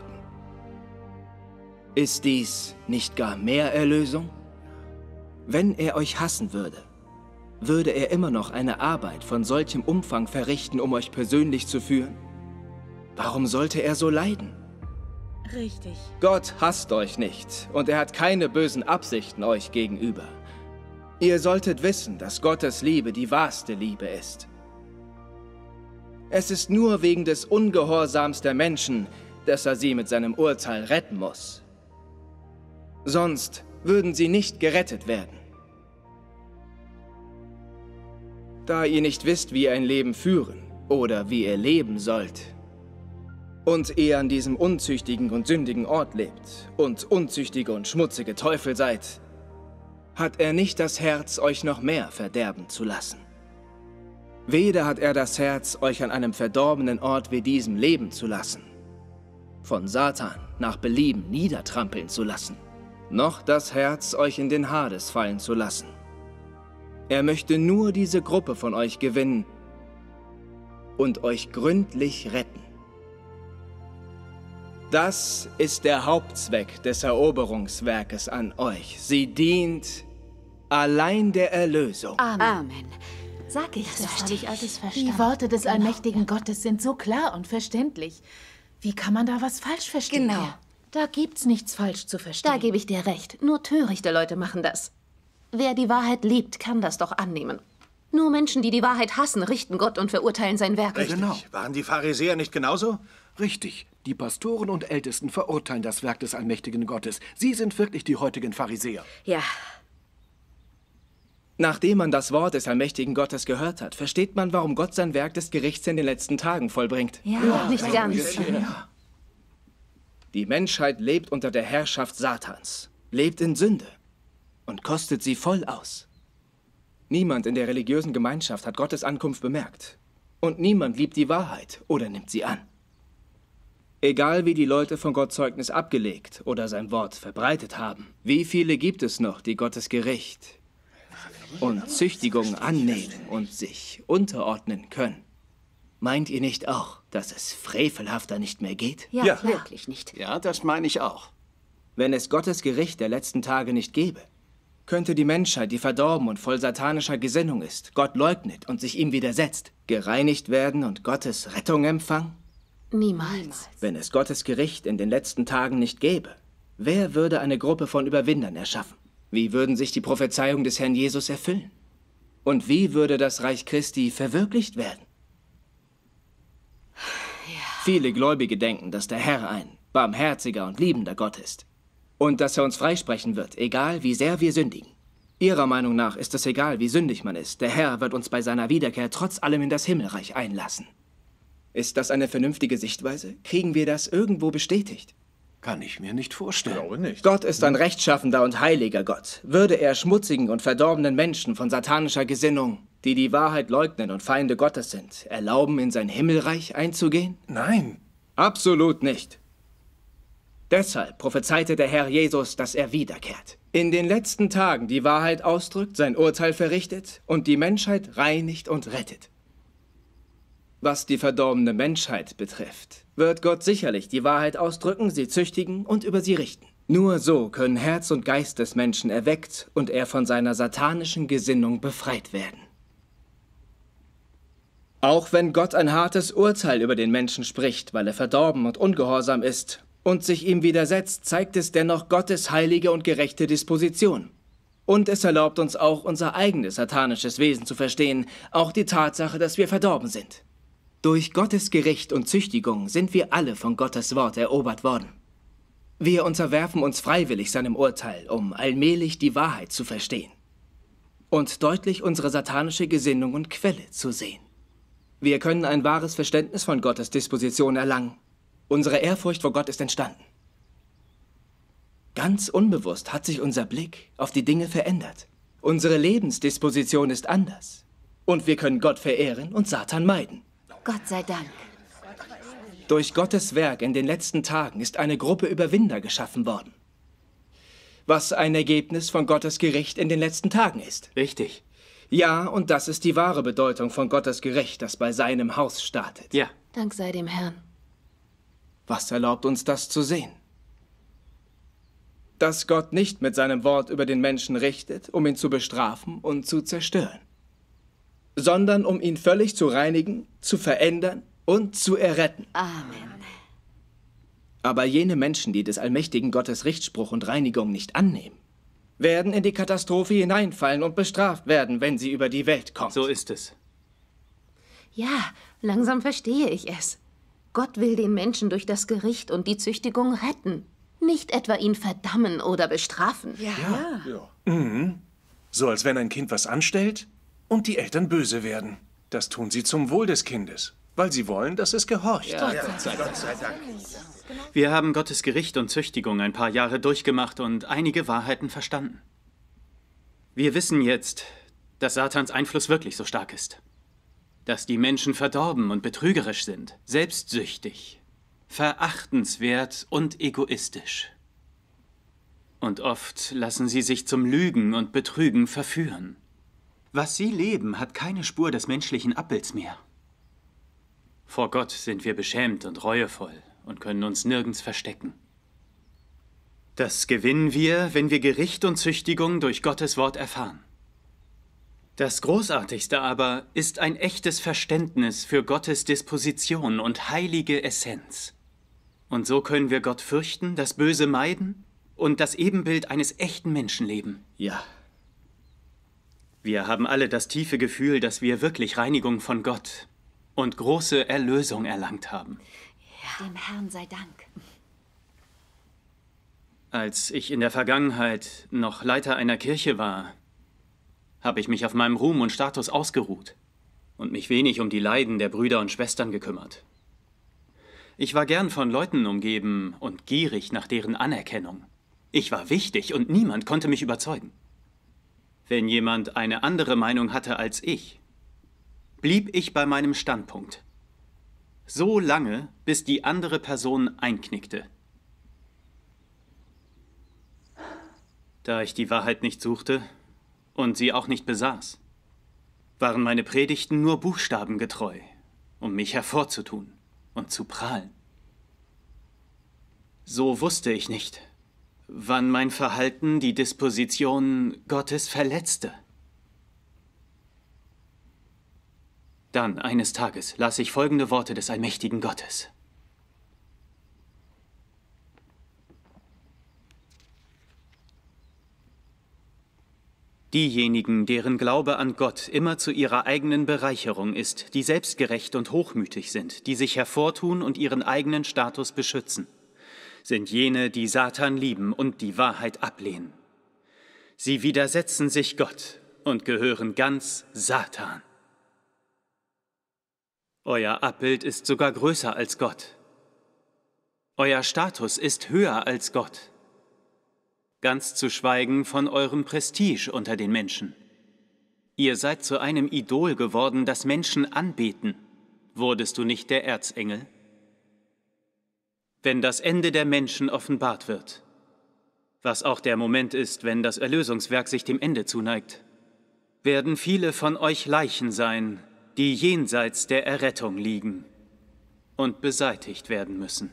Ist dies nicht gar mehr Erlösung? Wenn er euch hassen würde, würde er immer noch eine Arbeit von solchem Umfang verrichten, um euch persönlich zu führen? Warum sollte er so leiden? Richtig. Gott hasst euch nicht und er hat keine bösen Absichten euch gegenüber. Ihr solltet wissen, dass Gottes Liebe die wahrste Liebe ist. Es ist nur wegen des Ungehorsams der Menschen, dass er sie mit seinem Urteil retten muss. Sonst würden sie nicht gerettet werden. Da ihr nicht wisst, wie ihr ein Leben führen oder wie ihr leben sollt, und ihr an diesem unzüchtigen und sündigen Ort lebt und unzüchtige und schmutzige Teufel seid, hat er nicht das Herz, euch noch mehr verderben zu lassen. Weder hat er das Herz, euch an einem verdorbenen Ort wie diesem leben zu lassen, von Satan nach Belieben niedertrampeln zu lassen, noch das Herz, euch in den Hades fallen zu lassen. Er möchte nur diese Gruppe von euch gewinnen und euch gründlich retten. Das ist der Hauptzweck des Eroberungswerkes an euch. Sie dient allein der Erlösung. Amen. Amen. Sag ich, das habe ich alles verstanden. Die Die Worte des Genau, allmächtigen Gottes sind so klar und verständlich. Wie kann man da was falsch verstehen? Genau. Da gibt's nichts falsch zu verstehen. Da gebe ich dir recht. Nur törichte Leute machen das. Wer die Wahrheit liebt, kann das doch annehmen. Nur Menschen, die die Wahrheit hassen, richten Gott und verurteilen sein Werk. Richtig. Genau. Waren die Pharisäer nicht genauso? Richtig. Die Pastoren und Ältesten verurteilen das Werk des allmächtigen Gottes. Sie sind wirklich die heutigen Pharisäer. Ja. Nachdem man das Wort des allmächtigen Gottes gehört hat, versteht man, warum Gott sein Werk des Gerichts in den letzten Tagen vollbringt. Ja, ja nicht ganz. Ja. Die Menschheit lebt unter der Herrschaft Satans, lebt in Sünde und kostet sie voll aus. Niemand in der religiösen Gemeinschaft hat Gottes Ankunft bemerkt. Und niemand liebt die Wahrheit oder nimmt sie an. Egal wie die Leute von Gott Zeugnis abgelegt oder sein Wort verbreitet haben, wie viele gibt es noch, die Gottes Gericht und Züchtigung annehmen und sich unterordnen können? Meint ihr nicht auch, dass es frevelhafter nicht mehr geht? Ja, ja, wirklich nicht. Ja, das meine ich auch. Wenn es Gottes Gericht der letzten Tage nicht gäbe, könnte die Menschheit, die verdorben und voll satanischer Gesinnung ist, Gott leugnet und sich ihm widersetzt, gereinigt werden und Gottes Rettung empfangen? Niemals. Wenn es Gottes Gericht in den letzten Tagen nicht gäbe, wer würde eine Gruppe von Überwindern erschaffen? Wie würden sich die Prophezeiungen des Herrn Jesus erfüllen? Und wie würde das Reich Christi verwirklicht werden? Ja. Viele Gläubige denken, dass der Herr ein barmherziger und liebender Gott ist und dass er uns freisprechen wird, egal wie sehr wir sündigen. Ihrer Meinung nach ist es egal, wie sündig man ist. Der Herr wird uns bei seiner Wiederkehr trotz allem in das Himmelreich einlassen. Ist das eine vernünftige Sichtweise? Kriegen wir das irgendwo bestätigt? Kann ich mir nicht vorstellen. Ich glaube nicht. Gott ist ein rechtschaffender und heiliger Gott. Würde er schmutzigen und verdorbenen Menschen von satanischer Gesinnung, die die Wahrheit leugnen und Feinde Gottes sind, erlauben, in sein Himmelreich einzugehen? Nein. Absolut nicht. Deshalb prophezeite der Herr Jesus, dass er wiederkehrt. In den letzten Tagen die Wahrheit ausdrückt, sein Urteil verrichtet und die Menschheit reinigt und rettet. Was die verdorbene Menschheit betrifft, wird Gott sicherlich die Wahrheit ausdrücken, sie züchtigen und über sie richten. Nur so können Herz und Geist des Menschen erweckt und er von seiner satanischen Gesinnung befreit werden. Auch wenn Gott ein hartes Urteil über den Menschen spricht, weil er verdorben und ungehorsam ist und sich ihm widersetzt, zeigt es dennoch Gottes heilige und gerechte Disposition. Und es erlaubt uns auch, unser eigenes satanisches Wesen zu verstehen, auch die Tatsache, dass wir verdorben sind. Durch Gottes Gericht und Züchtigung sind wir alle von Gottes Wort erobert worden. Wir unterwerfen uns freiwillig seinem Urteil, um allmählich die Wahrheit zu verstehen und deutlich unsere satanische Gesinnung und Quelle zu sehen. Wir können ein wahres Verständnis von Gottes Disposition erlangen. Unsere Ehrfurcht vor Gott ist entstanden. Ganz unbewusst hat sich unser Blick auf die Dinge verändert. Unsere Lebensdisposition ist anders. Und wir können Gott verehren und Satan meiden. Gott sei Dank. Durch Gottes Werk in den letzten Tagen ist eine Gruppe Überwinder geschaffen worden. Was ein Ergebnis von Gottes Gericht in den letzten Tagen ist. Richtig. Ja, und das ist die wahre Bedeutung von Gottes Gericht, das bei seinem Haus startet. Ja. Dank sei dem Herrn. Was erlaubt uns das zu sehen? Dass Gott nicht mit seinem Wort über den Menschen richtet, um ihn zu bestrafen und zu zerstören, sondern um ihn völlig zu reinigen, zu verändern und zu erretten. Amen. Aber jene Menschen, die des allmächtigen Gottes Richtspruch und Reinigung nicht annehmen, werden in die Katastrophe hineinfallen und bestraft werden, wenn sie über die Welt kommt. So ist es. Ja, langsam verstehe ich es. Gott will den Menschen durch das Gericht und die Züchtigung retten. Nicht etwa ihn verdammen oder bestrafen. Ja. ja. Mhm. So als wenn ein Kind was anstellt und die Eltern böse werden. Das tun sie zum Wohl des Kindes, weil sie wollen, dass es gehorcht. Ja, ja, Gott sei Gott sei Dank. Wir haben Gottes Gericht und Züchtigung ein paar Jahre durchgemacht und einige Wahrheiten verstanden. Wir wissen jetzt, dass Satans Einfluss wirklich so stark ist. Dass die Menschen verdorben und betrügerisch sind, selbstsüchtig, verachtenswert und egoistisch. Und oft lassen sie sich zum Lügen und Betrügen verführen. Was sie leben, hat keine Spur des menschlichen Abbilds mehr. Vor Gott sind wir beschämt und reuevoll und können uns nirgends verstecken. Das gewinnen wir, wenn wir Gericht und Züchtigung durch Gottes Wort erfahren. Das Großartigste aber ist ein echtes Verständnis für Gottes Disposition und heilige Essenz. Und so können wir Gott fürchten, das Böse meiden und das Ebenbild eines echten Menschen leben. Ja. Wir haben alle das tiefe Gefühl, dass wir wirklich Reinigung von Gott und große Erlösung erlangt haben. Ja. Dem Herrn sei Dank. Als ich in der Vergangenheit noch Leiter einer Kirche war, habe ich mich auf meinem Ruhm und Status ausgeruht und mich wenig um die Leiden der Brüder und Schwestern gekümmert. Ich war gern von Leuten umgeben und gierig nach deren Anerkennung. Ich war wichtig und niemand konnte mich überzeugen. Wenn jemand eine andere Meinung hatte als ich, blieb ich bei meinem Standpunkt. So lange, bis die andere Person einknickte. Da ich die Wahrheit nicht suchte und sie auch nicht besaß, waren meine Predigten nur buchstabengetreu, um mich hervorzutun und zu prahlen. So wusste ich nicht, wann mein Verhalten die Disposition Gottes verletzte. Dann, eines Tages, las ich folgende Worte des allmächtigen Gottes. Diejenigen, deren Glaube an Gott immer zu ihrer eigenen Bereicherung ist, die selbstgerecht und hochmütig sind, die sich hervortun und ihren eigenen Status beschützen, sind jene, die Satan lieben und die Wahrheit ablehnen. Sie widersetzen sich Gott und gehören ganz Satan. Euer Abbild ist sogar größer als Gott. Euer Status ist höher als Gott. Ganz zu schweigen von eurem Prestige unter den Menschen. Ihr seid zu einem Idol geworden, das Menschen anbeten. Wurdest du nicht der Erzengel? wenn das Ende der Menschen offenbart wird, was auch der Moment ist, wenn das Erlösungswerk sich dem Ende zuneigt, werden viele von euch Leichen sein, die jenseits der Errettung liegen und beseitigt werden müssen.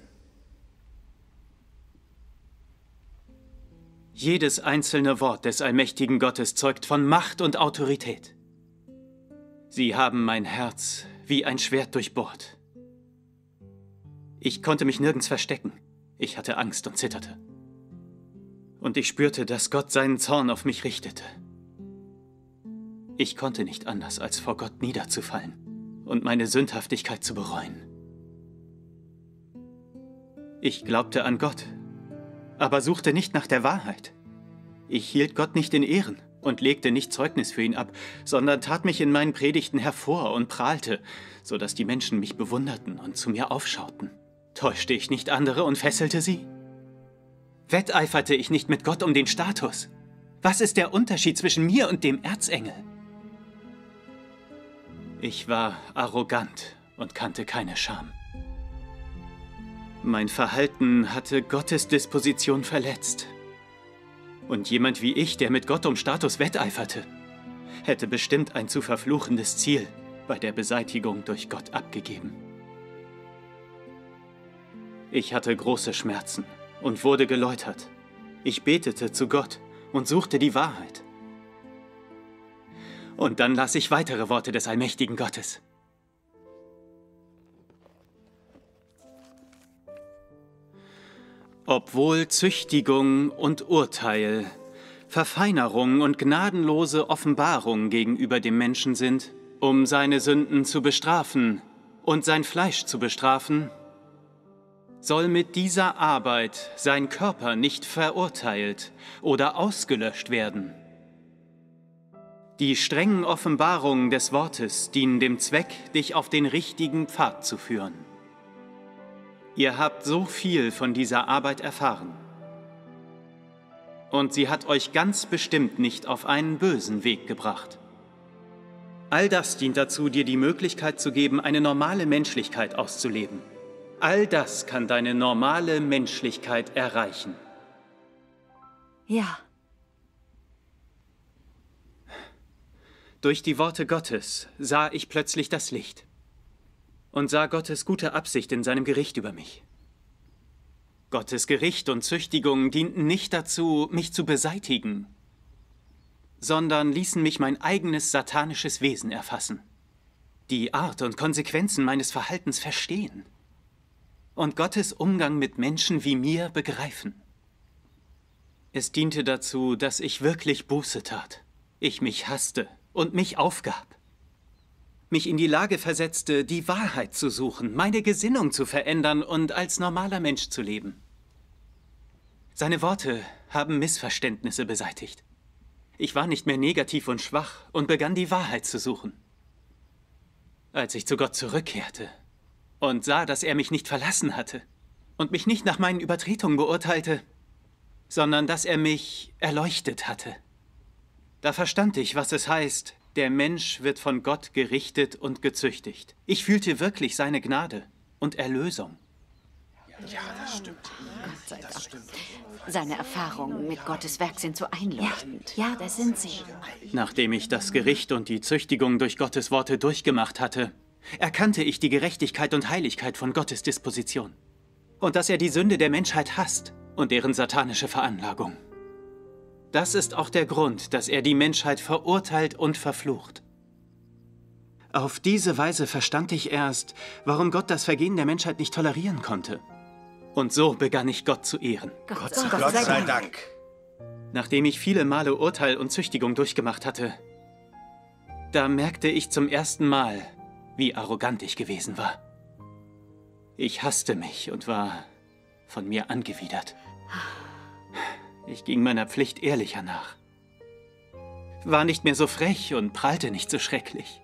Jedes einzelne Wort des allmächtigen Gottes zeugt von Macht und Autorität. Sie haben mein Herz wie ein Schwert durchbohrt. Ich konnte mich nirgends verstecken. Ich hatte Angst und zitterte. Und ich spürte, dass Gott seinen Zorn auf mich richtete. Ich konnte nicht anders, als vor Gott niederzufallen und meine Sündhaftigkeit zu bereuen. Ich glaubte an Gott, aber suchte nicht nach der Wahrheit. Ich hielt Gott nicht in Ehren und legte nicht Zeugnis für ihn ab, sondern tat mich in meinen Predigten hervor und prahlte, sodass die Menschen mich bewunderten und zu mir aufschauten. Täuschte ich nicht andere und fesselte sie? Wetteiferte ich nicht mit Gott um den Status? Was ist der Unterschied zwischen mir und dem Erzengel? Ich war arrogant und kannte keine Scham. Mein Verhalten hatte Gottes Disposition verletzt. Und jemand wie ich, der mit Gott um Status wetteiferte, hätte bestimmt ein zu verfluchendes Ziel bei der Beseitigung durch Gott abgegeben. Ich hatte große Schmerzen und wurde geläutert. Ich betete zu Gott und suchte die Wahrheit. Und dann las ich weitere Worte des allmächtigen Gottes. Obwohl Züchtigung und Urteil, Verfeinerung und gnadenlose Offenbarung gegenüber dem Menschen sind, um seine Sünden zu bestrafen und sein Fleisch zu bestrafen, soll mit dieser Arbeit sein Körper nicht verurteilt oder ausgelöscht werden. Die strengen Offenbarungen des Wortes dienen dem Zweck, dich auf den richtigen Pfad zu führen. Ihr habt so viel von dieser Arbeit erfahren. Und sie hat euch ganz bestimmt nicht auf einen bösen Weg gebracht. All das dient dazu, dir die Möglichkeit zu geben, eine normale Menschlichkeit auszuleben. All das kann deine normale Menschlichkeit erreichen. Ja. Durch die Worte Gottes sah ich plötzlich das Licht und sah Gottes gute Absicht in seinem Gericht über mich. Gottes Gericht und Züchtigung dienten nicht dazu, mich zu beseitigen, sondern ließen mich mein eigenes satanisches Wesen erfassen, die Art und Konsequenzen meines Verhaltens verstehen und Gottes Umgang mit Menschen wie mir begreifen. Es diente dazu, dass ich wirklich Buße tat, ich mich hasste und mich aufgab, mich in die Lage versetzte, die Wahrheit zu suchen, meine Gesinnung zu verändern und als normaler Mensch zu leben. Seine Worte haben Missverständnisse beseitigt. Ich war nicht mehr negativ und schwach und begann die Wahrheit zu suchen. Als ich zu Gott zurückkehrte und sah, dass er mich nicht verlassen hatte und mich nicht nach meinen Übertretungen beurteilte, sondern dass er mich erleuchtet hatte, da verstand ich, was es heißt, der Mensch wird von Gott gerichtet und gezüchtigt. Ich fühlte wirklich seine Gnade und Erlösung. Ja, das stimmt. Gott sei Dank. Seine Erfahrungen mit Gottes Werk sind so einleuchtend. Ja, das sind sie. Nachdem ich das Gericht und die Züchtigung durch Gottes Worte durchgemacht hatte, erkannte ich die Gerechtigkeit und Heiligkeit von Gottes Disposition. Und dass er die Sünde der Menschheit hasst und deren satanische Veranlagung. Das ist auch der Grund, dass er die Menschheit verurteilt und verflucht. Auf diese Weise verstand ich erst, warum Gott das Vergehen der Menschheit nicht tolerieren konnte. Und so begann ich Gott zu ehren. Gott, Gott, sei, Gott sei Dank. Dank. Nachdem ich viele Male Urteil und Züchtigung durchgemacht hatte, da merkte ich zum ersten Mal, wie arrogant ich gewesen war. Ich hasste mich und war von mir angewidert. Ich ging meiner Pflicht ehrlicher nach, war nicht mehr so frech und prahlte nicht so schrecklich.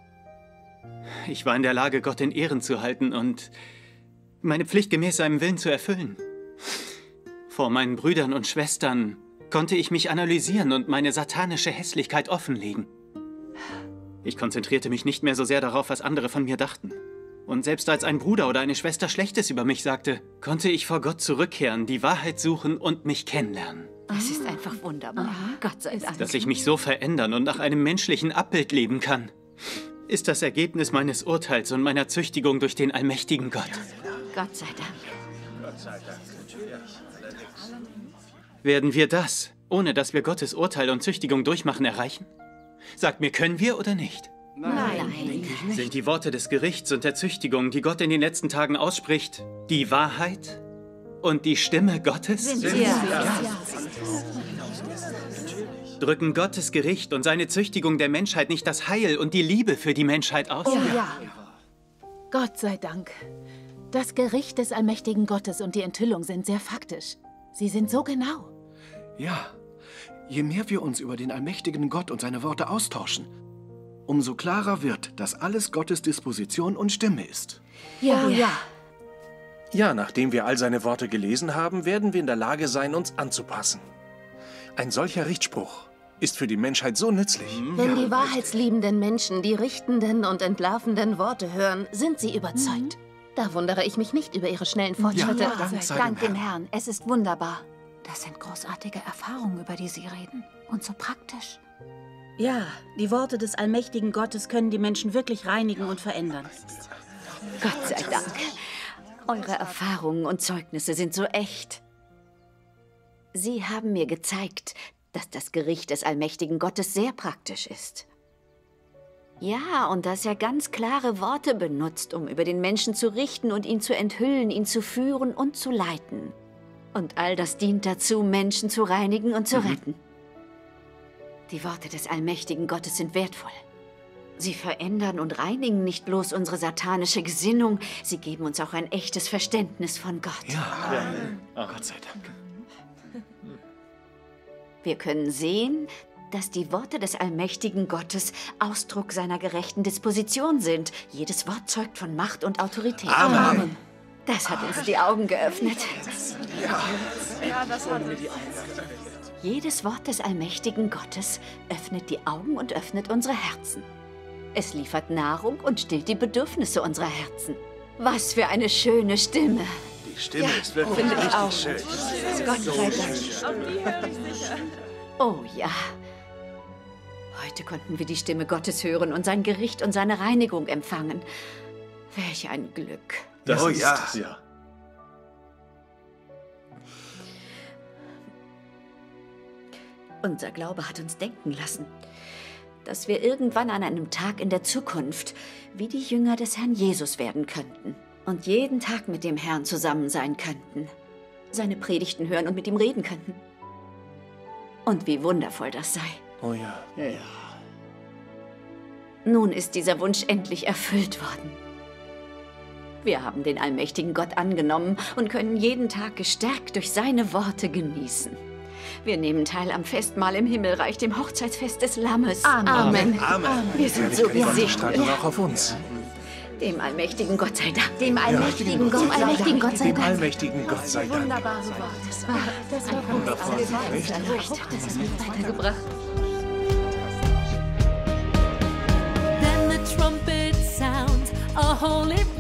Ich war in der Lage, Gott in Ehren zu halten und meine Pflicht gemäß seinem Willen zu erfüllen. Vor meinen Brüdern und Schwestern konnte ich mich analysieren und meine satanische Hässlichkeit offenlegen. Ich konzentrierte mich nicht mehr so sehr darauf, was andere von mir dachten. Und selbst als ein Bruder oder eine Schwester Schlechtes über mich sagte, konnte ich vor Gott zurückkehren, die Wahrheit suchen und mich kennenlernen. Das ist einfach wunderbar. Gott sei Dank. Dass ich mich so verändern und nach einem menschlichen Abbild leben kann, ist das Ergebnis meines Urteils und meiner Züchtigung durch den allmächtigen Gott. Gott sei Dank. Gott sei Dank. Werden wir das, ohne dass wir Gottes Urteil und Züchtigung durchmachen, erreichen? Sagt mir, können wir oder nicht? Nein. Nein. Sind die Worte des Gerichts und der Züchtigung, die Gott in den letzten Tagen ausspricht, die Wahrheit und die Stimme Gottes? Sind sie? Ja. Ja. Drücken Gottes Gericht und seine Züchtigung der Menschheit nicht das Heil und die Liebe für die Menschheit aus? Oh ja. Gott sei Dank. Das Gericht des allmächtigen Gottes und die Enthüllung sind sehr faktisch. Sie sind so genau. Ja, je mehr wir uns über den allmächtigen Gott und seine Worte austauschen, umso klarer wird, dass alles Gottes Disposition und Stimme ist. Ja, oh, ja. Ja, nachdem wir all seine Worte gelesen haben, werden wir in der Lage sein, uns anzupassen. Ein solcher Richtspruch ist für die Menschheit so nützlich. Wenn die wahrheitsliebenden Menschen die richtenden und entlarvenden Worte hören, sind sie überzeugt. Da wundere ich mich nicht über ihre schnellen Fortschritte. Ja, Dank, Dank dem Herrn. Es ist wunderbar. Das sind großartige Erfahrungen, über die Sie reden. Und so praktisch. Ja, die Worte des allmächtigen Gottes können die Menschen wirklich reinigen und verändern. Gott sei Dank. Eure Erfahrungen und Zeugnisse sind so echt. Sie haben mir gezeigt, dass das Gericht des allmächtigen Gottes sehr praktisch ist. Ja, und dass er ganz klare Worte benutzt, um über den Menschen zu richten und ihn zu enthüllen, ihn zu führen und zu leiten. Und all das dient dazu, Menschen zu reinigen und zu mhm. retten. Die Worte des allmächtigen Gottes sind wertvoll. Sie verändern und reinigen nicht bloß unsere satanische Gesinnung, sie geben uns auch ein echtes Verständnis von Gott. Ja, ja. Oh, Gott sei Dank. Wir können sehen, dass die Worte des allmächtigen Gottes Ausdruck seiner gerechten Disposition sind. Jedes Wort zeugt von Macht und Autorität. Amen. Amen. Das hat uns die Augen geöffnet. Ja, ja das hat uns. Jedes Wort des allmächtigen Gottes öffnet die Augen und öffnet unsere Herzen. Es liefert Nahrung und stillt die Bedürfnisse unserer Herzen. Was für eine schöne Stimme. Die Stimme ja, ist wirklich finde ich richtig auch. schön. Gott sei Dank. Oh ja. Heute konnten wir die Stimme Gottes hören und sein Gericht und seine Reinigung empfangen. Welch ein Glück. Das oh ist, ja. ja. Unser Glaube hat uns denken lassen, dass wir irgendwann an einem Tag in der Zukunft wie die Jünger des Herrn Jesus werden könnten und jeden Tag mit dem Herrn zusammen sein könnten, seine Predigten hören und mit ihm reden könnten. Und wie wundervoll das sei. Oh ja. Ja. Nun ist dieser Wunsch endlich erfüllt worden. Wir haben den allmächtigen Gott angenommen und können jeden Tag gestärkt durch seine Worte genießen. Wir nehmen teil am Festmahl im Himmelreich, dem Hochzeitsfest des Lammes. Amen. Amen. Amen. Wir sind so gesegnet. auch auf uns. Dem allmächtigen Gott sei Dank. Dem allmächtigen Gott, allmächtigen Gott sei Dem Dank. allmächtigen Gott sei Dank. Wunderbare Worte. Das war, das war Wundervoll. Das hat mich weitergebracht. Then the trumpet sounds, a holy